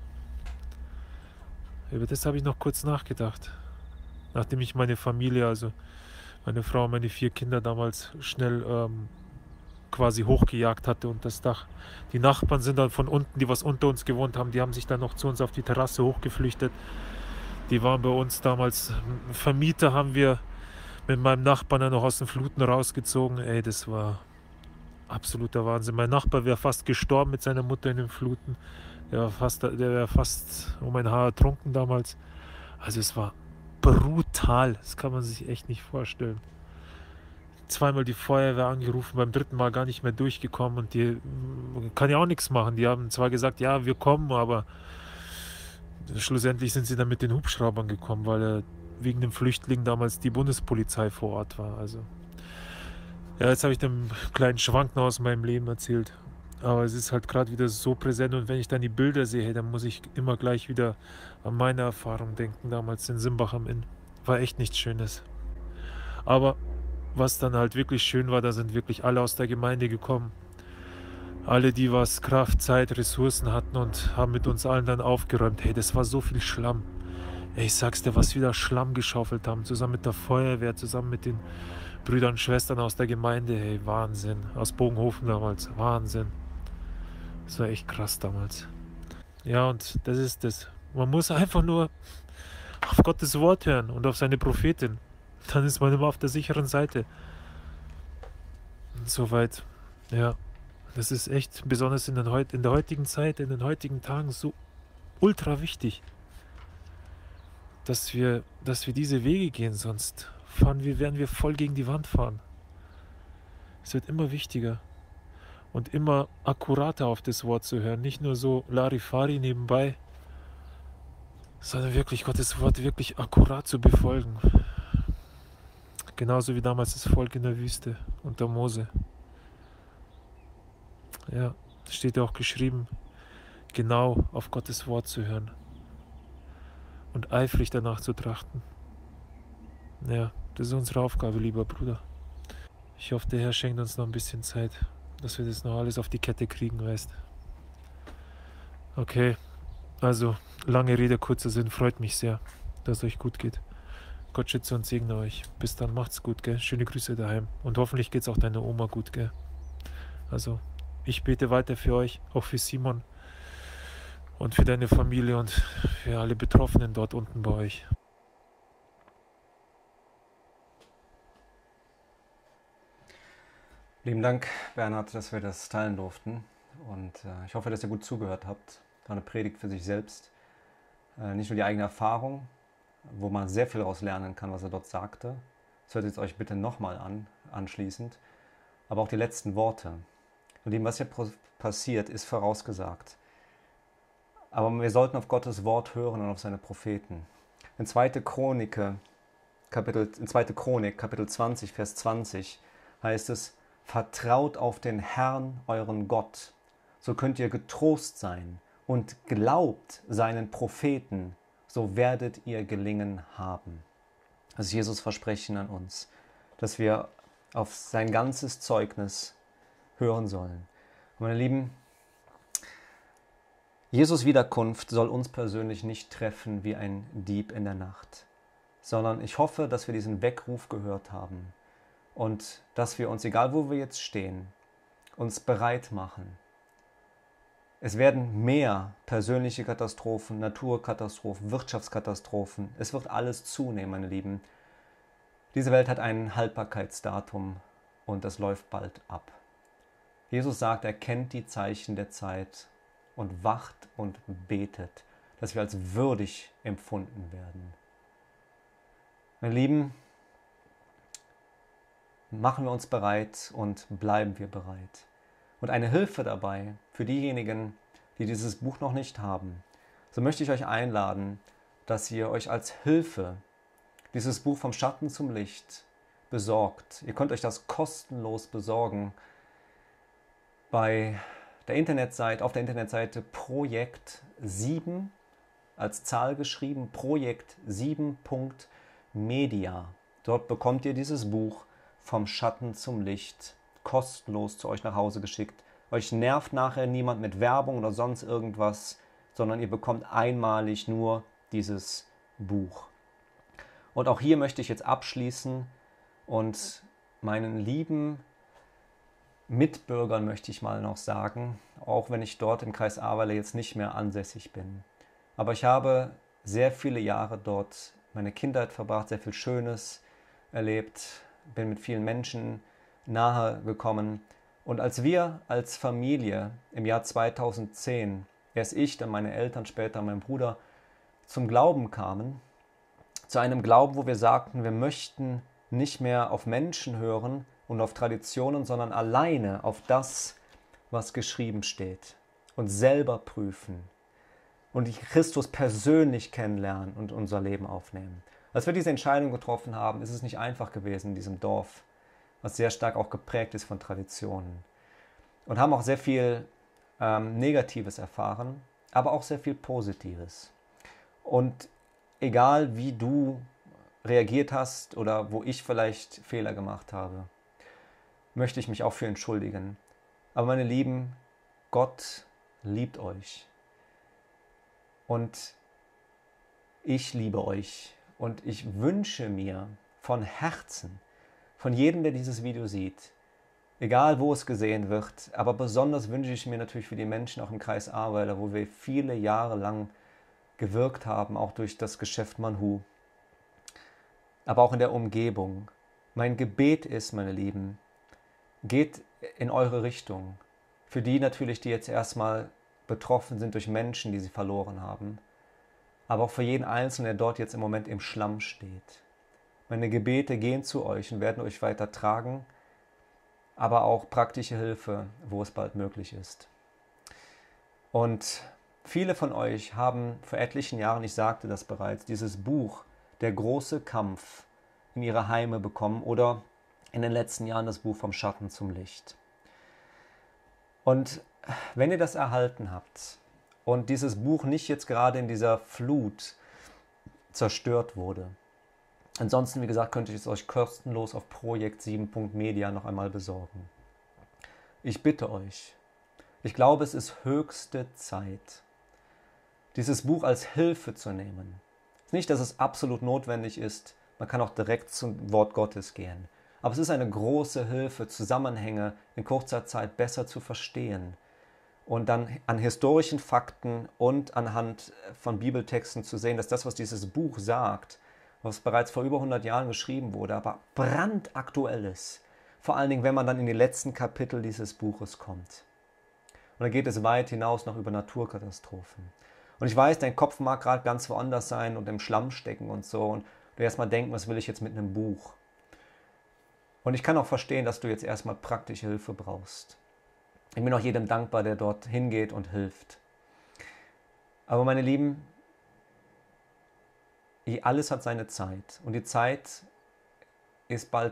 Über das habe ich noch kurz nachgedacht. Nachdem ich meine Familie, also meine Frau und meine 4 Kinder damals schnell quasi hochgejagt hatte unter das Dach. Die Nachbarn sind dann von unten, die was unter uns gewohnt haben, die haben sich dann noch zu uns auf die Terrasse hochgeflüchtet. Die waren bei uns damals, Vermieter haben wir mit meinem Nachbarn dann noch aus den Fluten rausgezogen. Ey, das war absoluter Wahnsinn. Mein Nachbar wäre fast gestorben mit seiner Mutter in den Fluten. Der wäre fast um ein Haar ertrunken damals. Also es war brutal. Das kann man sich echt nicht vorstellen. Zweimal die Feuerwehr angerufen, beim dritten Mal gar nicht mehr durchgekommen. Und die kann ja auch nichts machen. Die haben zwar gesagt, ja, wir kommen, aber schlussendlich sind sie dann mit den Hubschraubern gekommen, weil wegen den Flüchtlingen damals die Bundespolizei vor Ort war. Also ja, jetzt habe ich den kleinen Schwank noch aus meinem Leben erzählt. Aber es ist halt gerade wieder so präsent und wenn ich dann die Bilder sehe, hey, dann muss ich immer gleich wieder an meine Erfahrung denken, damals in Simbach am Inn. War echt nichts Schönes. Aber was dann halt wirklich schön war, da sind wirklich alle aus der Gemeinde gekommen. Alle, die was Kraft, Zeit, Ressourcen hatten und haben mit uns allen dann aufgeräumt. Hey, das war so viel Schlamm. Ey, ich sag's dir, was wir da Schlamm geschaufelt haben, zusammen mit der Feuerwehr, zusammen mit den Brüdern und Schwestern aus der Gemeinde. Hey, Wahnsinn. Aus Bogenhofen damals, Wahnsinn. Das war echt krass damals. Ja, und das ist das. Man muss einfach nur auf Gottes Wort hören und auf seine Prophetin. Dann ist man immer auf der sicheren Seite. Und soweit, ja. Das ist echt, besonders in der heutigen Zeit, in den heutigen Tagen so ultra wichtig, dass wir diese Wege gehen, sonst werden wir voll gegen die Wand fahren. Es wird immer wichtiger und immer akkurater auf das Wort zu hören, nicht nur so Larifari nebenbei, sondern wirklich Gottes Wort wirklich akkurat zu befolgen. Genauso wie damals das Volk in der Wüste unter Mose. Ja, steht ja auch geschrieben, genau auf Gottes Wort zu hören und eifrig danach zu trachten. Ja, das ist unsere Aufgabe, lieber Bruder. Ich hoffe, der Herr schenkt uns noch ein bisschen Zeit, dass wir das noch alles auf die Kette kriegen, weißt. Okay, also lange Rede, kurzer Sinn, freut mich sehr, dass es euch gut geht. Gott schütze und segne euch. Bis dann, macht's gut, gell? Schöne Grüße daheim. Und hoffentlich geht's auch deiner Oma gut, gell? Also, ich bete weiter für euch, auch für Simon und für deine Familie und für alle Betroffenen dort unten bei euch. Lieben Dank, Bernhard, dass wir das teilen durften. Und ich hoffe, dass ihr gut zugehört habt. Das war eine Predigt für sich selbst. Nicht nur die eigene Erfahrung, wo man sehr viel daraus lernen kann, was er dort sagte. Das hört jetzt euch bitte nochmal an, anschließend. Aber auch die letzten Worte. Und dem, was hier passiert, ist vorausgesagt. Aber wir sollten auf Gottes Wort hören und auf seine Propheten. In 2. Chronik, Kapitel 20, Vers 20 heißt es, vertraut auf den Herrn, euren Gott, so könnt ihr getrost sein und glaubt seinen Propheten, so werdet ihr Gelingen haben. Das ist Jesus' Versprechen an uns, dass wir auf sein ganzes Zeugnis hören sollen. Und meine Lieben, Jesus' Wiederkunft soll uns persönlich nicht treffen wie ein Dieb in der Nacht, sondern ich hoffe, dass wir diesen Weckruf gehört haben und dass wir uns, egal wo wir jetzt stehen, uns bereit machen. Es werden mehr persönliche Katastrophen, Naturkatastrophen, Wirtschaftskatastrophen. Es wird alles zunehmen, meine Lieben. Diese Welt hat ein Haltbarkeitsdatum und das läuft bald ab. Jesus sagt, er kennt die Zeichen der Zeit und wacht und betet, dass wir als würdig empfunden werden. Meine Lieben, machen wir uns bereit und bleiben wir bereit. Und eine Hilfe dabei für diejenigen, die dieses Buch noch nicht haben, so möchte ich euch einladen, dass ihr euch als Hilfe dieses Buch vom Schatten zum Licht besorgt. Ihr könnt euch das kostenlos besorgen bei der Internetseite, auf der Internetseite Projekt 7 als Zahl geschrieben, projekt7.media. Dort bekommt ihr dieses Buch vom Schatten zum Licht kostenlos zu euch nach Hause geschickt. Euch nervt nachher niemand mit Werbung oder sonst irgendwas, sondern ihr bekommt einmalig nur dieses Buch. Und auch hier möchte ich jetzt abschließen und meinen lieben Mitbürgern möchte ich mal noch sagen, auch wenn ich dort im Kreis Ahrweiler jetzt nicht mehr ansässig bin. Aber ich habe sehr viele Jahre dort meine Kindheit verbracht, sehr viel Schönes, erlebt, bin mit vielen Menschen nahe gekommen. Und als wir als Familie im Jahr 2010, erst ich, dann meine Eltern, später mein Bruder, zum Glauben kamen, zu einem Glauben, wo wir sagten, wir möchten nicht mehr auf Menschen hören und auf Traditionen, sondern alleine auf das, was geschrieben steht und selber prüfen und Christus persönlich kennenlernen und unser Leben aufnehmen. Als wir diese Entscheidung getroffen haben, ist es nicht einfach gewesen in diesem Dorf, was sehr stark auch geprägt ist von Traditionen, und haben auch sehr viel Negatives erfahren, aber auch sehr viel Positives. Und egal wie du reagiert hast oder wo ich vielleicht Fehler gemacht habe, möchte ich mich auch für entschuldigen. Aber meine Lieben, Gott liebt euch. Und ich liebe euch. Und ich wünsche mir von Herzen, von jedem, der dieses Video sieht, egal wo es gesehen wird, aber besonders wünsche ich mir natürlich für die Menschen auch im Kreis Ahrweiler, wo wir viele Jahre lang gewirkt haben, auch durch das Geschäft Manhu, aber auch in der Umgebung. Mein Gebet ist, meine Lieben, geht in eure Richtung. Für die natürlich, die jetzt erstmal betroffen sind durch Menschen, die sie verloren haben, aber auch für jeden Einzelnen, der dort jetzt im Moment im Schlamm steht. Meine Gebete gehen zu euch und werden euch weiter tragen, aber auch praktische Hilfe, wo es bald möglich ist. Und viele von euch haben vor etlichen Jahren, ich sagte das bereits, dieses Buch Der große Kampf in ihre Heime bekommen oder in den letzten Jahren das Buch Vom Schatten zum Licht. Und wenn ihr das erhalten habt und dieses Buch nicht jetzt gerade in dieser Flut zerstört wurde, ansonsten, wie gesagt, könnt ihr es euch kostenlos auf projekt7.media noch einmal besorgen. Ich bitte euch, ich glaube, es ist höchste Zeit, dieses Buch als Hilfe zu nehmen. Nicht, dass es absolut notwendig ist, man kann auch direkt zum Wort Gottes gehen. Aber es ist eine große Hilfe, Zusammenhänge in kurzer Zeit besser zu verstehen und dann an historischen Fakten und anhand von Bibeltexten zu sehen, dass das, was dieses Buch sagt, was bereits vor über 100 Jahren geschrieben wurde, aber brandaktuell ist. Vor allen Dingen, wenn man dann in die letzten Kapitel dieses Buches kommt. Und dann geht es weit hinaus noch über Naturkatastrophen. Und ich weiß, dein Kopf mag gerade ganz woanders sein und im Schlamm stecken und so. Und du erstmal denken, was will ich jetzt mit einem Buch? Und ich kann auch verstehen, dass du jetzt erstmal praktische Hilfe brauchst. Ich bin auch jedem dankbar, der dort hingeht und hilft. Aber meine Lieben, alles hat seine Zeit. Und die Zeit ist bald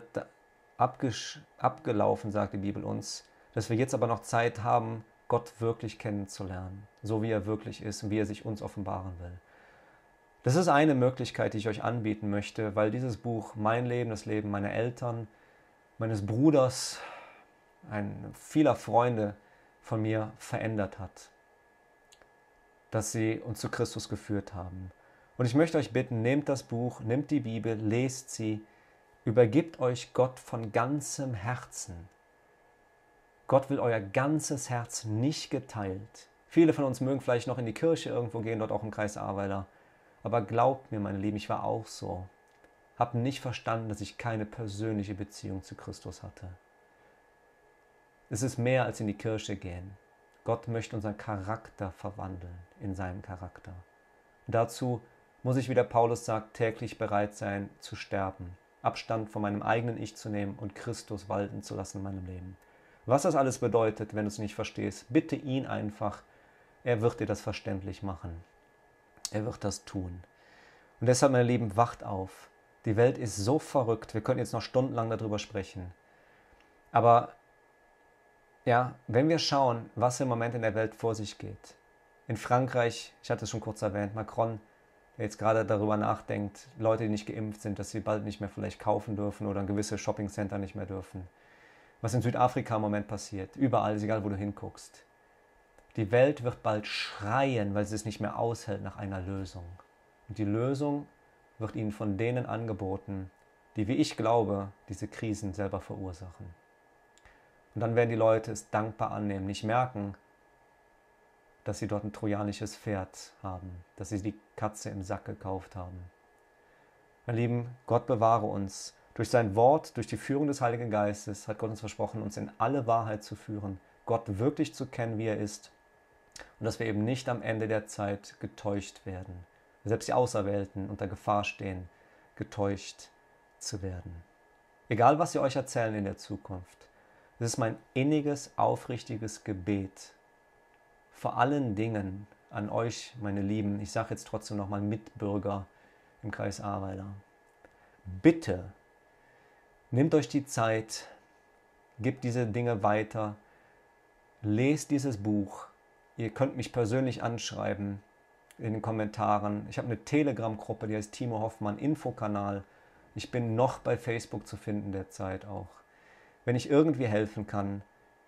abgelaufen, sagt die Bibel uns, dass wir jetzt aber noch Zeit haben, Gott wirklich kennenzulernen, so wie er wirklich ist und wie er sich uns offenbaren will. Das ist eine Möglichkeit, die ich euch anbieten möchte, weil dieses Buch mein Leben, das Leben meiner Eltern, meines Bruders, vieler Freunde von mir verändert hat, dass sie uns zu Christus geführt haben. Und ich möchte euch bitten, nehmt das Buch, nehmt die Bibel, lest sie, übergebt euch Gott von ganzem Herzen. Gott will euer ganzes Herz nicht geteilt. Viele von uns mögen vielleicht noch in die Kirche irgendwo gehen, dort auch im Kreis Ahrweiler. Aber glaubt mir, meine Lieben, ich war auch so. Hab nicht verstanden, dass ich keine persönliche Beziehung zu Christus hatte. Es ist mehr als in die Kirche gehen. Gott möchte unseren Charakter verwandeln in seinen Charakter. Und dazu muss ich, wie der Paulus sagt, täglich bereit sein zu sterben, Abstand von meinem eigenen Ich zu nehmen und Christus walten zu lassen in meinem Leben. Was das alles bedeutet, wenn du es nicht verstehst, bitte ihn einfach, er wird dir das verständlich machen. Er wird das tun. Und deshalb, meine Lieben, wacht auf. Die Welt ist so verrückt, wir können jetzt noch stundenlang darüber sprechen. Aber ja, wenn wir schauen, was im Moment in der Welt vor sich geht. In Frankreich, ich hatte es schon kurz erwähnt, Macron, der jetzt gerade darüber nachdenkt, Leute, die nicht geimpft sind, dass sie bald nicht mehr vielleicht kaufen dürfen oder in gewisse Shoppingcenter nicht mehr dürfen. Was in Südafrika im Moment passiert, überall, ist egal, wo du hinguckst. Die Welt wird bald schreien, weil sie es nicht mehr aushält nach einer Lösung. Und die Lösung wird ihnen von denen angeboten, die, wie ich glaube, diese Krisen selber verursachen. Und dann werden die Leute es dankbar annehmen, nicht merken, dass sie dort ein trojanisches Pferd haben, dass sie die Katze im Sack gekauft haben. Meine Lieben, Gott bewahre uns, Durch sein Wort, durch die Führung des Heiligen Geistes hat Gott uns versprochen, uns in alle Wahrheit zu führen, Gott wirklich zu kennen, wie er ist, und dass wir eben nicht am Ende der Zeit getäuscht werden. Selbst die Auserwählten unter Gefahr stehen, getäuscht zu werden. Egal, was sie euch erzählen in der Zukunft, es ist mein inniges, aufrichtiges Gebet vor allen Dingen an euch, meine Lieben, ich sage jetzt trotzdem nochmal Mitbürger im Kreis Ahrweiler. Bitte, nehmt euch die Zeit, gebt diese Dinge weiter, lest dieses Buch. Ihr könnt mich persönlich anschreiben in den Kommentaren. Ich habe eine Telegram-Gruppe, die heißt Timo Hoffmann Infokanal. Ich bin noch bei Facebook zu finden derzeit auch. Wenn ich irgendwie helfen kann,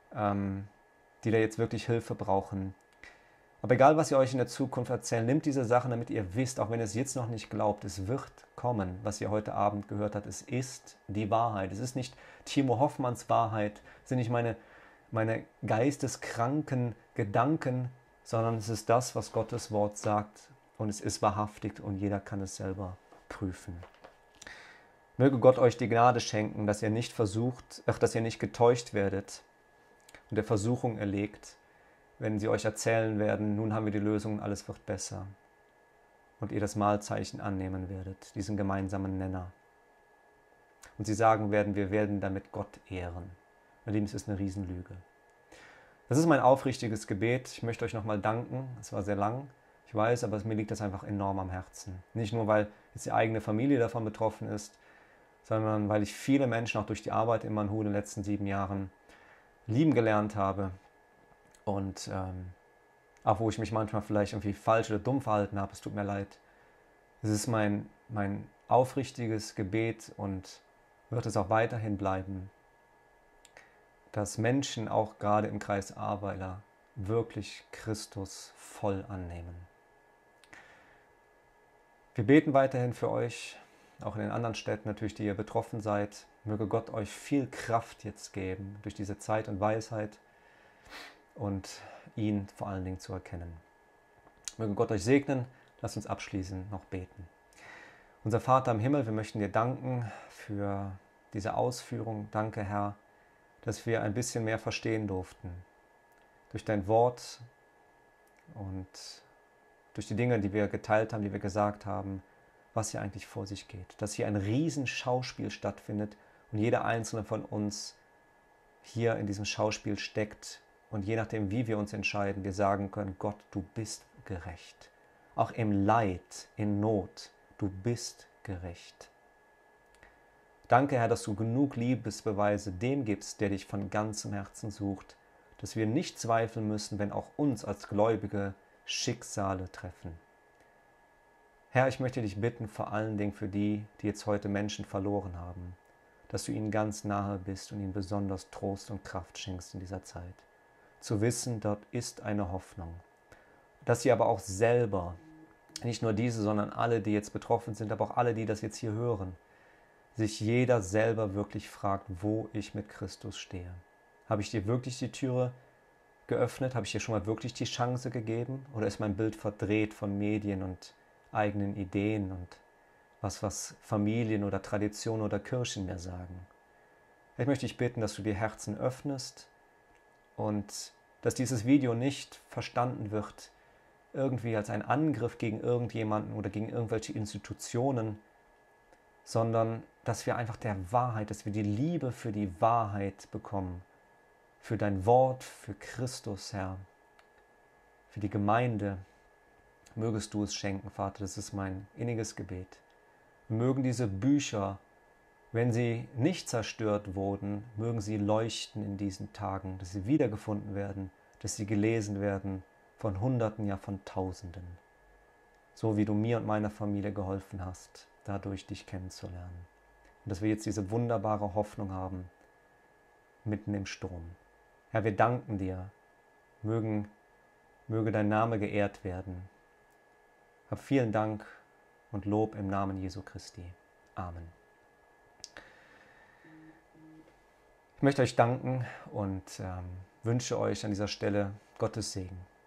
die da jetzt wirklich Hilfe brauchen. Aber egal, was ihr euch in der Zukunft erzählt, nehmt diese Sachen, damit ihr wisst, auch wenn ihr es jetzt noch nicht glaubt, es wird kommen, was ihr heute Abend gehört habt. Es ist die Wahrheit. Es ist nicht Timo Hoffmanns Wahrheit, es sind nicht meine geisteskranken Gedanken, sondern es ist das, was Gottes Wort sagt, und es ist wahrhaftig und jeder kann es selber prüfen. Möge Gott euch die Gnade schenken, dass ihr nicht dass ihr nicht getäuscht werdet und der Versuchung erlegt, wenn sie euch erzählen werden, nun haben wir die Lösung, alles wird besser. Und ihr das Mahlzeichen annehmen werdet, diesen gemeinsamen Nenner. Und sie sagen werden, wir werden damit Gott ehren. Meine Lieben, es ist eine Riesenlüge. Das ist mein aufrichtiges Gebet. Ich möchte euch nochmal danken. Es war sehr lang, ich weiß, aber mir liegt das einfach enorm am Herzen. Nicht nur, weil jetzt die eigene Familie davon betroffen ist, sondern weil ich viele Menschen auch durch die Arbeit in Manhu in den letzten 7 Jahren lieben gelernt habe. Und auch wo ich mich manchmal vielleicht irgendwie falsch oder dumm verhalten habe, es tut mir leid. Es ist mein aufrichtiges Gebet und wird es auch weiterhin bleiben, dass Menschen auch gerade im Kreis Ahrweiler wirklich Christus voll annehmen. Wir beten weiterhin für euch, auch in den anderen Städten natürlich, die ihr betroffen seid. Möge Gott euch viel Kraft jetzt geben, durch diese Zeit und Weisheit und ihn vor allen Dingen zu erkennen. Möge Gott euch segnen. Lasst uns abschließend noch beten. Unser Vater im Himmel, wir möchten dir danken für diese Ausführung. Danke, Herr, dass wir ein bisschen mehr verstehen durften. Durch dein Wort und durch die Dinge, die wir geteilt haben, die wir gesagt haben, was hier eigentlich vor sich geht. Dass hier ein Riesenschauspiel stattfindet und jeder einzelne von uns hier in diesem Schauspiel steckt. Und je nachdem, wie wir uns entscheiden, wir sagen können, Gott, du bist gerecht. Auch im Leid, in Not, du bist gerecht. Danke, Herr, dass du genug Liebesbeweise dem gibst, der dich von ganzem Herzen sucht, dass wir nicht zweifeln müssen, wenn auch uns als Gläubige Schicksale treffen. Herr, ich möchte dich bitten, vor allen Dingen für die, die jetzt heute Menschen verloren haben, dass du ihnen ganz nahe bist und ihnen besonders Trost und Kraft schenkst in dieser Zeit. Zu wissen, dort ist eine Hoffnung. Dass sie aber auch selber, nicht nur diese, sondern alle, die jetzt betroffen sind, aber auch alle, die das jetzt hier hören, sich jeder selber wirklich fragt, wo ich mit Christus stehe. Habe ich dir wirklich die Türe geöffnet? Habe ich dir schon mal wirklich die Chance gegeben? Oder ist mein Bild verdreht von Medien und eigenen Ideen und was Familien oder Traditionen oder Kirchen mir sagen? Ich möchte dich bitten, dass du die Herzen öffnest und dass dieses Video nicht verstanden wird irgendwie als ein Angriff gegen irgendjemanden oder gegen irgendwelche Institutionen, sondern dass wir einfach der Wahrheit, dass wir die Liebe für die Wahrheit bekommen, für dein Wort, für Christus, Herr, für die Gemeinde. Mögest du es schenken, Vater, das ist mein inniges Gebet. Mögen diese Bücher, wenn sie nicht zerstört wurden, mögen sie leuchten in diesen Tagen, dass sie wiedergefunden werden, dass sie gelesen werden von Hunderten, ja von Tausenden. So wie du mir und meiner Familie geholfen hast, dadurch dich kennenzulernen. Und dass wir jetzt diese wunderbare Hoffnung haben, mitten im Sturm. Herr, wir danken dir. Möge dein Name geehrt werden. Hab vielen Dank und Lob im Namen Jesu Christi. Amen. Ich möchte euch danken und wünsche euch an dieser Stelle Gottes Segen.